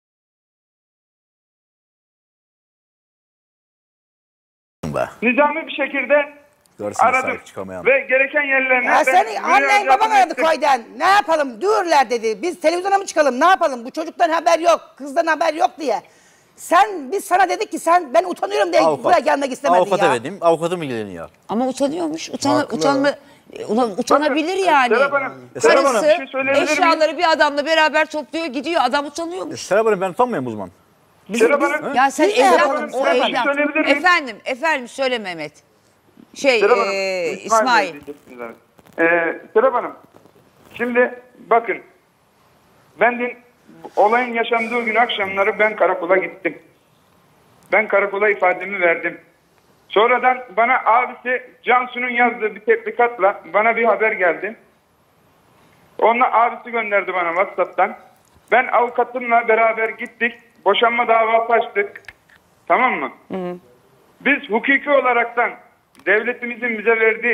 Be. Nizami bir şekilde Görsün aradım sahip çıkamayan. ve gereken yerlerine Ya ben seni annen müracaatımı baban aradı ettim. köyden. Ne yapalım? Dürler dedi. Biz televizyona mı çıkalım? Ne yapalım? Bu çocuktan haber yok. Kızdan haber yok diye. Sen biz sana dedik ki sen ben utanıyorum diye buraya gelmek istemedin Avukata ya. verdim. Avukatım ilgileniyor. Ama utanıyormuş. Utan, Haklı. utanma, ulan, utanabilir yani. Serap Hanım, Serap Hanım, Karısı bir şey söyleyebilir miyim? eşyaları bir adamla beraber topluyor gidiyor. Adam E, utanıyormuş. Serap Hanım ben utanmıyorum o zaman. Serap Hanım, Ya sen Biz ne evlat, yapalım? o Serap Hanım, evlat. söyleyebilir miyim? Efendim, efendim söyle Mehmet. Şey, Serap Hanım, e, İsmail İsmail. Bey diyeceksiniz abi. Ee, Serap Hanım, şimdi bakın, ben dün olayın yaşandığı gün akşamları ben karakola gittim. Ben karakola ifademi verdim. Sonradan bana abisi Cansu'nun yazdığı bir tebligatla bana bir haber geldi. Onunla abisi gönderdi bana WhatsApp'tan. Ben avukatımla beraber gittik. Boşanma davası açtık. Tamam mı? Biz hukuki olaraktan devletimizin bize verdiği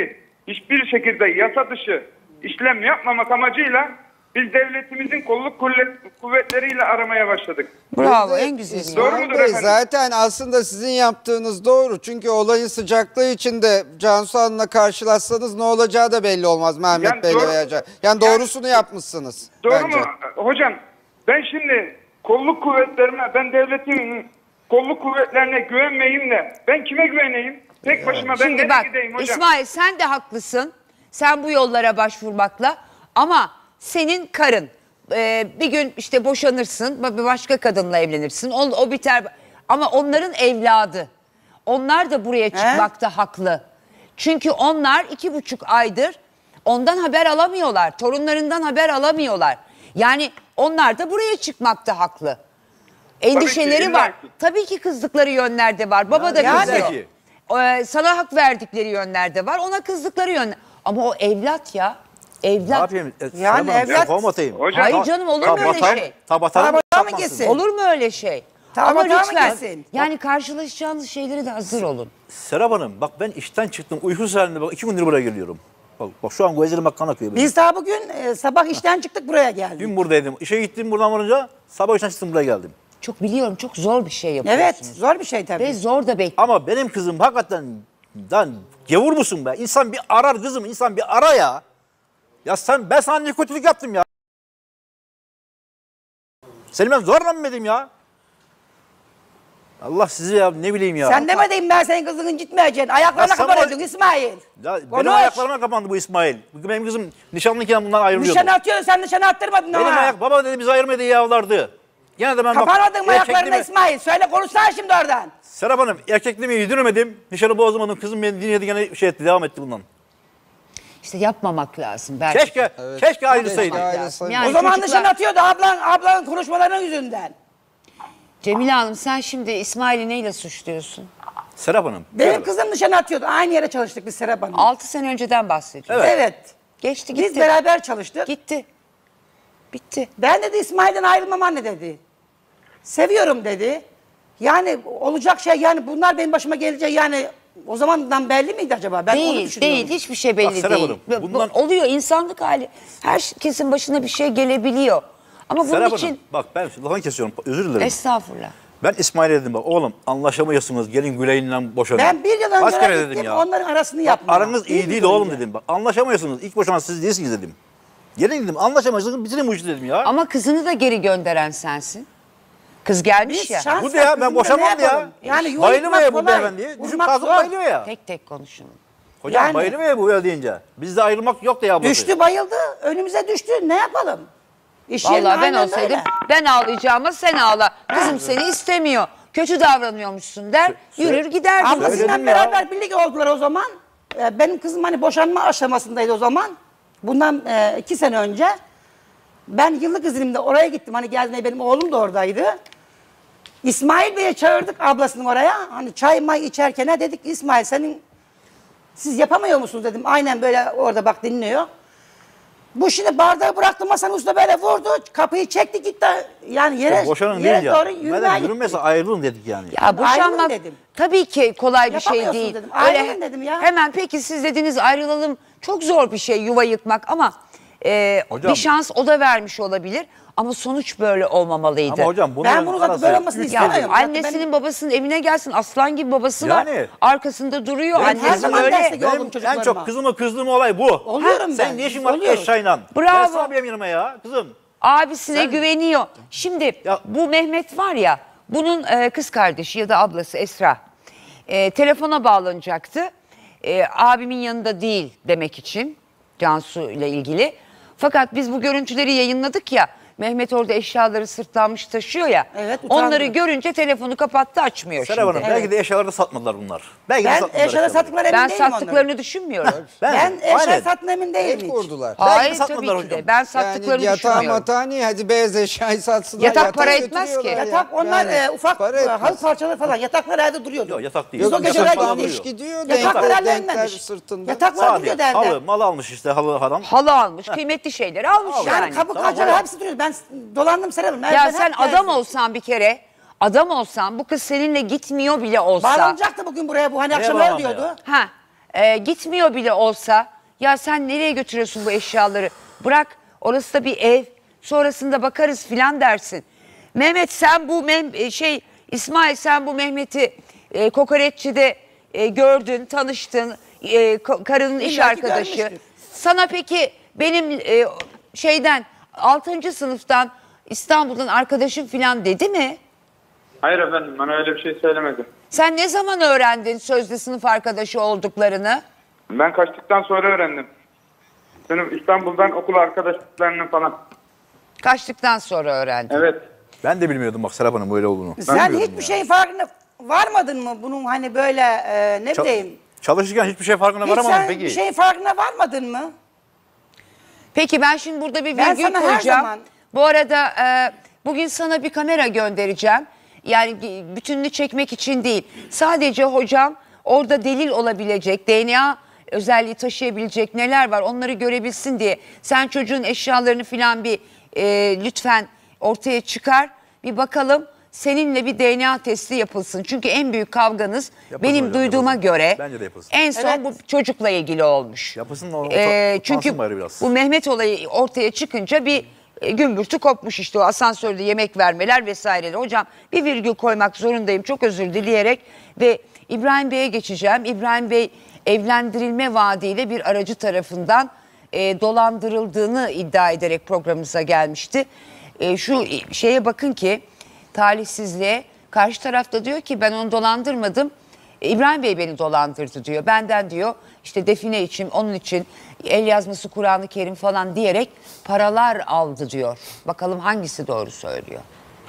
hiçbir şekilde yasa dışı işlem yapmamak amacıyla biz devletimizin kolluk kuvvetleriyle aramaya başladık. Bravo, en güzeli. Doğru İsmail mudur Bey, efendim? zaten aslında sizin yaptığınız doğru. Çünkü olayın sıcaklığı içinde Cansu Hanım'la karşılaşsanız ne olacağı da belli olmaz Mehmet Yani Bey'le doğru- veya Can. Yani doğrusunu yapmışsınız. Doğru bence. mu? Hocam ben şimdi kolluk kuvvetlerine, ben devletin kolluk kuvvetlerine güvenmeyeyim de ben kime güveneyim? Tek başıma ben Şimdi nereye bak gideyim hocam? İsmail, sen de haklısın. Sen bu yollara başvurmakla, ama senin karın e, bir gün işte boşanırsın, bir başka kadınla evlenirsin, o, o biter. Ama onların evladı, onlar da buraya çıkmakta haklı. Çünkü onlar iki buçuk aydır ondan haber alamıyorlar, torunlarından haber alamıyorlar. Yani onlar da buraya çıkmakta haklı. Endişeleri Tabii ki, var. illa ki. Tabii ki kızdıkları yönler de var. Baba da Yani. kızıyor. Peki. Ee, sana hak verdikleri yönler de var. Ona kızdıkları yönler. Ama o evlat ya. Ne Evlat. yapayım? E, Yani Serap Hanım, evlat- kafama atayım. Hocam- Hayır canım, olur mu öyle Tabata- şey? Tabata mı Tabata mı yapmasın? gitsin? Olur mu öyle şey? Tamam, Ama tamam, lütfen gelsin. yani karşılaşacağınız şeylere de hazır olun. Serap Hanım, bak ben işten çıktım. Uykusuz halinde bak iki gündür buraya geliyorum. Bak, bak şu an gözlerim bak kan akıyor benim. Biz daha bugün e, sabah işten çıktık buraya geldik. Dün buradaydım. İşe gittim buradan varınca sabah işten çıktım buraya geldim. Çok biliyorum, çok zor bir şey yapıyorsunuz. Evet, zor bir şey tabii. Ve zor da bekliyor. Ama benim kızım hakikaten lan gavur musun be? İnsan bir arar kızım, insan bir ara ya. Ya sen, ben sana ne kötülük yaptım ya? Seni ben zorla mı dedim ya? Allah sizi ya, ne bileyim ya. Sen demedin ben senin kızının gitmeyeceksin. Ayaklarına Ya sen kapan bana- edin İsmail. Ya benim Konuş. ayaklarıma kapandı bu İsmail. Benim kızım nişanlıyken bundan ayrılıyordu. Nişan atıyorsun, sen nişan attırmadın Benim ona. ayak, baba dedi bizi ayırmadı yavlardı. Gene de ben bak. Kapanmadın mı ayaklarına erkekliğimi- İsmail? Söyle, konuşsana şimdi oradan. Serap Hanım, erkekliğimi yedirmedim. Nişanı bozmadım. Kızım beni dinledi, gene şey etti, devam etti bundan. İşte yapmamak lazım belki. Keşke, keşke ayrılsaydı. Keşke ayrılsaydı. Yani o zaman çocuklar- nişan atıyordu ablan, ablanın konuşmalarının yüzünden. Cemile Hanım, sen şimdi İsmail'i neyle suçluyorsun? Serap Hanım. Benim şöyle. kızım nişan atıyordu. Aynı yere çalıştık biz Serap Hanım. altı sene önceden bahsediyorum. Evet. Evet. Geçti gitti. Biz beraber çalıştık. Gitti. Bitti. Ben dedi İsmail'den ayrılmam anne dedi. Seviyorum dedi. Yani olacak şey, yani bunlar benim başıma gelecek, yani o zamandan belli miydi acaba? Ben onu Değil, düşünüyorum. değil. Hiçbir şey belli Bak Serap değil. Hanım, Bu- bu bundan- oluyor, insanlık hali. Herkesin başına bir şey gelebiliyor. Ama bunun Serap için... Hanım, bak ben lafını kesiyorum, özür dilerim. Estağfurullah. Ben İsmail'e dedim bak, oğlum anlaşamıyorsunuz, gelin Gülay'ınla boşanın. Ben bir yıl Kaç önce kere gittim, dedim ya. onların arasını Bak, yapmaya. aranız Bir iyi yıl değil oğlum önce. dedim. Bak anlaşamıyorsunuz, ilk boşanan siz değilsiniz dedim. Gelin dedim, anlaşamıyorsunuz, bitirin bu işi dedim ya. Ama kızını da geri gönderen sensin. Kız gelmiş Biz ya. şans Bu da ya, ben hakkında boşamam ne ya. yapalım? Yani yuva Bayılıyor yıkmak ya bu kolay, beyefendi. Düşün vurmak kalkıp zor. bayılıyor ya. Tek tek konuşun. Hocam Yani- bayılıyor ya bu öyle deyince. Bizde ayrılmak yok da ya ablası. Düştü, bayıldı, önümüze düştü, ne yapalım? İş yerinde Vallahi ben aynen olsaydım böyle. ben ağlayacağıma sen ağla. Kızım seni istemiyor. Kötü davranıyormuşsun der. Yürür giderdim. Ablasıyla Söyledim ya. beraber birlikte oldular o zaman. Ee, Benim kızım hani boşanma aşamasındaydı o zaman. Bundan e, iki sene önce. Ben yıllık iznimde oraya gittim. Hani geldiğinde benim oğlum da oradaydı. İsmail Bey'e çağırdık ablasını oraya. Hani çay may içerken ha dedik, İsmail senin siz yapamıyor musunuz dedim. Aynen böyle orada bak dinliyor. Bu şimdi bardağı bıraktı masanın üstüne böyle vurdu. Kapıyı çekti gitti. Yani yere, Boşanın yere deyince. doğru Neden yürümeye gitti. yürünmese ayrılın dedik yani. Ya boşanmak Ayrılın dedim. tabii ki kolay bir şey Yapamıyorsun değil. dedim. Öyle Ayrılın dedim ya. Hemen peki siz dediniz ayrılalım. Çok zor bir şey yuva yıkmak ama e, Hocam- bir şans o da vermiş olabilir. Ama sonuç böyle olmamalıydı. Ama hocam bunların Ben bunu zaten arası böyle olmasını üç Ya nedir? istemiyorum. Zaten annesinin benim- babasının evine gelsin, aslan gibi babası var. Yani. Arkasında duruyor. Ben Annesi her zaman öyle. destek oldum Benim en çocuklarıma. çok kızıma kızdığım olay bu. Oluyorum Sen ben. ne işin var Oluyoruz. eşyayla? Bravo. Gelsene benim yanıma ya kızım. Abisine Sen- güveniyor. Şimdi Ya- bu Mehmet var ya, bunun e, kız kardeşi ya da ablası Esra e, telefona bağlanacaktı. E, abimin yanında değil demek için Cansu ile ilgili. Fakat biz bu görüntüleri yayınladık ya. Mehmet orada eşyaları sırtlanmış taşıyor ya. Evet, utandı. onları görünce telefonu kapattı, açmıyor Serap Hanım şimdi. belki de eşyaları da satmadılar bunlar. Belki de Ben satmadılar eşyaları eşyaları. sattıkları emin Ben değilim sattıklarını onların. düşünmüyorum. Ben eşya aynen. satma emin değilim Et hiç. kurdular. Hayır Belki tabii satmadılar ki de. hocam. Ben sattıklarını Yani yatağı düşünmüyorum. matağı niye? Hadi beyaz eşyayı satsınlar. Yatak yatağı para etmez ki. götürüyorlar ya. Yatak onlar Yani e, ufak para e, etmez. halı parçaları falan. Yataklar evde duruyordu. Yok yatak değil. Biz o Yok, geceler yatak gittik. almış gidiyor. Yataklar Denkler, ellenmemiş. denkler sırtında. Yataklar duruyor Sade. evde. Halı, mal almış işte halı adam. Halı almış, kıymetli şeyleri almış Al. yani. Yani kabuk Tamam, parçaları hocam. hepsi duruyor. Ben dolandım Serap'ım. Ya sen adam olsan bir kere, adam olsan, bu kız seninle gitmiyor bile olsa. Bağlanacaktı bugün buraya bu, hani Neye akşam öyle bağlanma diyordu. ya? Ha, e, gitmiyor bile olsa Ya sen nereye götürüyorsun bu eşyaları? Bırak, orası da bir ev. Sonrasında bakarız filan dersin. Mehmet sen bu Meh şey İsmail sen bu Mehmet'i e, kokoreççide e, gördün, tanıştın. E, karının iş İlla ki arkadaşı. görmüştür. Sana peki benim e, şeyden altıncı sınıftan İstanbul'dan arkadaşım filan dedi mi? Hayır efendim, bana öyle bir şey söylemedi. Sen ne zaman öğrendin sözde sınıf arkadaşı olduklarını? Ben kaçtıktan sonra öğrendim. Benim İstanbul'dan okul arkadaşlıklarını falan. Kaçtıktan sonra öğrendin. Evet. Ben de bilmiyordum bak Serap Hanım böyle olduğunu. Sen hiçbir şeyin farkına varmadın mı bunun hani böyle e, ne Ça- bileyim. Çalışırken hiçbir şey farkına Hiç varamadım sen peki. bir şeyin farkına varmadın mı? Peki ben şimdi burada bir Ben virgül sana her koyacağım. zaman- Bu arada e, bugün sana bir kamera göndereceğim. Yani bütününü çekmek için değil. Sadece hocam orada delil olabilecek, D N A özelliği taşıyabilecek neler var onları görebilsin diye. Sen çocuğun eşyalarını falan bir e, lütfen ortaya çıkar. Bir bakalım seninle bir D N A testi yapılsın. Çünkü en büyük kavganız Yapılsın benim hocam, duyduğuma yapılsın. göre Bence de yapılsın. en son Evet. bu çocukla ilgili olmuş. Yapılsın da o- Ee, utansın çünkü bari biraz. bu Mehmet olayı ortaya çıkınca bir e, gümbürtü kopmuş işte o asansörde yemek vermeler vesaireler. Hocam bir virgül koymak zorundayım çok özür dileyerek ve İbrahim Bey'e geçeceğim. İbrahim Bey evlendirilme vaadiyle bir aracı tarafından e, dolandırıldığını iddia ederek programımıza gelmişti. E, şu şeye bakın ki talihsizliğe karşı tarafta diyor ki ben onu dolandırmadım. İbrahim Bey beni dolandırdı diyor. Benden diyor işte define için onun için el yazması Kur'an-ı Kerim falan diyerek paralar aldı diyor. Bakalım hangisi doğru söylüyor.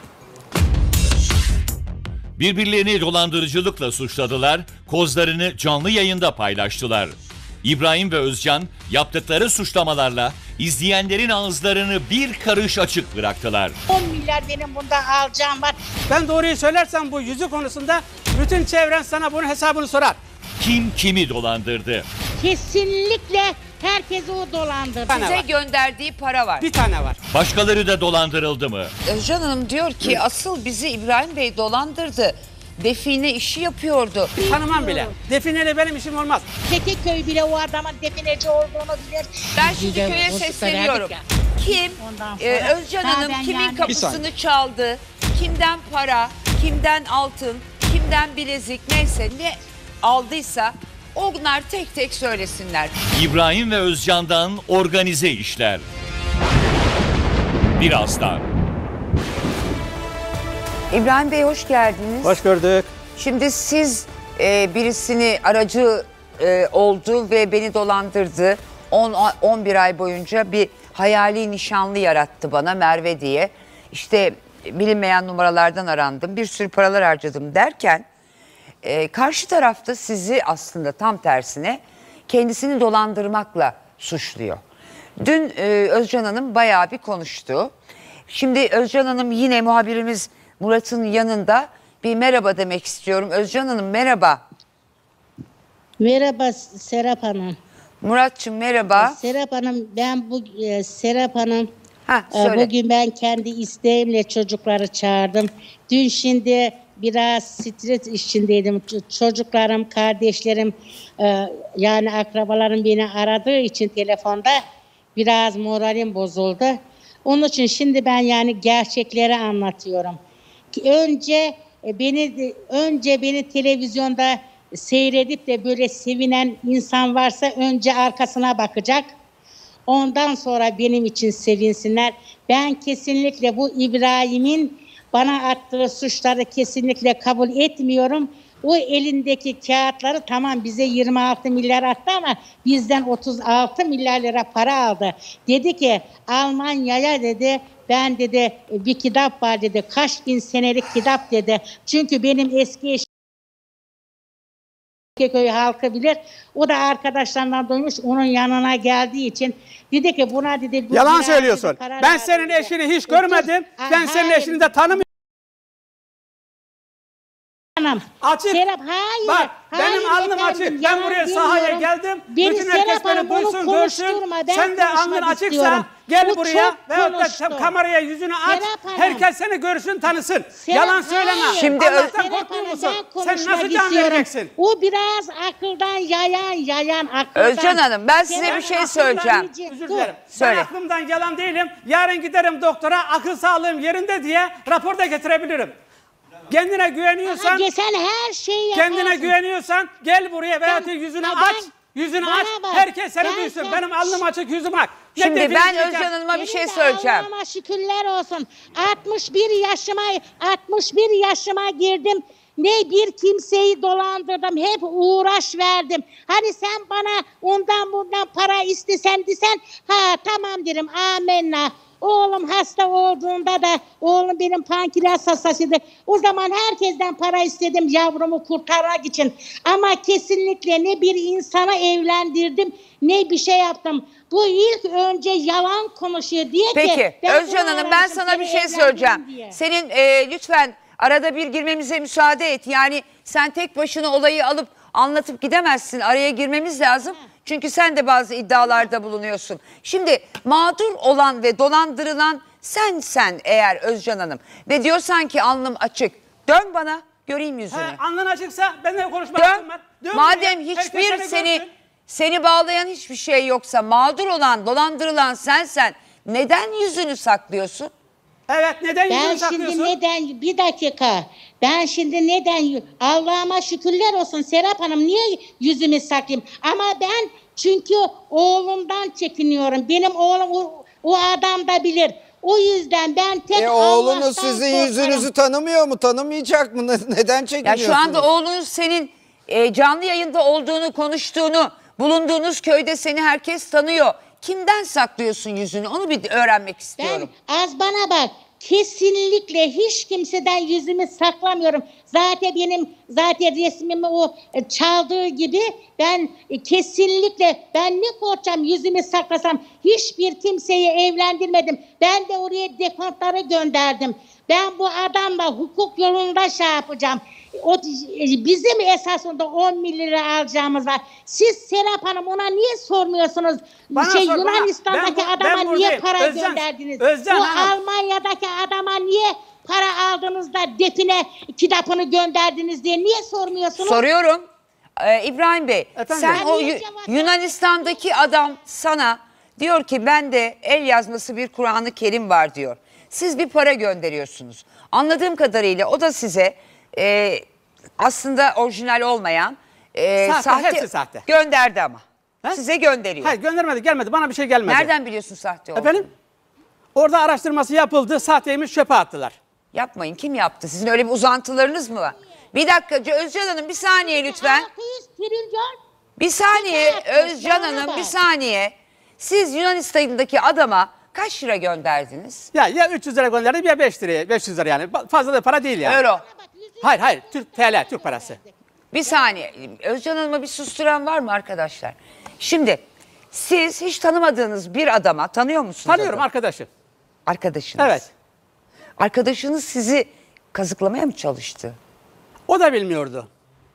Birbirlerini dolandırıcılıkla suçladılar, kozlarını canlı yayında paylaştılar. İbrahim ve Özcan yaptıkları suçlamalarla izleyenlerin ağızlarını bir karış açık bıraktılar. on milyar benim bunda alacağım var. Ben doğruyu söylersem bu yüzü konusunda bütün çevren sana bunun hesabını sorar. Kim kimi dolandırdı? Kesinlikle herkesi o dolandırdı. Bana Size var. gönderdiği para var. Bir tane var. Başkaları da dolandırıldı mı? Özcan Hanım diyor ki asıl bizi İbrahim Bey dolandırdı. Define işi yapıyordu. Tanımam bile. Defineyle benim işim olmaz. Tekeköy bile o adamın defineci olduğunu bilir. Ben şimdi Biz de köye bozukta sesleniyorum. verdik ya. Kim, Ondan e, sonra Özcan daha Hanım ben kimin yani- kapısını çaldı, kimden para, kimden altın, kimden bilezik neyse ne aldıysa onlar tek tek söylesinler. İbrahim ve Özcan'dan organize işler. Birazdan. İbrahim Bey hoş geldiniz. Hoş gördük. Şimdi siz e, birisini aracı e, oldu ve beni dolandırdı. on on bir ay boyunca bir hayali nişanlı yarattı bana Merve diye. İşte bilinmeyen numaralardan arandım. Bir sürü paralar harcadım derken e, karşı tarafta sizi aslında tam tersine kendisini dolandırmakla suçluyor. Dün e, Özcan Hanım bayağı bir konuştu. Şimdi Özcan Hanım yine muhabirimiz Murat'ın yanında bir merhaba demek istiyorum. Özcan Hanım merhaba. Merhaba Serap Hanım. Murat'cığım merhaba. Serap Hanım ben bu e, Serap Hanım Ha, e, söyle. bugün ben kendi isteğimle çocukları çağırdım. Dün şimdi biraz stres içindeydim. Ç- Çocuklarım, kardeşlerim e, yani akrabalarım beni aradığı için telefonda biraz moralim bozuldu. Onun için şimdi ben yani gerçekleri anlatıyorum. Ki önce e, beni önce beni televizyonda seyredip de böyle sevinen insan varsa önce arkasına bakacak. Ondan sonra benim için sevinsinler. Ben kesinlikle bu İbrahim'in bana attığı suçları kesinlikle kabul etmiyorum. O elindeki kağıtları tamam bize yirmi altı milyar attı ama bizden otuz altı milyar lira para aldı. Dedi ki Almanya'ya dedi ben dedi bir kitap var dedi kaç bin senelik kitap dedi. Çünkü benim eski eşim köy halkı bilir. O da arkadaşlarından duymuş onun yanına geldiği için dedi ki buna dedi. Bu Yalan biraz söylüyorsun. dedi, para Ben lazım senin dedi. eşini hiç E, görmedim. dur. Ben Aa, senin hayır. eşini de tanımıyorum. Hanım. Açık. Serap hayır. Bak hayır benim alnım efendim, açık. Ben yalan buraya sahaya demiyorum. geldim. Beni Bütün herkes Serap Hanım beni bunu duysun, görsün. konuşturma. Ben Sen de alnın konuşmak açıksa istiyorum. gel Bu buraya. çok Veyahut da konuştu. kameraya yüzünü aç. Serap Hanım. Herkes seni görsün, tanısın. Serap, Yalan söyleme. hayır. Şimdi Allah'tan Serap korkmuyor Hanım, musun? ben Sen konuşmak nasıl can istiyorum. vereceksin? O biraz akıldan yayan yayan akıldan. Özcan Hanım, ben size Serap bir şey Hanım, söyleyeceğim. Özür Dur. dilerim. Söyle. Ben aklımdan yalan değilim. Yarın giderim doktora, akıl sağlığım yerinde diye rapor da getirebilirim. Kendine güveniyorsan, Ha, sen her şeyi yaparsın. kendine güveniyorsan gel buraya veyahut da Ben- yüzünü Ha, aç. ben- Yüzünü bana aç. bak. Herkes seni Ben duysun. sen- Benim alnım açık, yüzüm ak. Ne Şimdi dediğini ben diyeceğim. Özcan Hanım'a bir Benim şey de söyleyeceğim. Allah'ıma şükürler olsun. altmış bir yaşıma altmış bir yaşıma girdim. Ne bir kimseyi dolandırdım. Hep uğraş verdim. Hani sen bana ondan bundan para istesen desen ha tamam derim amenna. Oğlum hasta olduğunda da oğlum benim pankreas hastasıydı. O zaman herkesten para istedim yavrumu kurtarmak için. Ama kesinlikle ne bir insana evlendirdim ne bir şey yaptım. Bu ilk önce yalan konuşuyor diye ki. Peki ben Özcan bunu Hanım ben aramışım, sana bir seni şey evlendireyim söyleyeceğim. diye. Senin e, lütfen arada bir girmemize müsaade et. Yani sen tek başına olayı alıp anlatıp gidemezsin. Araya girmemiz lazım. Çünkü sen de bazı iddialarda bulunuyorsun. Şimdi mağdur olan ve dolandırılan sen sen eğer Özcan Hanım ve diyorsan ki alnım açık. Dön bana göreyim yüzünü. He, alnın açıksa benimle konuşmak Dön. hakkım var. Dön Madem buraya, hiçbir herkes seni görsün. seni bağlayan hiçbir şey yoksa mağdur olan, dolandırılan sensen neden yüzünü saklıyorsun? Evet neden Ben yüzünü şimdi saklıyorsun? neden bir dakika ben şimdi neden Allah'ıma şükürler olsun Serap Hanım niye yüzümü saklayayım ama ben çünkü oğlumdan çekiniyorum benim oğlum o, o adam da bilir o yüzden ben tek E Allah'tan oğlunuz sizin korkarım. yüzünüzü tanımıyor mu? Tanımayacak mı? Ne- Neden Ya çekiniyorsunuz? şu anda oğlunuz senin e, canlı yayında olduğunu, konuştuğunu, bulunduğunuz köyde seni herkes tanıyor. Kimden saklıyorsun yüzünü? Onu bir öğrenmek Ben istiyorum. az bana bak kesinlikle hiç kimseden yüzümü saklamıyorum. Zaten benim zaten resmimi o e, çaldığı gibi ben e, kesinlikle ben ne korkacağım yüzümü saklasam hiçbir kimseyi evlendirmedim. Ben de oraya dekontları gönderdim. Ben bu adamla hukuk yolunda şey yapacağım. O, e, bizim esasında on bin lira alacağımız var. Siz Serap Hanım ona niye sormuyorsunuz? Bana şey sor, bana. Yunanistan'daki Ben bu- adama ben niye buradayım. para Özcan, gönderdiniz? Özcan Bu Hanım. Almanya'daki adama niye para aldınız da define kitapını gönderdiniz diye niye sormuyorsunuz? Soruyorum. Ee, İbrahim Bey, Efendim? sen Ben o niye Yu- cevap Yunanistan'daki adam sana diyor ki bende el yazması bir Kur'an-ı Kerim var diyor. Siz bir para gönderiyorsunuz. Anladığım kadarıyla o da size e, aslında orijinal olmayan e, Sahte, hepsi sahte. gönderdi ama. He? Size gönderiyor. Hayır göndermedi gelmedi bana bir şey gelmedi. Nereden biliyorsun sahte olduğunu? Efendim? Orada araştırması yapıldı sahteymiş çöpe attılar. Yapmayın. Kim yaptı? Sizin öyle bir uzantılarınız mı var? Bir dakika Özcan Hanım bir saniye lütfen. altı yüz trilyon. Bir saniye Süper, Özcan bana Hanım bak. bir saniye. Siz Yunanistan'daki adama kaç lira gönderdiniz? Ya ya üç yüz lira gönderdim ya beş liraya beş yüz lira yani. Ba- Fazla da para değil yani. Euro. Hayır hayır Türk T L Türk parası. Bir saniye. Özcan Hanım'a bir susturan var mı arkadaşlar? Şimdi siz hiç tanımadığınız bir adama tanıyor musunuz? Tanıyorum adamı? arkadaşım. Arkadaşınız. Evet. Arkadaşınız sizi kazıklamaya mı çalıştı? O da bilmiyordu.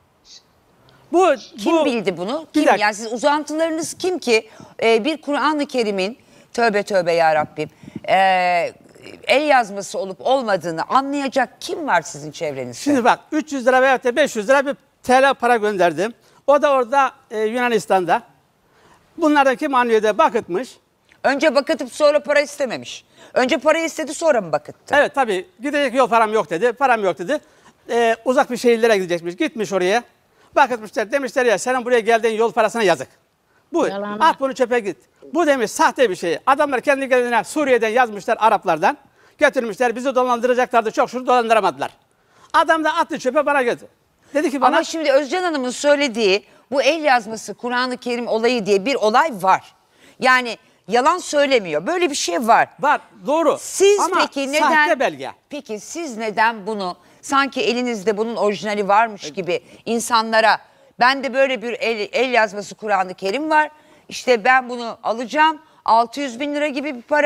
Bu Kim bu, bildi bunu? Bir Kim? dakika. Yani siz uzantılarınız kim ki e, bir Kur'an-ı Kerim'in tövbe tövbe ya Rabbim e, el yazması olup olmadığını anlayacak kim var sizin çevrenizde? Şimdi bak üç yüz lira veyahut da beş yüz lira bir T L para gönderdim. O da orada e, Yunanistan'da. Bunlar da kim anlıyor diye bakıtmış. Önce bakıtıp sonra para istememiş. Önce para istedi sonra mı bakıttı? Evet tabii gidecek yol param yok dedi. Param yok dedi. E, uzak bir şehirlere gidecekmiş. Gitmiş oraya. Bakıtmışlar demişler ya senin buraya geldiğin yol parasına yazık. Bu Yalan. at bunu çöpe git. Bu demiş sahte bir şey. Adamlar kendi kendine Suriye'den yazmışlar Araplardan. Getirmişler bizi dolandıracaklardı çok şunu dolandıramadılar. Adam da attı çöpe bana götür. Dedi ki bana Ama şimdi Özcan Hanım'ın söylediği bu el yazması Kur'an-ı Kerim olayı diye bir olay var. Yani yalan söylemiyor. Böyle bir şey var. var doğru. Siz Ama peki neden? sahte belge. Peki siz neden bunu sanki elinizde bunun orijinali varmış gibi insanlara ben de böyle bir el, el yazması Kur'an-ı Kerim var. İşte ben bunu alacağım altı yüz bin lira gibi bir para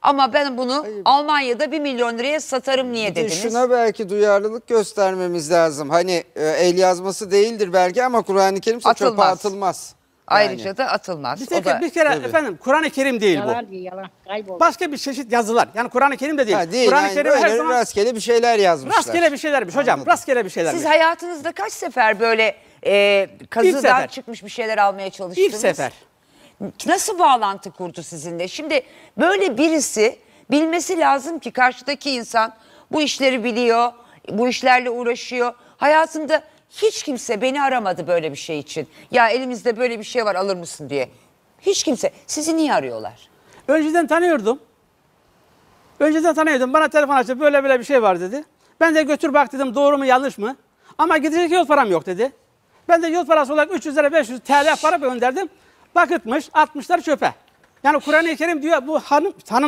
Ama ben bunu Hayır. Almanya'da bir milyon liraya satarım niye bir de dediniz? Şuna belki duyarlılık göstermemiz lazım. Hani e, el yazması değildir belki ama Kur'an-ı Kerim çöpe atılmaz. Yani. Ayrıca da atılmaz. Bir, tek, o da, bir kere tabii. efendim Kur'an-ı Kerim değil Yalan bu. değil, yalan. Kayboldu. Başka bir çeşit yazılar. Yani Kur'an-ı Kerim de değil. Ha, değil Kur'an-ı yani Kerim her zaman rastgele bir şeyler yazmışlar. rastgele bir şeylermiş hocam. Anladım. Rastgele bir şeylermiş. Siz hayatınızda kaç sefer böyle e, kazıdan sefer. çıkmış bir şeyler almaya çalıştınız? İlk sefer. Nasıl bağlantı kurdu sizinle? Şimdi böyle birisi bilmesi lazım ki karşıdaki insan bu işleri biliyor, bu işlerle uğraşıyor. Hayatında hiç kimse beni aramadı böyle bir şey için. Ya elimizde böyle bir şey var alır mısın diye. Hiç kimse. Sizi niye arıyorlar? Önceden tanıyordum. Önceden tanıyordum. Bana telefon açtı. Böyle böyle bir şey var dedi. Ben de götür bak dedim doğru mu yanlış mı? Ama gidecek yol param yok dedi. Ben de yol parası olarak üç yüz lira beş yüz T L para gönderdim. Bakıtmış atmışlar çöpe. Yani Kur'an-ı Kerim diyor bu hanım hanım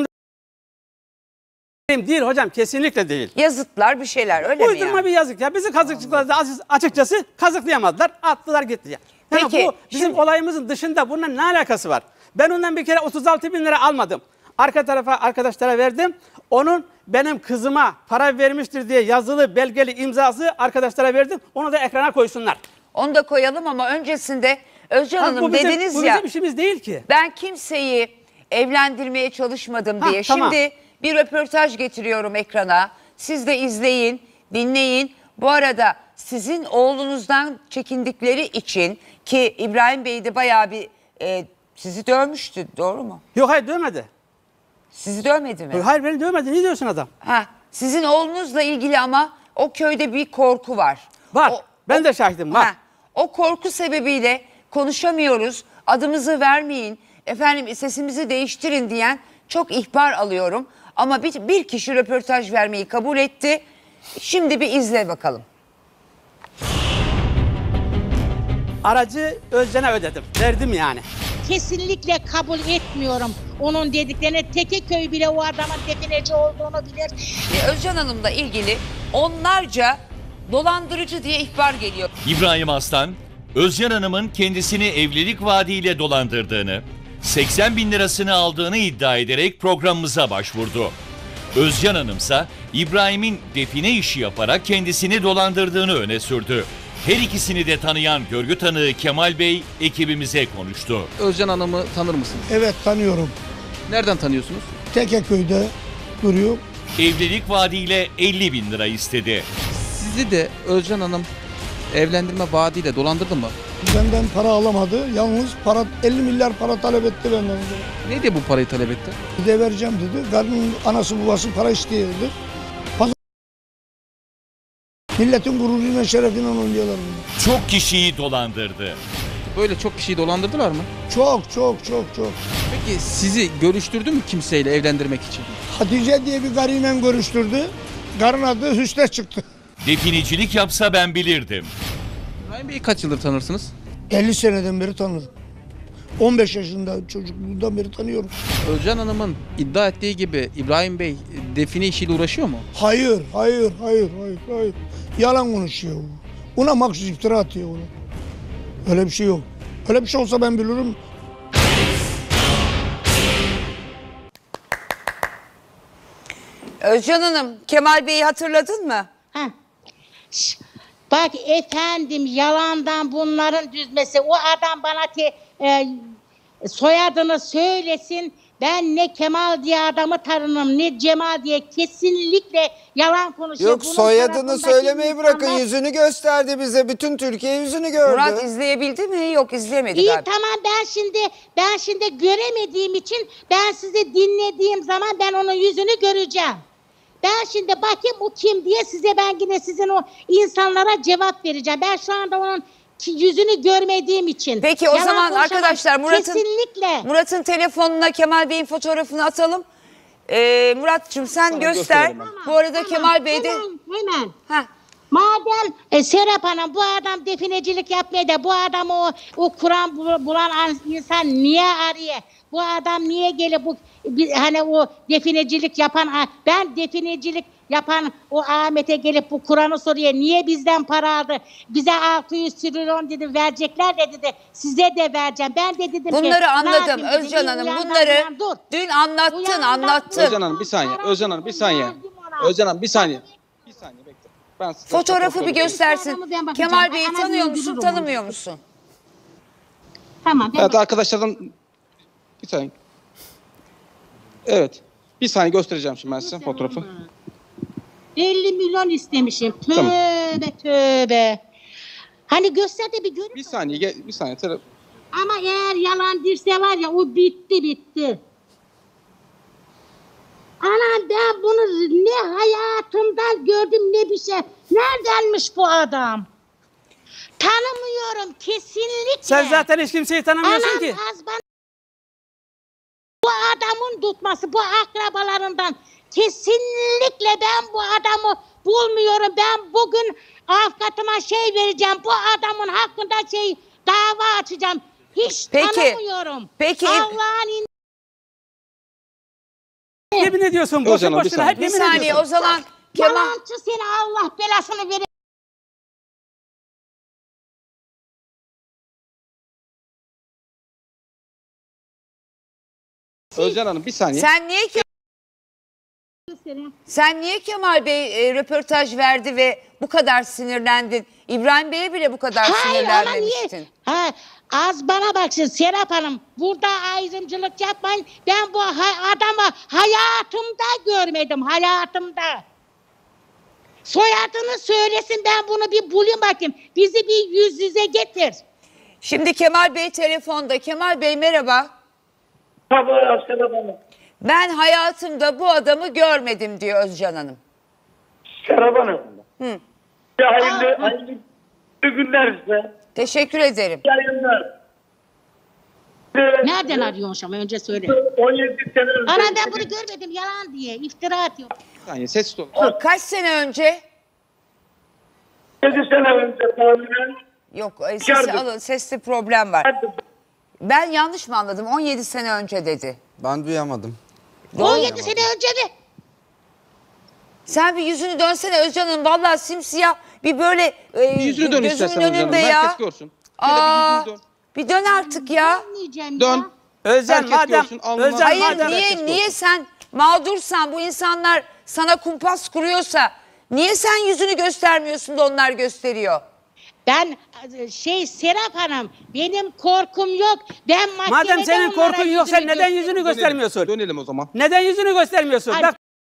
değil hocam kesinlikle değil. Yazıtlar bir şeyler öyle mi Uydurma yani? bir yazık ya. Bizi kazıkçıkları da açıkçası kazıklayamadılar. Attılar gitti ya. Yani Peki, bu bizim şimdi- olayımızın dışında bununla ne alakası var? Ben ondan bir kere otuz altı bin lira almadım. Arka tarafa arkadaşlara verdim. Onun benim kızıma para vermiştir diye yazılı belgeli imzası arkadaşlara verdim. Onu da ekrana koysunlar. Onu da koyalım ama öncesinde Özcan Ha, Hanım bu bizim, dediniz bu ya. bizim işimiz değil ki. Ben kimseyi evlendirmeye çalışmadım Ha, diye. tamam. Şimdi bir röportaj getiriyorum ekrana. Siz de izleyin, dinleyin. Bu arada sizin oğlunuzdan çekindikleri için ki İbrahim Bey de bayağı bir e, sizi dövmüştü, doğru mu? Yok hayır dövmedi. Sizi dövmedi mi? Hayır beni dövmedi. Ne diyorsun adam? Ha, sizin oğlunuzla ilgili ama o köyde bir korku var. Var. O- ben o- de şahidim var. Ha, o korku sebebiyle konuşamıyoruz, adımızı vermeyin, efendim sesimizi değiştirin diyen çok ihbar alıyorum. Ama bir, bir kişi röportaj vermeyi kabul etti. Şimdi bir izle bakalım. Aracı Özcan'a ödedim. Verdim yani. Kesinlikle kabul etmiyorum onun dediklerini. Tekeköy bile o adamın defineci olduğunu bilir. Ee, Özcan Hanım'la ilgili onlarca dolandırıcı diye ihbar geliyor. İbrahim Aslan, Özcan Hanım'ın kendisini evlilik vaadiyle dolandırdığını, seksen bin lirasını aldığını iddia ederek programımıza başvurdu. Özcan Hanım'sa İbrahim'in define işi yaparak kendisini dolandırdığını öne sürdü. Her ikisini de tanıyan görgü tanığı Kemal Bey ekibimize konuştu. Özcan Hanım'ı tanır mısınız? Evet tanıyorum. Nereden tanıyorsunuz? Tekeköy'de duruyor. Evlilik vaadiyle elli bin lira istedi. Sizi de Özcan Hanım evlendirme vaadiyle dolandırdı mı? Benden para alamadı. Yalnız para elli milyar para talep etti benden. Ne diye bu parayı talep etti? Bir de vereceğim dedi. Karının anası babası para istiyordu. Pazar... Milletin gururuyla şerefiyle oynuyorlar bunu. Çok kişiyi dolandırdı. Böyle çok kişiyi dolandırdılar mı? Çok çok çok çok. Peki sizi görüştürdü mü kimseyle evlendirmek için? Hatice diye bir karıyla görüştürdü. Karın adı Hüsnü çıktı. Definicilik yapsa ben bilirdim. İbrahim Bey'i kaç yıldır tanırsınız? elli seneden beri tanırım. on beş yaşında çocukluğundan beri tanıyorum. Özcan Hanım'ın iddia ettiği gibi İbrahim Bey define işiyle uğraşıyor mu? Hayır, hayır, hayır, hayır, hayır. Yalan konuşuyor. Ona maksus iftira atıyor ona. Öyle bir şey yok. Öyle bir şey olsa ben bilirim. Özcan Hanım, Kemal Bey'i hatırladın mı? Ha. Şş, Bak efendim yalandan bunların düzmesi. O adam bana te, e, soyadını söylesin. Ben ne Kemal diye adamı tanırım ne Cemal diye kesinlikle yalan konuşuyor. Yok Bunun soyadını tarafındaki söylemeyi bırakın insanlar- yüzünü gösterdi bize. Bütün Türkiye yüzünü gördü. Murat izleyebildi mi? Yok izleyemedi İyi galiba. tamam ben şimdi ben şimdi göremediğim için ben sizi dinlediğim zaman ben onun yüzünü göreceğim. Ben şimdi bakayım o kim diye size ben yine sizin o insanlara cevap vereceğim. Ben şu anda onun ki- yüzünü görmediğim için. Peki o Yalan zaman konuşamam. arkadaşlar Murat'ın Kesinlikle. Murat'ın telefonuna Kemal Bey'in fotoğrafını atalım. Ee, Murat'cığım sen Tamam, göster. gösterelim ben. Bu arada Tamam, Kemal Bey de Hemen hemen. ha Madem e, Serap Hanım bu adam definecilik yapmaya da bu adam o, o Kur'an bulan insan niye arıyor? Bu adam niye gelip bu bir, hani o definecilik yapan ben definecilik yapan o Ahmet'e gelip bu Kur'an'ı soruyor. Niye bizden para aldı? Bize altı yüz trilyon dedi verecekler de dedi. Size de vereceğim. Ben de dedim bunları ki, anladım Özcan Hanım. Bunları dur. dün anlattın Uyandan anlattın. Özcan Hanım bir saniye. Özcan Hanım bir saniye. Özcan Hanım bir saniye. Bir saniye bekle. Ben size Fotoğrafı bir göstersin. Ben bakacağım. Kemal Bey'i Ben tanıyor hemen musun, yürürüm tanımıyor onu. musun? Tamam. Evet arkadaşlardan bir saniye. Evet. Bir saniye göstereceğim şimdi ben size fotoğrafı. elli milyon istemişim. Tövbe Tamam. tövbe. Hani göster de bir görün. Bir saniye gel, bir saniye. Tele... Ama eğer yalan dirse var ya o bitti bitti. Anam ben bunu ne hayatımdan gördüm ne bir şey. Neredenmiş bu adam? Tanımıyorum kesinlikle. Sen zaten hiç kimseyi tanımıyorsun Anam ki. az bana... Bu adamın tutması bu akrabalarından. Kesinlikle ben bu adamı bulmuyorum. Ben bugün avukatıma şey vereceğim. Bu adamın hakkında şey dava açacağım. Hiç Peki, tanımıyorum. peki. Allah'ın Yemin ediyorsun Özcan boşu Hanım, bir boşuna saniye. hep Bir yemin saniye ediyorsun. o zaman Kemal yalancı seni Allah belasını verir. Özcan Hanım bir saniye. sen niye Ke- sen niye Kemal Bey e, röportaj verdi ve bu kadar sinirlendin? İbrahim Bey'e bile bu kadar Hayır ama niye? sinirlenmemiştin. Ha, az bana baksın Serap Hanım. Burada ayrımcılık yapmayın. Ben bu ha- adamı hayatımda görmedim. Hayatımda. Soyadını söylesin ben bunu bir bulayım bakayım. Bizi bir yüz yüze getir. Şimdi Kemal Bey telefonda. Kemal Bey merhaba. Tabii Serap Hanım. Ben hayatımda bu adamı görmedim diyor Özcan Hanım. Serap Hanım. Hı. Hayırlı, hayırlı günler size. Teşekkür ederim. Yayınlar. Nereden arıyorsun ama önce söyle. on yedi sene önce. Ana ben bunu görmedim yalan diye iftira atıyor. Bir saniye sessiz olun. O kaç sene önce? yedi sene önce tahminen. Yok e, sesi Gördüm. alın, sesli problem var. Ben yanlış mı anladım? on yedi sene önce dedi. Ben duyamadım. on yedi sene önce mi? Sen bir yüzünü dönsene Özcan Hanım. Vallahi simsiyah bir böyle e, Bir yüzünü dön gözümün istersen Özcan Hanım. önünde ya. Herkes görsün. Şöyle Aa, bir yüzünü dön. bir dön artık ya. Dönmeyeceğim Dön. ya. Özcan Herkes madem görsün, alnına- Özcan Hayır madem niye herkes niye görsün. sen mağdursan bu insanlar sana kumpas kuruyorsa niye sen yüzünü göstermiyorsun da onlar gösteriyor? Ben şey Serap Hanım benim korkum yok. Ben mahkemede madem senin onlara korkun yok sen yüzümü neden gö- yüzünü göstermiyorsun? Dönelim o zaman. Neden yüzünü göstermiyorsun? Ay- Bak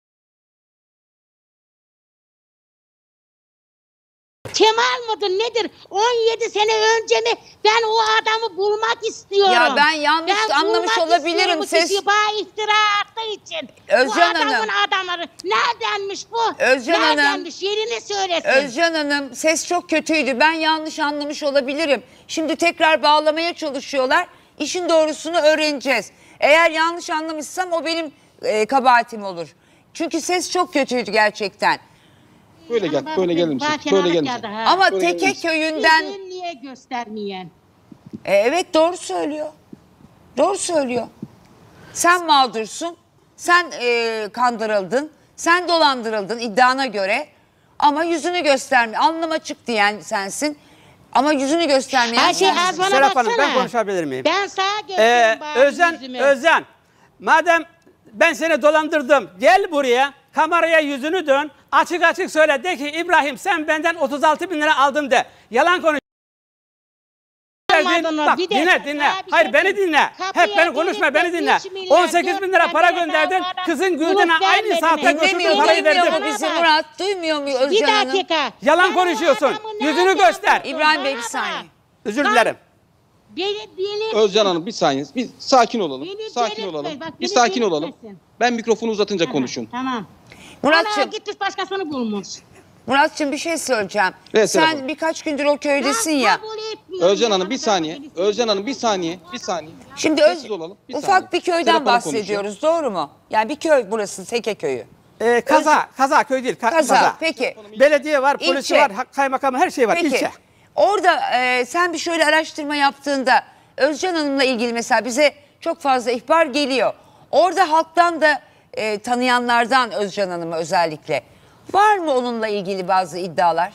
Kemal mıdır nedir? on yedi sene önce mi? Ben o adamı bulmak istiyorum. Ya ben yanlış anlamış bulmak olabilirim. istiyorum. Bu Ses- kişi bana iftira attığı için. Özcan bu adamın Hanım. adamları neredenmiş bu? Özcan Hanım. Neredenmiş? Yerini söylesin. Özcan Hanım ses çok kötüydü. Ben yanlış anlamış olabilirim. Şimdi tekrar bağlamaya çalışıyorlar. İşin doğrusunu öğreneceğiz. Eğer yanlış anlamışsam o benim e, kabahatim olur. Çünkü ses çok kötüydü gerçekten. Böyle gel, Bak, böyle gelir bak, misin? kenara Böyle gelir geldi misin? ha. Ama Böyle Teke geliriz. köyünden... Yüzünü niye göstermeyen? E, evet doğru söylüyor. Doğru söylüyor. Sen mağdursun. Sen e, kandırıldın. Sen dolandırıldın iddiana göre. Ama yüzünü gösterme. Alnım açık diyen sensin. Ama yüzünü göstermeyen Her şey sensin. az bana Serap Hanım baksana. ben konuşabilir miyim? Ben sağa Ee, göstereyim bari Özcan, yüzümü. Özcan madem ben seni dolandırdım gel buraya kameraya yüzünü dön açık açık söyle de ki İbrahim sen benden otuz altı bin lira aldın de yalan konuş. Almadın o, Bak bir de- dinle dinle. Abi, Hayır şey beni diyeyim. dinle. Kapıya Hep beni konuşma gelip de beni dinle. üç milyar, on sekiz bin lira dört para milyar gönderdin. adam Kızın bulup Gülden'e aynı vermedi saatte mi? götürdün Dinlemiyor, parayı duymuyor verdin. mu bizi Bana bak. Murat? Duymuyor mu Bir Özcan Hanım? dakika. Yalan Ben o konuşuyorsun. adamı Yüzünü nereden göster. buldum? İbrahim Bey bir Bana saniye. bak. Özür dilerim. Beni beni Özcan Hanım bir saniye. Bir sakin olalım. Beni sakin delirtme, olalım. bak, bir beni sakin olalım. delirtmesin. Ben mikrofonu uzatınca konuşun. Tamam. Muratçım, Ana gitmiş başkasını bulmuş. Muratçım bir şey söyleyeceğim. Evet, Serap Sen Hanım. birkaç gündür o köydesin Ben ya. kabul etmiyorum. Özcan Hanım bir Yani saniye. ben- Özcan Hanım bir saniye. Bir saniye. Şimdi öz, Sessiz olalım, bir ufak saniye. bir köyden Serap Hanım bahsediyoruz doğru mu? Yani bir köy burası Teke köyü. Ee, kaza, kaza köy değil. Ka Kaza, kaza. peki. Belediye var, polisi İlçe. var, kaymakam her şey var. Peki. İlçe. Orada e, sen bir şöyle araştırma yaptığında Özcan Hanım'la ilgili mesela bize çok fazla ihbar geliyor. Orada halktan da e, tanıyanlardan Özcan Hanım'ı özellikle. Var mı onunla ilgili bazı iddialar?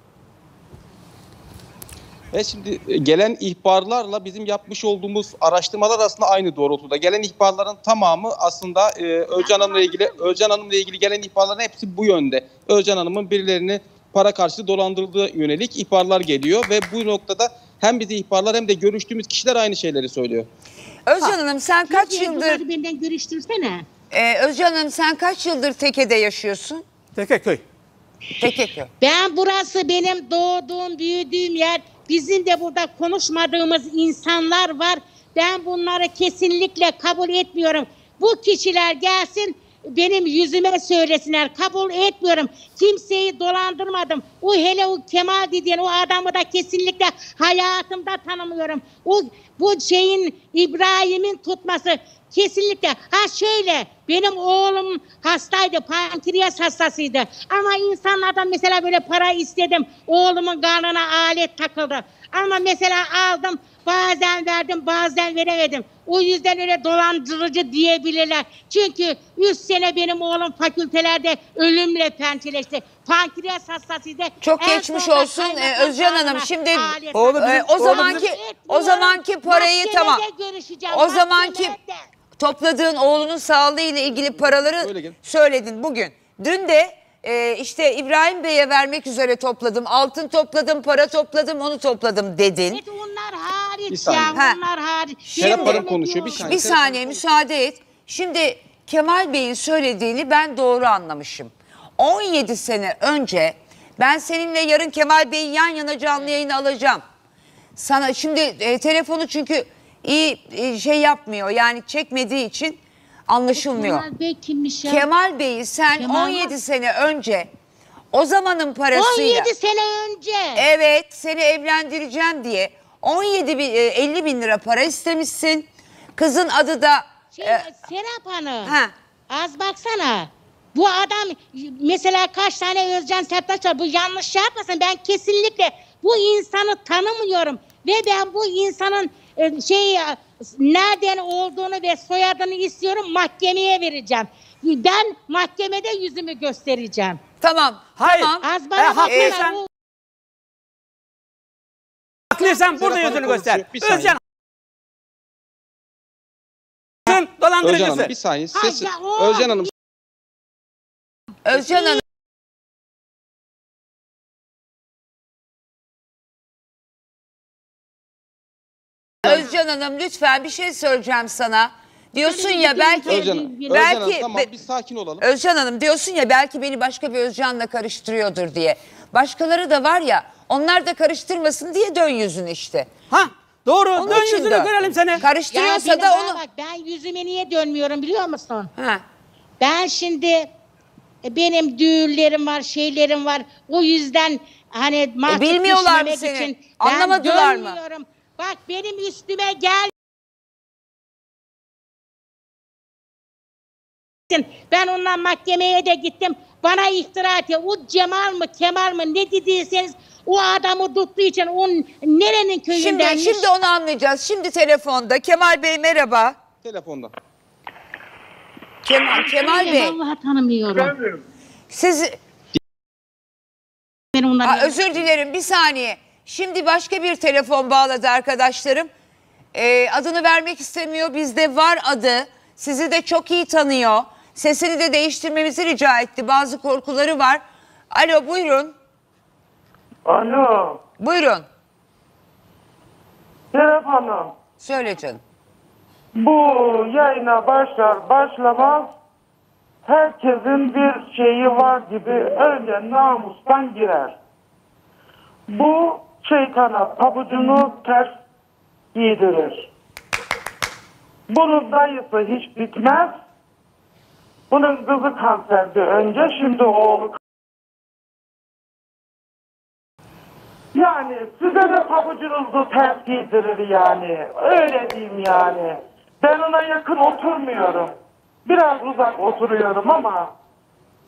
Ve şimdi gelen ihbarlarla bizim yapmış olduğumuz araştırmalar aslında aynı doğrultuda. Gelen ihbarların tamamı aslında e, Özcan Hanım'la ilgili Özcan Hanım'la ilgili gelen ihbarların hepsi bu yönde. Özcan Hanım'ın birilerini para karşılığı dolandırıldığı yönelik ihbarlar geliyor ve bu noktada hem bize ihbarlar hem de görüştüğümüz kişiler aynı şeyleri söylüyor. Özcan Hanım sen kaç yıldır benden görüştürsene. e, Özcan Hanım sen kaç yıldır Teke'de yaşıyorsun? Tekeköy. Tekeköy. Ben burası benim doğduğum, büyüdüğüm yer. Bizim de burada konuşmadığımız insanlar var. Ben bunları kesinlikle kabul etmiyorum. Bu kişiler gelsin benim yüzüme söylesinler. Kabul etmiyorum. Kimseyi dolandırmadım. O hele o Kemal dediğin o adamı da kesinlikle hayatımda tanımıyorum. O bu şeyin İbrahim'in tutması kesinlikle. Ha şöyle benim oğlum hastaydı. Pankreas hastasıydı. Ama insanlardan mesela böyle para istedim. Oğlumun karnına alet takıldı. Ama mesela aldım. Bazen verdim, bazen veremedim. O yüzden öyle dolandırıcı diyebilirler. Çünkü üç sene benim oğlum fakültelerde ölümle pençeleşti. Pankreas hastasıydı. Çok En geçmiş sonunda olsun Ee, kaymakam Özcan Hanım. karnına Şimdi alet oğlum, takıldı. e, o zamanki o zamanki parayı Mahkemede tamam. görüşeceğim, O zamanki mahkemede. topladığın oğlunun sağlığı ile ilgili paraları söyledin bugün. Dün de e, işte İbrahim Bey'e vermek üzere topladım. Altın topladım, para topladım, onu topladım dedin. Evet, onlar hariç Bir saniye. ya, Ha. onlar hariç. Serap Hanım konuşuyor. Bir saniye. Bir saniye müsaade et. Şimdi Kemal Bey'in söylediğini ben doğru anlamışım. on yedi sene önce ben seninle yarın Kemal Bey'i yan yana canlı yayına alacağım. Sana şimdi e, telefonu çünkü iyi e, şey yapmıyor yani çekmediği için anlaşılmıyor. Kemal Bey kimmiş ya? Kemal Bey'i sen Kemal on yedi sene önce o zamanın parasıyla. on yedi sene önce. Evet seni evlendireceğim diye on yedi bin, e, elli bin lira para istemişsin. Kızın adı da Şey, e, Serap Hanım. Ha. Az baksana. Bu adam mesela kaç tane Özcan Sertaç var. Bu yanlış şey yapmasın. Ben kesinlikle bu insanı tanımıyorum. Ve ben bu insanın e, şey nereden olduğunu ve soyadını istiyorum. Mahkemeye vereceğim. Ben mahkemede yüzümü göstereceğim. Tamam. Hayır. Tamam. Az bana E, baksana. haklıysan- Bu- Haklıysan burada Serap yüzünü Hanım göster. konuşuyor. Bir saniye. Özcan Özcan dolandırıcısı. Hanım bir saniye. Ay Ses, ya, o- Özcan Hanım Özcan Hanım. Özcan Hanım lütfen bir şey söyleyeceğim sana. Diyorsun ya belki Özcan Hanım, Özcan belki Hanım tamam be- bir sakin olalım. Özcan Hanım diyorsun ya belki beni başka bir Özcan'la karıştırıyordur diye. Başkaları da var ya onlar da karıştırmasın diye dön yüzünü işte. Ha doğru. Onun Dön için yüzünü dön. görelim seni. Ya Karıştırıyorsa benim da bana onu... bak, ben yüzüme niye dönmüyorum biliyor musun? Ha. Ben şimdi e, benim düğünlerim var, şeylerim var. O yüzden hani mahcup bilmiyorlar mı düşmemek seni? için Anlamadılar mı? ben dönmüyorum. Bak benim üstüme gel. Ben onunla mahkemeye de gittim. Bana iftira etti. O Cemal mı, Kemal mı ne dediyseniz o adamı tuttuğu için onun nerenin Şimdi, köyündenmiş. şimdi onu anlayacağız. Şimdi telefonda Kemal Bey merhaba. Telefonda. Kemal, Kemal Bey Vallahi tanımıyorum. siz... Ben onları Aa, özür dilerim bir saniye. Şimdi başka bir telefon bağladı arkadaşlarım. Ee, adını vermek istemiyor. Bizde var adı. Sizi de çok iyi tanıyor. Sesini de değiştirmemizi rica etti. Bazı korkuları var. Alo buyurun. Alo. Buyurun. Serap Hanım. Söyle canım. Bu yayına başlar başlamaz herkesin bir şeyi var gibi önce namustan girer. Bu şeytana pabucunu ters giydirir. Bunun dayısı hiç bitmez. Bunun kızı kanserdi önce, şimdi oğlu. Yani size de pabucunuzu ters giydirir yani. Öyle diyeyim yani. Ben ona yakın oturmuyorum. Biraz uzak oturuyorum ama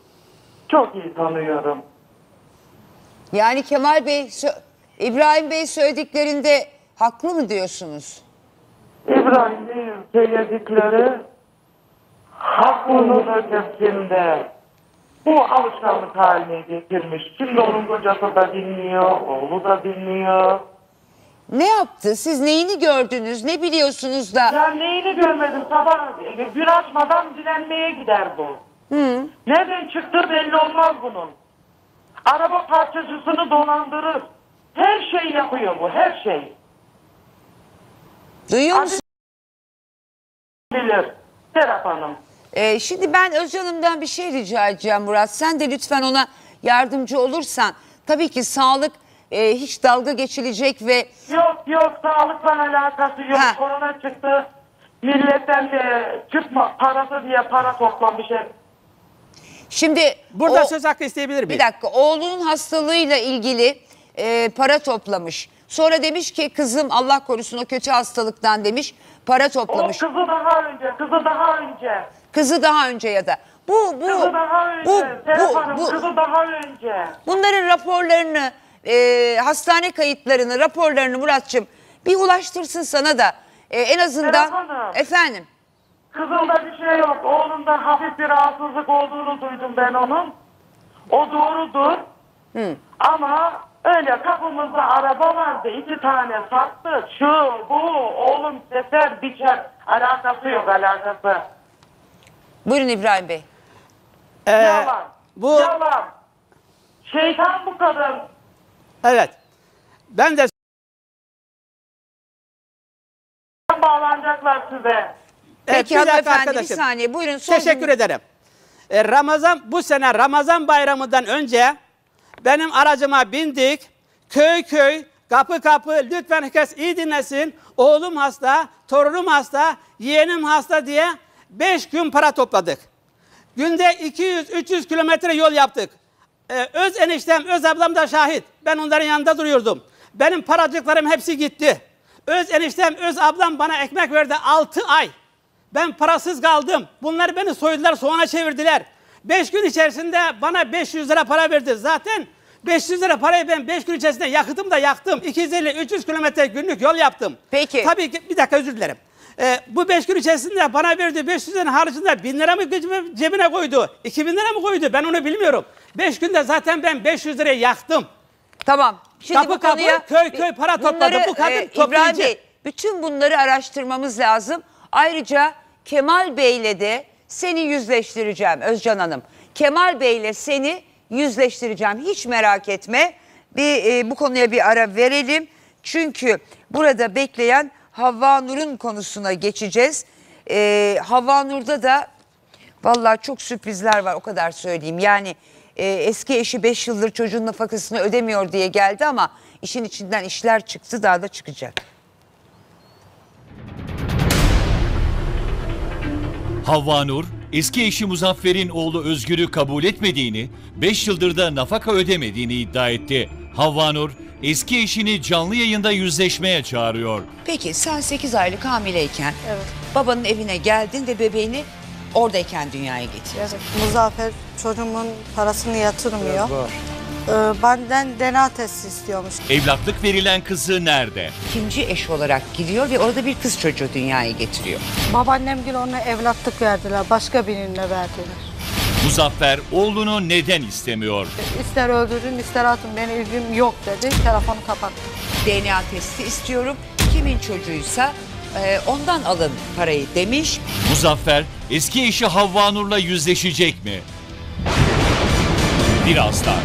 Çok iyi tanıyorum. Yani Kemal Bey, İbrahim Bey söylediklerinde haklı mı diyorsunuz? İbrahim Bey'in söyledikleri haklının ötesinde. Bu alışkanlık haline getirmiş. Şimdi onun kocası da dinliyor, oğlu da dinliyor. Ne yaptı? Siz neyini gördünüz? Ne biliyorsunuz da? Ben neyini görmedim. Sabah gün açmadan dilenmeye gider bu. Hı. Nereden çıktığı belli olmaz bunun. Araba parçacısını dolandırır. Her şey yapıyor bu, her şey. Duyuyor musun? Bilir. Serap Hanım. Ee, şimdi ben Özcan'ımdan bir şey rica edeceğim Murat. Sen de lütfen ona yardımcı olursan. Tabii ki sağlık e, hiç dalga geçilecek ve... Yok yok, sağlıkla alakası yok. Ha. Korona çıktı. Milletten de çıkma parası diye para toplamış hep. Şimdi burada o, söz hakkı isteyebilir miyim? Bir dakika, oğlunun hastalığıyla ilgili e, para toplamış. Sonra demiş ki kızım Allah korusun o kötü hastalıktan demiş, para toplamış. O kızı daha önce, kızı daha önce. Kızı daha önce ya da. Bu bu Kızı daha önce. bu Serap bu, Hanım, bu kızı daha önce. bunların raporlarını, e, hastane kayıtlarını, raporlarını Muratçım bir ulaştırsın sana da e, en azından. Serap Hanım. Efendim. Kızımda bir şey yok. Oğlunda hafif bir rahatsızlık olduğunu duydum ben onun. O doğrudur. Hı. Ama öyle kapımızda araba vardı. İki tane sattı. Şu, bu, oğlum sefer, biçer. Alakası yok, alakası. Buyurun İbrahim Bey. Ee, Yalan. bu... Yalan. Şeytan bu kadın. Evet. Ben de... Bağlanacaklar size. Peki Evet, bir dakika hanımefendi bir arkadaşım. saniye buyurun. Son Teşekkür cümle. ederim. E, Ramazan bu sene Ramazan bayramından önce benim aracıma bindik. Köy köy, kapı kapı, lütfen herkes iyi dinlesin. Oğlum hasta, torunum hasta, yeğenim hasta diye beş gün para topladık. Günde iki yüz üç yüz kilometre yol yaptık. Ee, öz eniştem, öz ablam da şahit. Ben onların yanında duruyordum. Benim paracıklarım hepsi gitti. Öz eniştem, öz ablam bana ekmek verdi altı ay. Ben parasız kaldım. Bunlar beni soydular, soğana çevirdiler. beş gün içerisinde bana beş yüz lira para verdi. Zaten beş yüz lira parayı ben beş gün içerisinde yakıtım da yaktım. iki yüz elli üç yüz kilometre günlük yol yaptım. Peki. Tabii ki bir dakika özür dilerim. Ee, bu beş gün içerisinde bana verdi beş yüz liranın haricinde bin lira mı cebine koydu? iki bin lira mı koydu? Ben onu bilmiyorum. beş günde zaten ben beş yüz lirayı yaktım. Tamam. Şimdi kapı bu kapı, konuya, köy köy para topladı. bunları, Bu kadın e, toplayıcı. İbrahim Bey, bütün bunları araştırmamız lazım. Ayrıca Kemal Bey'le de seni yüzleştireceğim Özcan Hanım. Kemal Bey'le seni yüzleştireceğim. Hiç merak etme. Bir, e, bu konuya bir ara verelim. Çünkü burada bekleyen Havva Nur'un konusuna geçeceğiz. E, Havva Nur'da da vallahi çok sürprizler var, o kadar söyleyeyim. Yani e, eski eşi beş yıldır çocuğun nafakasını ödemiyor diye geldi ama işin içinden işler çıktı, daha da çıkacak. Havva Nur, eski eşi Muzaffer'in oğlu Özgür'ü kabul etmediğini, beş yıldır da nafaka ödemediğini iddia etti. Havva Nur, eski eşini canlı yayında yüzleşmeye çağırıyor. Peki sen sekiz aylık hamileyken evet. babanın evine geldin ve bebeğini oradayken dünyaya getirdin. Evet. Muzaffer çocuğumun parasını yatırmıyor. Ee, benden D N A testi istiyormuş. Evlatlık verilen kızı nerede? İkinci eş olarak gidiyor ve orada bir kız çocuğu dünyaya getiriyor. Babaannem gün ona evlatlık verdiler. Başka birine verdiler. Muzaffer oğlunu neden istemiyor? İster öldürün ister atın, benim ilgim yok dedi. Telefonu kapattı. D N A testi istiyorum. Kimin çocuğuysa e, ondan alın parayı demiş. Muzaffer eski eşi Havva Nur'la yüzleşecek mi? Birazdan.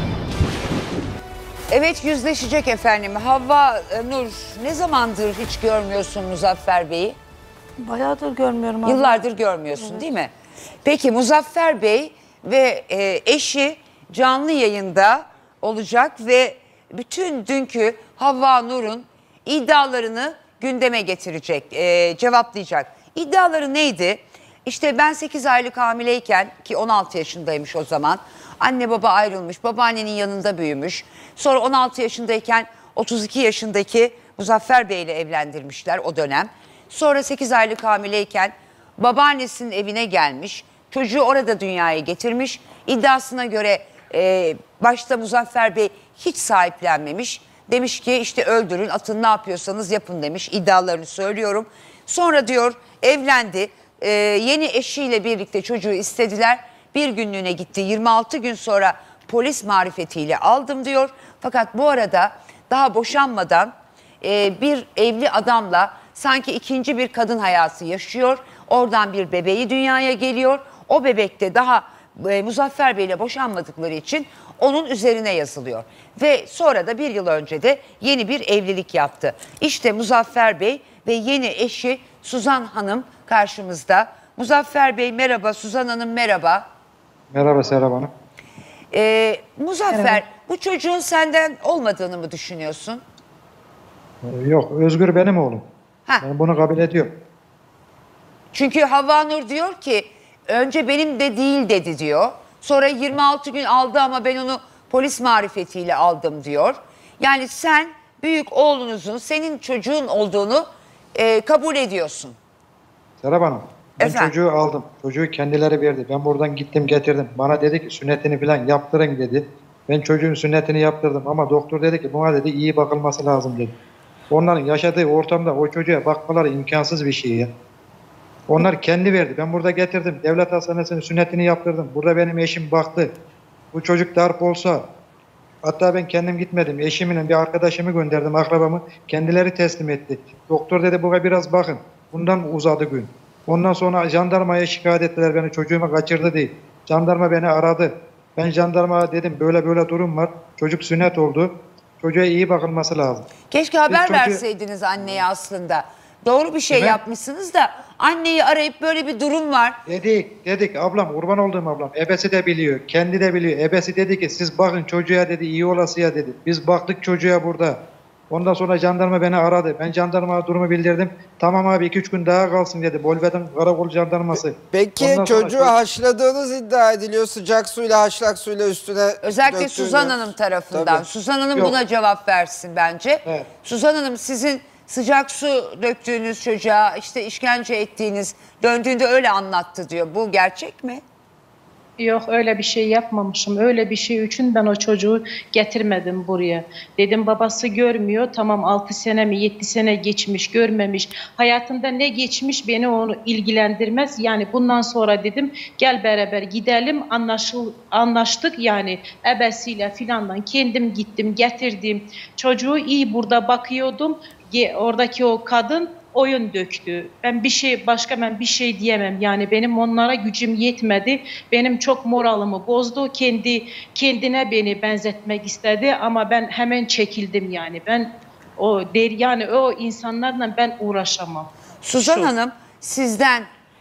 Evet, yüzleşecek efendim. Havva Nur, ne zamandır hiç görmüyorsun Muzaffer Bey'i? Bayağıdır görmüyorum abi. Yıllardır görmüyorsun evet. değil mi? Peki Muzaffer Bey ve e, eşi canlı yayında olacak ve bütün dünkü Havva Nur'un iddialarını gündeme getirecek, e, cevaplayacak. İddiaları neydi? İşte ben sekiz aylık hamileyken, ki on altı yaşındaymış o zaman, anne baba ayrılmış, babaannenin yanında büyümüş. Sonra on altı yaşındayken otuz iki yaşındaki Muzaffer Bey ile evlendirmişler o dönem. Sonra sekiz aylık hamileyken babaannesinin evine gelmiş. çocuğu orada dünyaya getirmiş. İddiasına göre e, başta Muzaffer Bey hiç sahiplenmemiş. Demiş ki işte öldürün, atın, ne yapıyorsanız yapın demiş. İddialarını söylüyorum. Sonra diyor evlendi. E, yeni eşiyle birlikte çocuğu istediler. Bir günlüğüne gitti. yirmi altı gün sonra polis marifetiyle aldım diyor. Fakat bu arada daha boşanmadan e, bir evli adamla sanki ikinci bir kadın hayatı yaşıyor. Oradan bir bebeği dünyaya geliyor. O bebek de daha e, Muzaffer Bey ile boşanmadıkları için onun üzerine yazılıyor. Ve sonra da bir yıl önce de yeni bir evlilik yaptı. İşte Muzaffer Bey ve yeni eşi Suzan Hanım karşımızda. Muzaffer Bey merhaba, Suzan Hanım merhaba. Merhaba Serap Hanım. Ee, Muzaffer, Merhaba. bu çocuğun senden olmadığını mı düşünüyorsun? Ee, Yok, Özgür benim oğlum. Ha. Ben bunu kabul ediyorum. Çünkü Havva Nur diyor ki önce benim de değil dedi diyor. Sonra yirmi altı gün aldı ama ben onu polis marifetiyle aldım diyor. Yani sen büyük oğlunuzun senin çocuğun olduğunu e, kabul ediyorsun. Serap Hanım, ben Efendim? çocuğu aldım. Çocuğu kendileri verdi. Ben buradan gittim getirdim. Bana dedi ki sünnetini falan yaptırın dedi. Ben çocuğun sünnetini yaptırdım ama doktor dedi ki buna dedi iyi bakılması lazım dedi. Onların yaşadığı ortamda o çocuğa bakmaları imkansız bir şey ya. Onlar kendi verdi. Ben burada getirdim. Devlet hastanesinin sünnetini yaptırdım. Burada benim eşim baktı. Bu çocuk darp olsa, hatta ben kendim gitmedim. Eşimin bir arkadaşımı gönderdim, akrabamı. Kendileri teslim etti. Doktor dedi buna biraz bakın. Bundan uzadı gün. Ondan sonra jandarmaya şikayet ettiler beni. Çocuğumu kaçırdı diye. Jandarma beni aradı. Ben jandarmaya dedim böyle böyle durum var. Çocuk sünnet oldu. Çocuğa iyi bakılması lazım. Keşke haber Biz çocuğu- verseydiniz anneye aslında. Doğru bir şey Evet. yapmışsınız da anneyi arayıp böyle bir durum var. Dedik, dedik ablam, kurban olduğum ablam. Ebesi de biliyor, kendi de biliyor. Ebesi dedi ki siz bakın çocuğa dedi, iyi olasıya dedi. Biz baktık çocuğa burada. Ondan sonra jandarma beni aradı. Ben jandarmaya durumu bildirdim. Tamam abi iki üç gün daha kalsın dedi. Bolveden karakol jandarması. Peki Ondan sonra çocuğu çocuk- haşladığınız iddia ediliyor. Sıcak suyla, haşlak suyla üstüne Özellikle döktüğünü. Suzan Hanım tarafından. Tabii. Suzan Hanım Yok. buna cevap versin bence. Evet. Suzan Hanım sizin sıcak su döktüğünüz çocuğa işte işkence ettiğiniz döndüğünde öyle anlattı diyor. Bu gerçek mi? Yok öyle bir şey yapmamışım. Öyle bir şey için ben o çocuğu getirmedim buraya. Dedim babası görmüyor. Tamam altı sene mi yedi sene geçmiş görmemiş. Hayatında ne geçmiş beni onu ilgilendirmez. Yani bundan sonra dedim gel beraber gidelim. Anlaşıl, anlaştık yani ebesiyle filandan kendim gittim getirdim. Çocuğu iyi burada bakıyordum. Oradaki o kadın oyun döktü. Ben bir şey başka ben bir şey diyemem. Yani benim onlara gücüm yetmedi. Benim çok moralımı bozdu. Kendi kendine beni benzetmek istedi ama ben hemen çekildim yani. Ben o der yani o insanlarla ben uğraşamam. Suzan Şu. Hanım sizden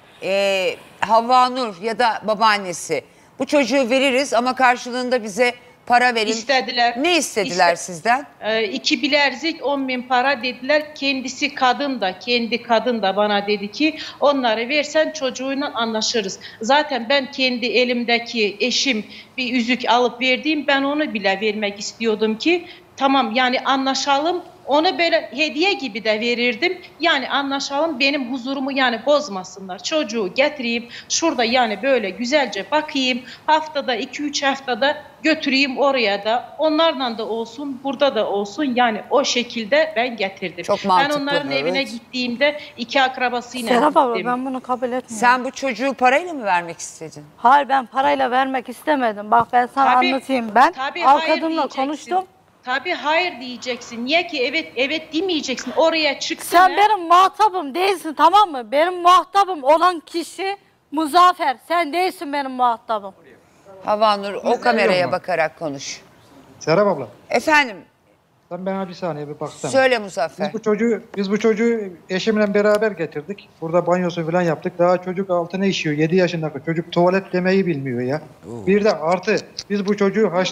e, Havva Nur ya da babaannesi bu çocuğu veririz ama karşılığında bize para verin. İstediler. Ne istediler İste- sizden? Ee, iki bilezik on bin para dediler. Kendisi kadın da kendi kadın da bana dedi ki onları versen çocuğuyla anlaşırız. Zaten ben kendi elimdeki eşim bir yüzük alıp verdiğim ben onu bile vermek istiyordum ki tamam yani anlaşalım. Onu böyle hediye gibi de verirdim. Yani anlaşalım benim huzurumu yani bozmasınlar. Çocuğu getireyim şurada yani böyle güzelce bakayım. Haftada iki üç haftada götüreyim oraya da. Onlarla da olsun burada da olsun yani o şekilde ben getirdim. Çok ben mantıklı, onların evet. evine gittiğimde iki akrabasıyla Serap abla gittim. ben bunu kabul etmiyorum. Sen bu çocuğu parayla mı vermek istedin? Hayır ben parayla vermek istemedim. Bak ben sana Tabii- anlatayım. Ben tabii hayır avukatımla diyeceksin. konuştum. Tabii hayır diyeceksin. Niye ki evet evet demeyeceksin. Oraya çıktın. Sen ha? benim muhatabım değilsin tamam mı? Benim muhatabım olan kişi Muzaffer. Sen değilsin benim muhatabım. Havva Nur o kameraya bakarak konuş. Serap abla, Efendim sen bana bir saniye bir baksana. söyle Muzaffer. Biz bu çocuğu biz bu çocuğu eşimle beraber getirdik. Burada banyosu falan yaptık. Daha çocuk altına işiyor. yedi yaşındaki çocuk tuvalet demeyi bilmiyor ya. Bir de artı biz bu çocuğu haş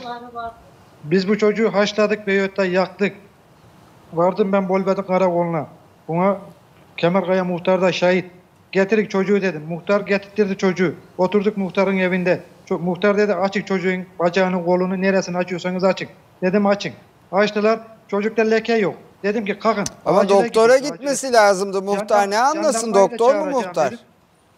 biz bu çocuğu haşladık veyahut da yaktık. Vardım ben Bolbedi karakoluna. Buna Kemerkaya muhtar da şahit. Getirik çocuğu dedim. Muhtar getirtirdi çocuğu. Oturduk muhtarın evinde. Ço- muhtar dedi açık çocuğun bacağını kolunu neresini açıyorsanız açık. Dedim açın. Açtılar. Çocukta leke yok. Dedim ki kalkın. Ama acile doktora gidin, gitmesi acile. lazımdı muhtar. Jandarma- Ne anlasın jandarmayı da doktor mu çağıracağım muhtar? dedim.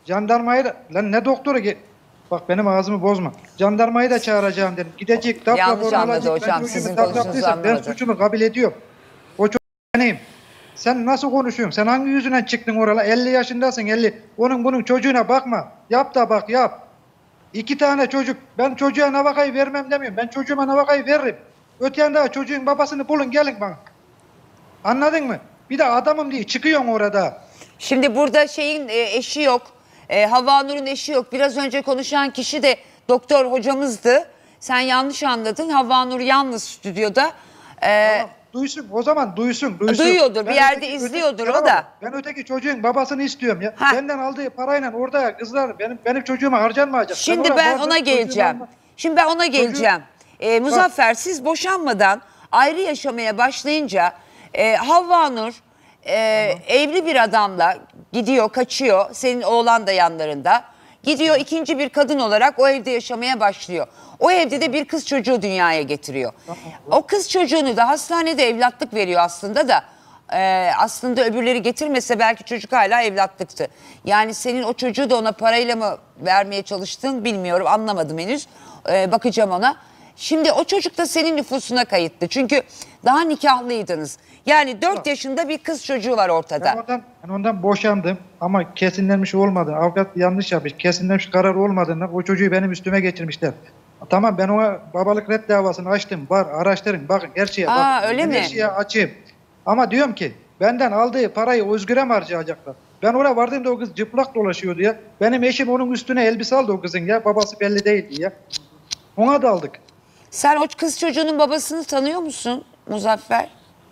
Jandarmayı da, lan ne doktoru ki? Bak benim ağzımı bozma. Jandarmayı da çağıracağım dedim. Gidecek, tap Yanlış raporu anladı alacak. hocam, Ben sizin çocuğumu tap konuştuğunuzu yaptıysam ben anlamadı. suçumu kabul ediyorum. O çocuk benim. Sen nasıl konuşuyorsun? Sen hangi yüzünden çıktın oraya? elli yaşındasın elli. Onun bunun çocuğuna bakma. Yap da bak yap. İki tane çocuk. Ben çocuğa nafakayı vermem demiyorum. Ben çocuğuma nafakayı veririm. Öte yanda çocuğun babasını bulun gelin bana. Anladın mı? Bir de adamım diye çıkıyorsun orada. Şimdi burada şeyin e, eşi yok. E, Havva Nur'un eşi yok. Biraz önce konuşan kişi de doktor hocamızdı. Sen yanlış anladın. Havva Nur yalnız stüdyoda. E, Tamam, duysun o zaman duysun. duysun. Duyuyordur, bir Ben yerde öteki- izliyordur öteki- o da. Ben öteki çocuğun babasını istiyorum ya. Benden aldığı parayla orada kızlar benim benim çocuğuma harcanmayacak. Şimdi oraya ben borcum, ona çocuğum geleceğim. olma- Şimdi ben ona geleceğim. E, Muzaffer siz boşanmadan ayrı yaşamaya başlayınca e, Havva Nur e, evli bir adamla gidiyor, kaçıyor. Senin oğlan da yanlarında. Gidiyor ikinci bir kadın olarak o evde yaşamaya başlıyor. O evde de bir kız çocuğu dünyaya getiriyor. O kız çocuğunu da hastanede evlatlık veriyor aslında da. e, aslında öbürleri getirmese belki çocuk hala evlatlıktı. Yani senin o çocuğu da ona parayla mı vermeye çalıştın bilmiyorum, anlamadım henüz. E, bakacağım ona. Şimdi o çocuk da senin nüfusuna kayıtlı. Çünkü daha nikahlıydınız. Yani dört yaşında bir kız çocuğu var ortada. Ben ondan, ben ondan boşandım ama kesinlenmiş olmadı. Avukat yanlış yapmış. Kesinlenmiş karar olmadığında o çocuğu benim üstüme geçirmişler. Tamam ben ona babalık red davasını açtım. Var araştırın bakın her şeye Aa, bakın. öyle Ben mi? Her şeye açayım. Ama diyorum ki benden aldığı parayı Özgür'e mi harcayacaklar? Ben oraya vardığımda o kız cıplak dolaşıyordu ya. Benim eşim onun üstüne elbise aldı o kızın ya. Babası belli değildi ya. Ona da aldık. Sen o kız çocuğunun babasını tanıyor musun Muzaffer?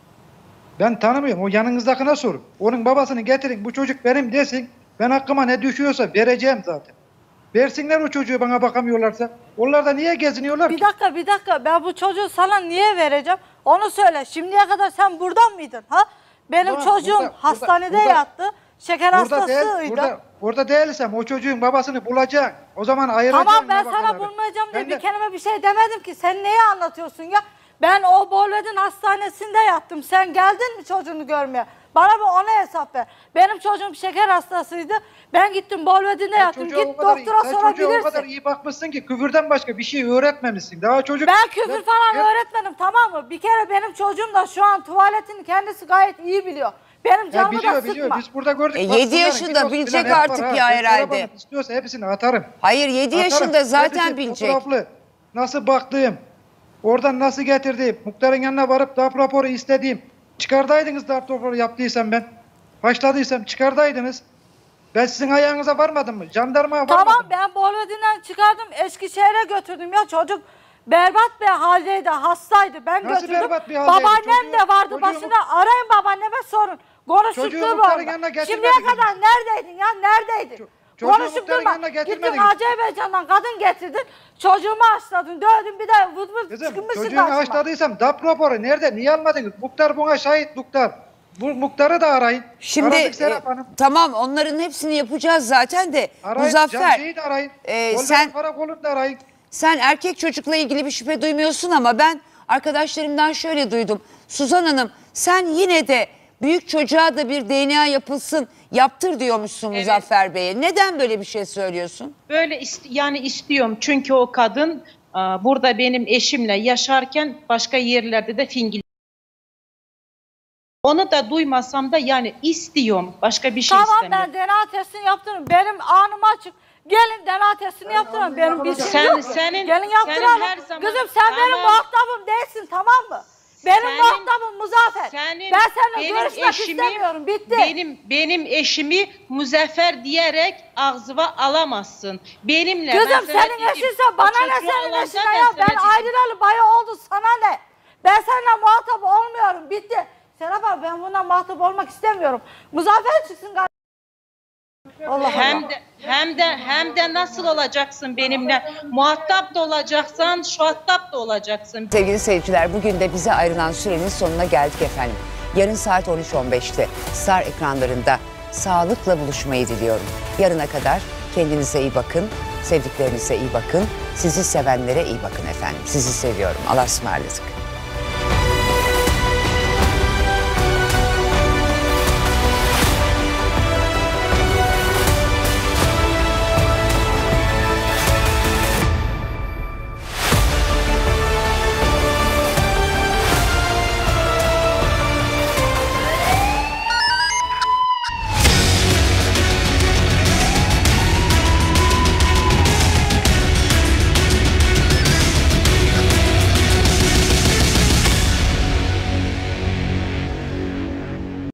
Ben tanımıyorum. O yanınızdakine sorun. Onun babasını getirin. Bu çocuk benim desin. Ben hakkıma ne düşüyorsa vereceğim zaten. Versinler o çocuğu bana bakamıyorlarsa. Onlar da niye geziniyorlar Bir ki? dakika bir dakika ben bu çocuğu sana niye vereceğim onu söyle. Şimdiye kadar sen burada mıydın? Ha? Benim Burada, çocuğum burada, hastanede burada, yattı. Şeker Burada, değil, hastasıydı. burada, burada değilsem o çocuğun babasını bulacaksın. O zaman ayıracaksın. Tamam ben nafakaları. sana bulmayacağım diye Ben bir de- kelime bir şey demedim ki. Sen neyi anlatıyorsun ya? Ben o Bolved'in hastanesinde yattım. Sen geldin mi çocuğunu görmeye? Bana bir ona hesap ver. Benim çocuğum şeker hastasıydı. Ben gittim Bolved'inde yattım. Çocuğa o Git kadar- doktora sen çocuğa o kadar sorabilirsin. iyi bakmışsın ki küfürden başka bir şey öğretmemişsin. Daha çocuk... Ben küfür falan öğretmedim tamam mı? Bir kere benim çocuğum da şu an tuvaletini kendisi gayet iyi biliyor. Benim Ya canımı biliyor da biliyor sıkma. biz burada gördük. E, Bak, yedi bunların yaşında kilosu bilecek falan hep artık var ya ha. Ben herhalde. telefonu İstiyorsa hepsini atarım. Hayır yedi Atarım. yaşında zaten Hepsi bilecek. fotoğraflı. Nasıl baktığım, oradan nasıl getirdiğim, muhtarın yanına varıp darp raporu istediğim. Çıkardaydınız darp raporu yaptıysam ben. Başladıysam çıkardaydınız. Ben sizin ayağınıza varmadım mı? Jandarmaya varmadım. Tamam ben Bolved'inden çıkardım Eskişehir'e götürdüm ya çocuk berbat bir haldeydi hastaydı ben Nasıl götürdüm. berbat bir haldeydi? Babaannem Çocuğu- de vardı çocuğu- başına arayın babaanneme sorun. Çocuğu Konuştukluğum muhtarın orada. yanına getirmediniz Şimdiye mi? kadar neredeydin ya neredeydin? çocuğu Konuşup muhtarın durma. yanına Gittin getirmediniz. Azerbaycan'dan kadın getirdin. Çocuğumu haşladın dövdün bir de vıd vıd Kızım çıkmışsın çocuğunu karşıma. haşladıysam darp raporu nerede? Niye almadınız? Muhtar buna şahit muhtar. Bu muhtarı da arayın. Şimdi Aradık Serap e, Hanım. tamam onların hepsini yapacağız zaten de Arayın. Muzaffer Camcıyı da arayın. e, Golden sen Karakol'unu da arayın. sen erkek çocukla ilgili bir şüphe duymuyorsun ama ben arkadaşlarımdan şöyle duydum. Suzan Hanım sen yine de büyük çocuğa da bir D N A yapılsın yaptır diyormuşsun Evet. Muzaffer Bey'e. Neden böyle bir şey söylüyorsun? Böyle ist- yani istiyorum çünkü o kadın aa, burada benim eşimle yaşarken başka yerlerde de fingil. Onu da duymasam da yani istiyorum. Başka bir şey Tamam istemiyorum. ben D N A testini yaptırırım. Benim anım açık. Gelin D N A testini yaptıralım. Benim bir Sen- şeyim yok. senin- Gelin yaptıralım. senin her zaman- Kızım sen benim Tamam. muhatabım değilsin tamam mı? Benim Senin- muhatabım Muzaffer. Senin- Ben seninle benim görüşmek eşimi- istemiyorum. Bitti. Benim benim eşimi Muzaffer diyerek ağzıma alamazsın. Benimle Kızım ben sana senin dedim, eşinse o bana ne çocuğu senin alanda eşine ben ya. sana Ben dedim. ayrılalı bayağı oldu sana ne? Ben seninle muhatap olmuyorum. Bitti. Serap abi ben bundan muhatap olmak istemiyorum. Muzaffer çıksın kardeşim. Allah Hem Allah. de hem de hem de nasıl olacaksın benimle? Muhatap da olacaksan, şuhatap da olacaksın. Sevgili seyirciler bugün de bize ayrılan sürenin sonuna geldik efendim. Yarın saat on üç on beşte Star ekranlarında sağlıkla buluşmayı diliyorum. Yarına kadar kendinize iyi bakın, sevdiklerinize iyi bakın, sizi sevenlere iyi bakın efendim. Sizi seviyorum. Allah'a ısmarladık.